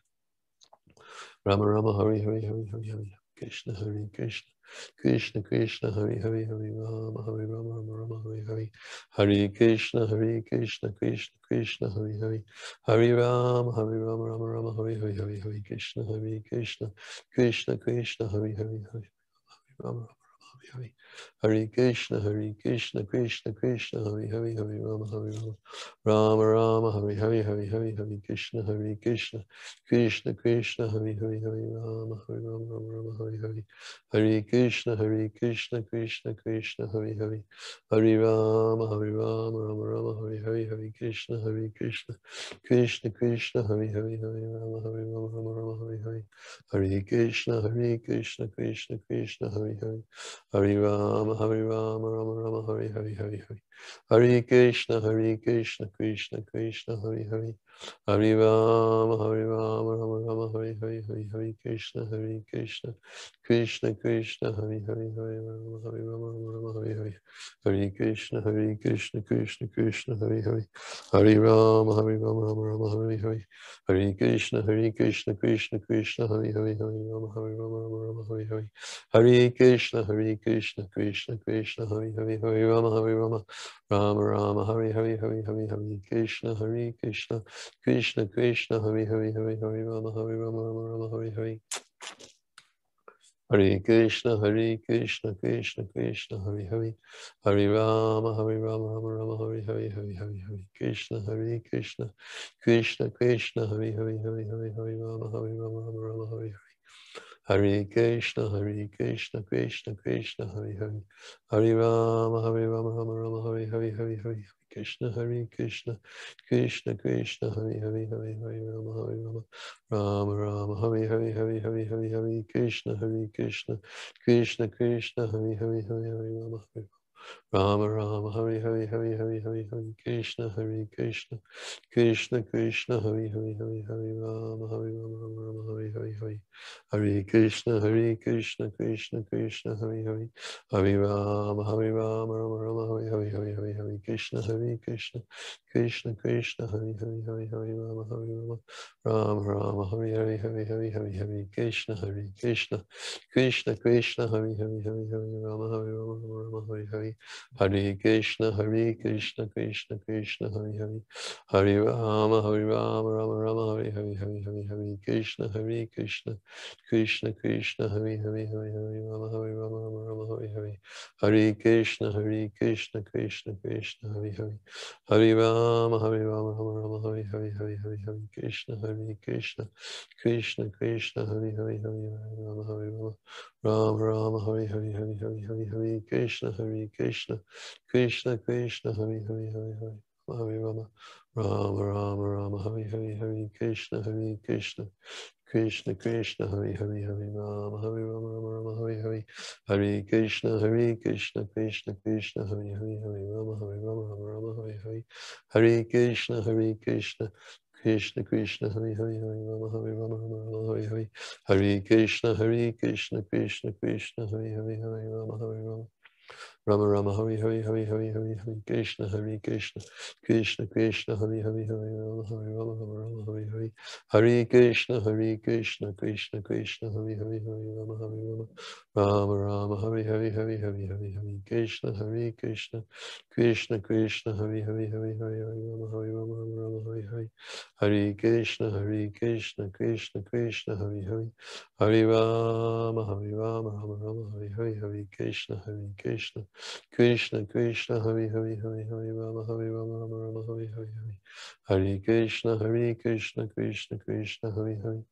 Rama Rama, Hare Hare, Hare Hare, Hare Krishna, Hare Krishna, Krishna Krishna, Hare Hare, Hare Rama, Hare Rama, Rama Rama, Hare Hare, Hare Krishna, Hare Krishna, Krishna Krishna, Hare Hare, Hare Rama, Hare Rama, Rama Rama, Hare Hare, Hare Hare Krishna, Hare Krishna, Krishna Krishna, Hare Hare, Hare Rama, Hare Hare Krishna, Hare Krishna, Krishna Krishna, Hare Hare, Hare Rama, Hare Rama, Rama Rama, Hare Hare, Hare Hare, Hare Krishna, Hare Krishna, Krishna Krishna, Hare Hare, Hare Rama, Hare Rama, Rama Rama, Hare Hare, Hare Krishna, Hare Krishna, Krishna Krishna, Hare Hare, Hare Rama, Hare Rama, Rama Rama, Hare Hare, Hare Krishna, Hare Krishna, Krishna Krishna, Hare Hare, Hare Rama, Hare Rama, Rama Rama, Hare Hare, Hare Krishna, Hare Krishna, Krishna Krishna, Hare Hare, Hare Rama, Hare Rama, Rama Rama, Hare Hare, Hare Hare, Hare Krishna, Hare Krishna, Krishna Krishna, Hare Hare, Hare Rama, Hare Rama, Rama Rama, Hare Hare, Hare Hare Krishna, Hare Krishna, Krishna Krishna, Hare Hare, Hare Rama, Hare Rama, Rama Rama, Hare Hare, Hare Krishna, Hare Krishna, Krishna Krishna, Hare Hare, Hare Rama, Hare Rama, Rama Rama, Hare Hare, Hare Krishna, Hare Krishna, Krishna Krishna, Hare Hare, Hare Rama, Hare Rama, Rama Rama, Hare Hare, Hare Krishna, Hare Krishna, Krishna Krishna, Hare Hare, Hare Rama, Hare Rama, Rama Rama, Hare Hare, Hare Hare, Hare Krishna, Hare Krishna, Krishna Krishna, Hare Hare, Hare Hare, Rama, Hare Rama, Rama Rama, Hare Hare, Hare Krishna, Hare Krishna, Krishna Krishna, Hare Hare, Hare Rama, Hare Rama, Rama Rama, Hare Hare, Hare Hare, Hare Krishna, Hare Krishna, Krishna Krishna, Hare Hare, Hare Hare, Hare Rama, Hare Rama, Rama Rama, Hare Hare, Hare Krishna, Hare Krishna, Krishna Krishna, Hare Hare, Hare Rama, Hare Rama, Rama Rama, Hare Hare, Hare Hare, Krishna, Hare Krishna, Krishna Krishna, Hare Hare, Hare Hare, Rama, Hare Rama, Rama Rama, Hare Hare, Hare Hare, Hare Hare, Krishna, Hare Krishna, Krishna Krishna, Hare Hare, Hare Hare, Rama, Hare Rama, Rama, Hare Hare, Hare Hare, Hare Hare, Krishna, Hare Krishna, Krishna Krishna, Hare Hare, Hare Hare, Rama, Hare Rama, Rama Rama, Hare Hare, Hare Hare Krishna, Hare Krishna, Krishna Krishna, Hare Hare, Hare Rama, Hare Rama, Rama Rama, Hare Hare, Hare Hare, Hare Krishna, Hare Krishna, Krishna Krishna, Hare Hare, Hare Hare, Rama, Hare Rama, Rama Rama, Hare Hare, Hare Hare, Hare Hare, Krishna, Hare Krishna, Krishna Krishna, Hare Hare, Hare Hare, Rama, Hare Rama, Rama Rama, Hare Hare, Hare Krishna, Hare Krishna, Krishna Krishna, Hare Hare, Hare Rama, Hare Rama, Rama Rama, Hare Hare, Hare Hare, Hare Krishna, Hare Krishna, Krishna Krishna, Hare Hare, Hare Hare, Rama, Hare Rama, Rama Rama, Hare Hare, Hare Krishna, Hare Krishna, Krishna Krishna, Hare Hare, Hare Rama, Hare Rama, Rama Rama, Hare Hare, Hare Hare, Hare Krishna, Hare Krishna, Krishna Krishna, Hare Hare, Hare Rama, Hare Rama, Rama Rama, Hare Hare, Hare Hare, Hare Hare, Krishna, Hare Krishna, Krishna Krishna, Hare Hare, Hare Hare, Hare Rama, Rama Rama, Rama Hare Hare, Hare Krishna, Hare Krishna, Krishna Krishna Hari Hari Hari Rama Hari Rama Rama Rama Hari Hari Hare Krishna Hare Krishna Krishna Krishna Hari Hari Hari Rama Hari Rama Rama Rama Hari Hari Hare Krishna Hare Krishna Krishna Krishna Hari Hari Hari Rama Hari Rama Rama Rama Hari Hari Hare Krishna Hare Krishna Krishna Krishna Hari Hari Hari Rama Hari Rama Rama Rama Hari Hari Hari Hari Hari Hari Krishna Hari Krishna Krishna Krishna Hari Hari Hari Rama Hari Rama Rama Rama Hari Hari Hare Krishna Hare Krishna Krishna Krishna Hari Hari Hari Rama Hari Rama Rama Rama Hari Hari Hari Hari Hari Hari Krishna Hare Krishna Krishna Krishna Hari Hari Hari Hari Hari Rama Hari Rama Rama Rama Hari Hari Hare Krishna Hare Krishna Krishna Krishna Hari Hari Hari Rama Hari Rama Rama Rama Hari Hari Hare Krishna Hare Krishna Krishna Krishna Hari Hari Hari Hari Rama Hari Rama Rama Rama Hari Hari Hari Hare Krishna Hare Krishna Krishna Krishna Hari Hari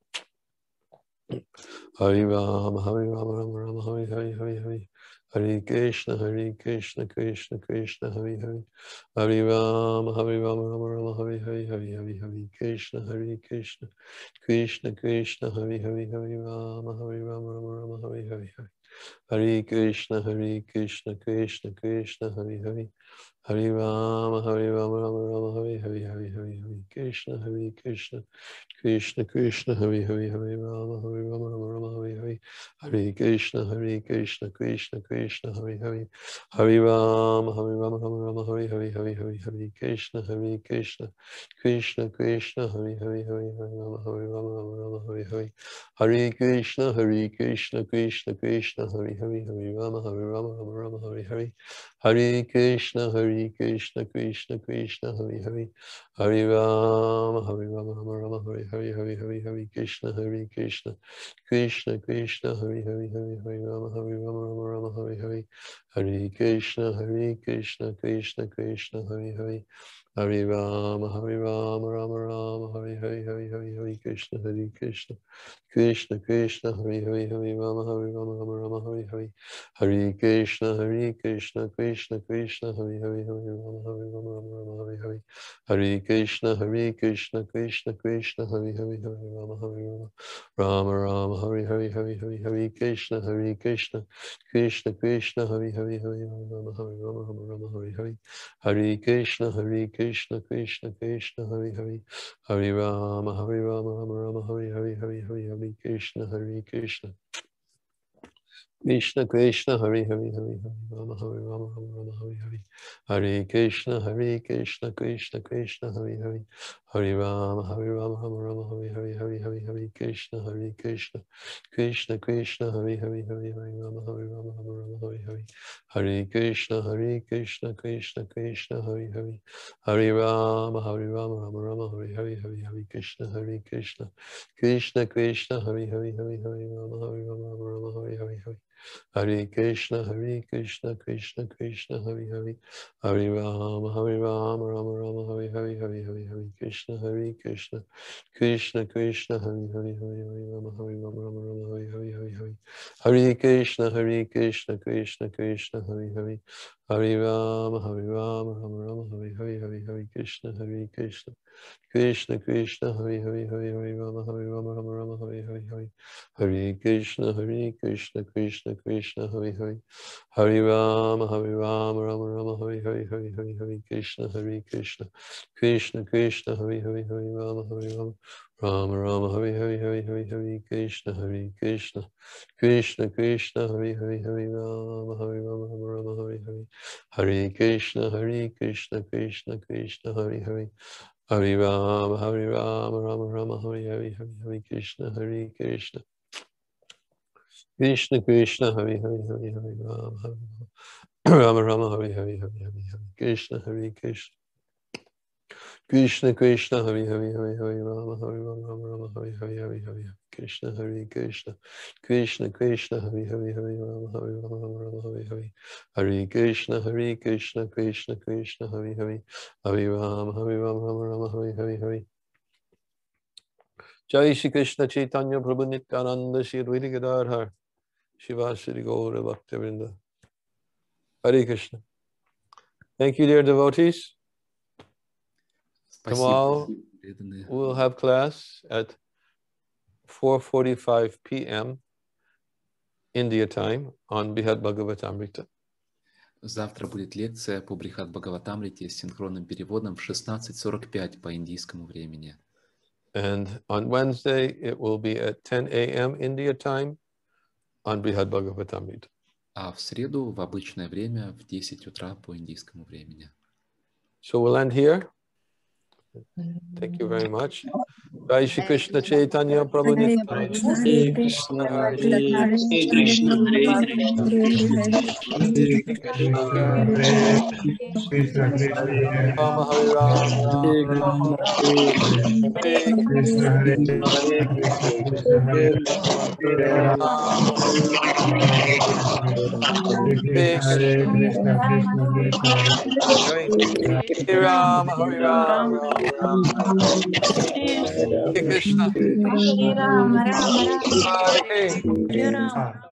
Hari Rama Hari Rama Rama Rama Hari Hari Hari Hari Hare Krishna Hare Krishna Krishna Krishna Hari Hari Hari Rama Hari Rama Rama Rama Hari Hari Hari Hari Hare Krishna Hare Krishna Krishna Krishna Hari Hari Hari Rama Hari Rama Rama Rama Hari Hari Hari Hare Krishna Hare Krishna Krishna Krishna Hari Hari Hari Rama Hari Rama Rama Rama Hari Hari Hari Hari Hare Krishna Hare Krishna Krishna Krishna Hari Hari Hari Rama Hari Rama Rama Rama Hari Hari Hare Krishna Hare Krishna Krishna Krishna Hari Hari Hari Rama Hari Rama Rama Rama Hari Hari Hari Hari Hare Krishna Hare Krishna Krishna Krishna Hari Hari Hari Hari Rama Hari Rama Rama Rama Hari Hari Hare Krishna Hare Krishna Krishna Krishna Hari Hari Hari Rama Hari Rama Rama Rama Hari Hari Hare Krishna Hare Krishna Krishna Krishna Hari Hari Hari Rama Hari Rama Rama Rama Hari Hari Hari Hari Hare Krishna Hare Krishna Krishna Krishna Hari Hari Hari Hari Rama Hari Rama Rama Rama Hari Hari Hare Krishna Hare Krishna Krishna Krishna Hari Hari Hari Rama Hari Rama Rama Rama Hari Hari Hari Hari Hare Krishna Hare Krishna Krishna Krishna Hari Hari Hari Rama Hari Rama Rama Rama Hari Hari Hare Krishna Hare Krishna Krishna Krishna Hari Hari Hari Rama Hari Rama Rama Rama Hari Hari Hare Krishna Hare Krishna Krishna Krishna Hari Hari Hari Rama Hari Rama Rama Rama Hari Hari Hari Hari Hare Krishna Hare Krishna Krishna Krishna Hari Hari Hari Rama Hari Rama Rama Rama Hari Hari Hare Krishna Hare Krishna Krishna Krishna Hari Hari Hari Rama Hari Rama Rama Rama Hari Hari Hari Hari Hare Krishna Hare Krishna Krishna Krishna Hari Hari Hari Hari Rama Hari Rama Rama Rama Hari Hari Hare Krishna Hare Krishna Krishna Krishna Hari Hari Hari Rama Hari Rama Rama Rama Hari Hari Hari Hari Hare Krishna Hare Krishna Krishna Krishna Hari Hari Hari Hari Rama Hari Rama Rama Rama Hari Hari Hare Krishna Hare Krishna Krishna Krishna Hari Hari Hari Rama Hari Rama Rama Rama Hari Hari Hari Hare Krishna Hare Krishna Krishna Krishna Hari Hari Hari Hari Rama Hari Rama Rama Rama Hari Hari Hari Hare Krishna Hare Krishna Krishna Krishna Hari Hari Hari Rama Hari Rama Rama Rama Hari Hari Hari Hari Hare Krishna Hare Krishna Krishna Krishna Hari Hari Hari Hari Rama Hari Rama Rama Rama Hari Hari Hari Hari Hare Krishna Hare Krishna Krishna Krishna Hari Hari Hari Rama Hari Rama Rama Rama Hari Hari Hari Hare Krishna Hare Krishna Krishna Krishna Hari Hari Hari Hari Rama Hari Rama Rama Rama Hari Hari Hari Hare Krishna Hare Krishna Krishna Krishna Hari Hari Hari Rama Hari Rama Rama Rama Hari Hari Hari Hari Hare Krishna Hare Krishna Krishna Krishna Hari Hari Hari Rama Hari Rama Rama Rama Hari Hari Hari Hari Hare Krishna Hare Krishna Krishna Krishna Hari Hari Hari Rama Hari Rama Rama Rama Hari Hari Hare Krishna Hare Krishna Krishna Krishna Hari Hari Hari Rama Hari Rama Rama Rama Hari Hari Hari Hare Krishna Hare Krishna Krishna Krishna Hari Hari Hari Hari Rama Hari Rama Rama Hari Hari Hari Hari Hare Krishna Hare Krishna Krishna Krishna Hari Hari Hari Hari Rama Hari Rama Rama Rama Hari Hari Hari Hari Krishna Hare Krishna Krishna Krishna Hari Hari Hari Rama Hari Rama Rama Rama Hari Hari Hare Krishna Hare Krishna Krishna Krishna Hari Hari Hari Rama Hari Rama Rama Rama Hari Hari Hari Jai Shri Krishna Chaitanya Prabhu Nityananda Shri Advaita Gadadhar Shivasri Gaura Bhaktivinoda Hare Krishna. Thank you, dear devotees. Спасибо. Tomorrow we'll have class at four forty-five p m India time on Brihad Bhagavatamrita. Завтра будет лекция по Брихад Бхагаватамрите с синхронным переводом в шестнадцать сорок пять по индийскому времени. And on Wednesday, it will be at ten a m India time on Brihad Bhagavatamrita. А в среду в обычное время в десять утра по индийскому времени. So we'll end here. Thank you very much. Jai Shri Krishna Chaitanya Prabhu Nityananda. Hare Krishna, Hare Krishna, Hare Krishna, Rama Hare Rama, Hare Rama, Hare Rama, Hare Krishna, Hare Rama, Rama Rama, Hare Hare Rama.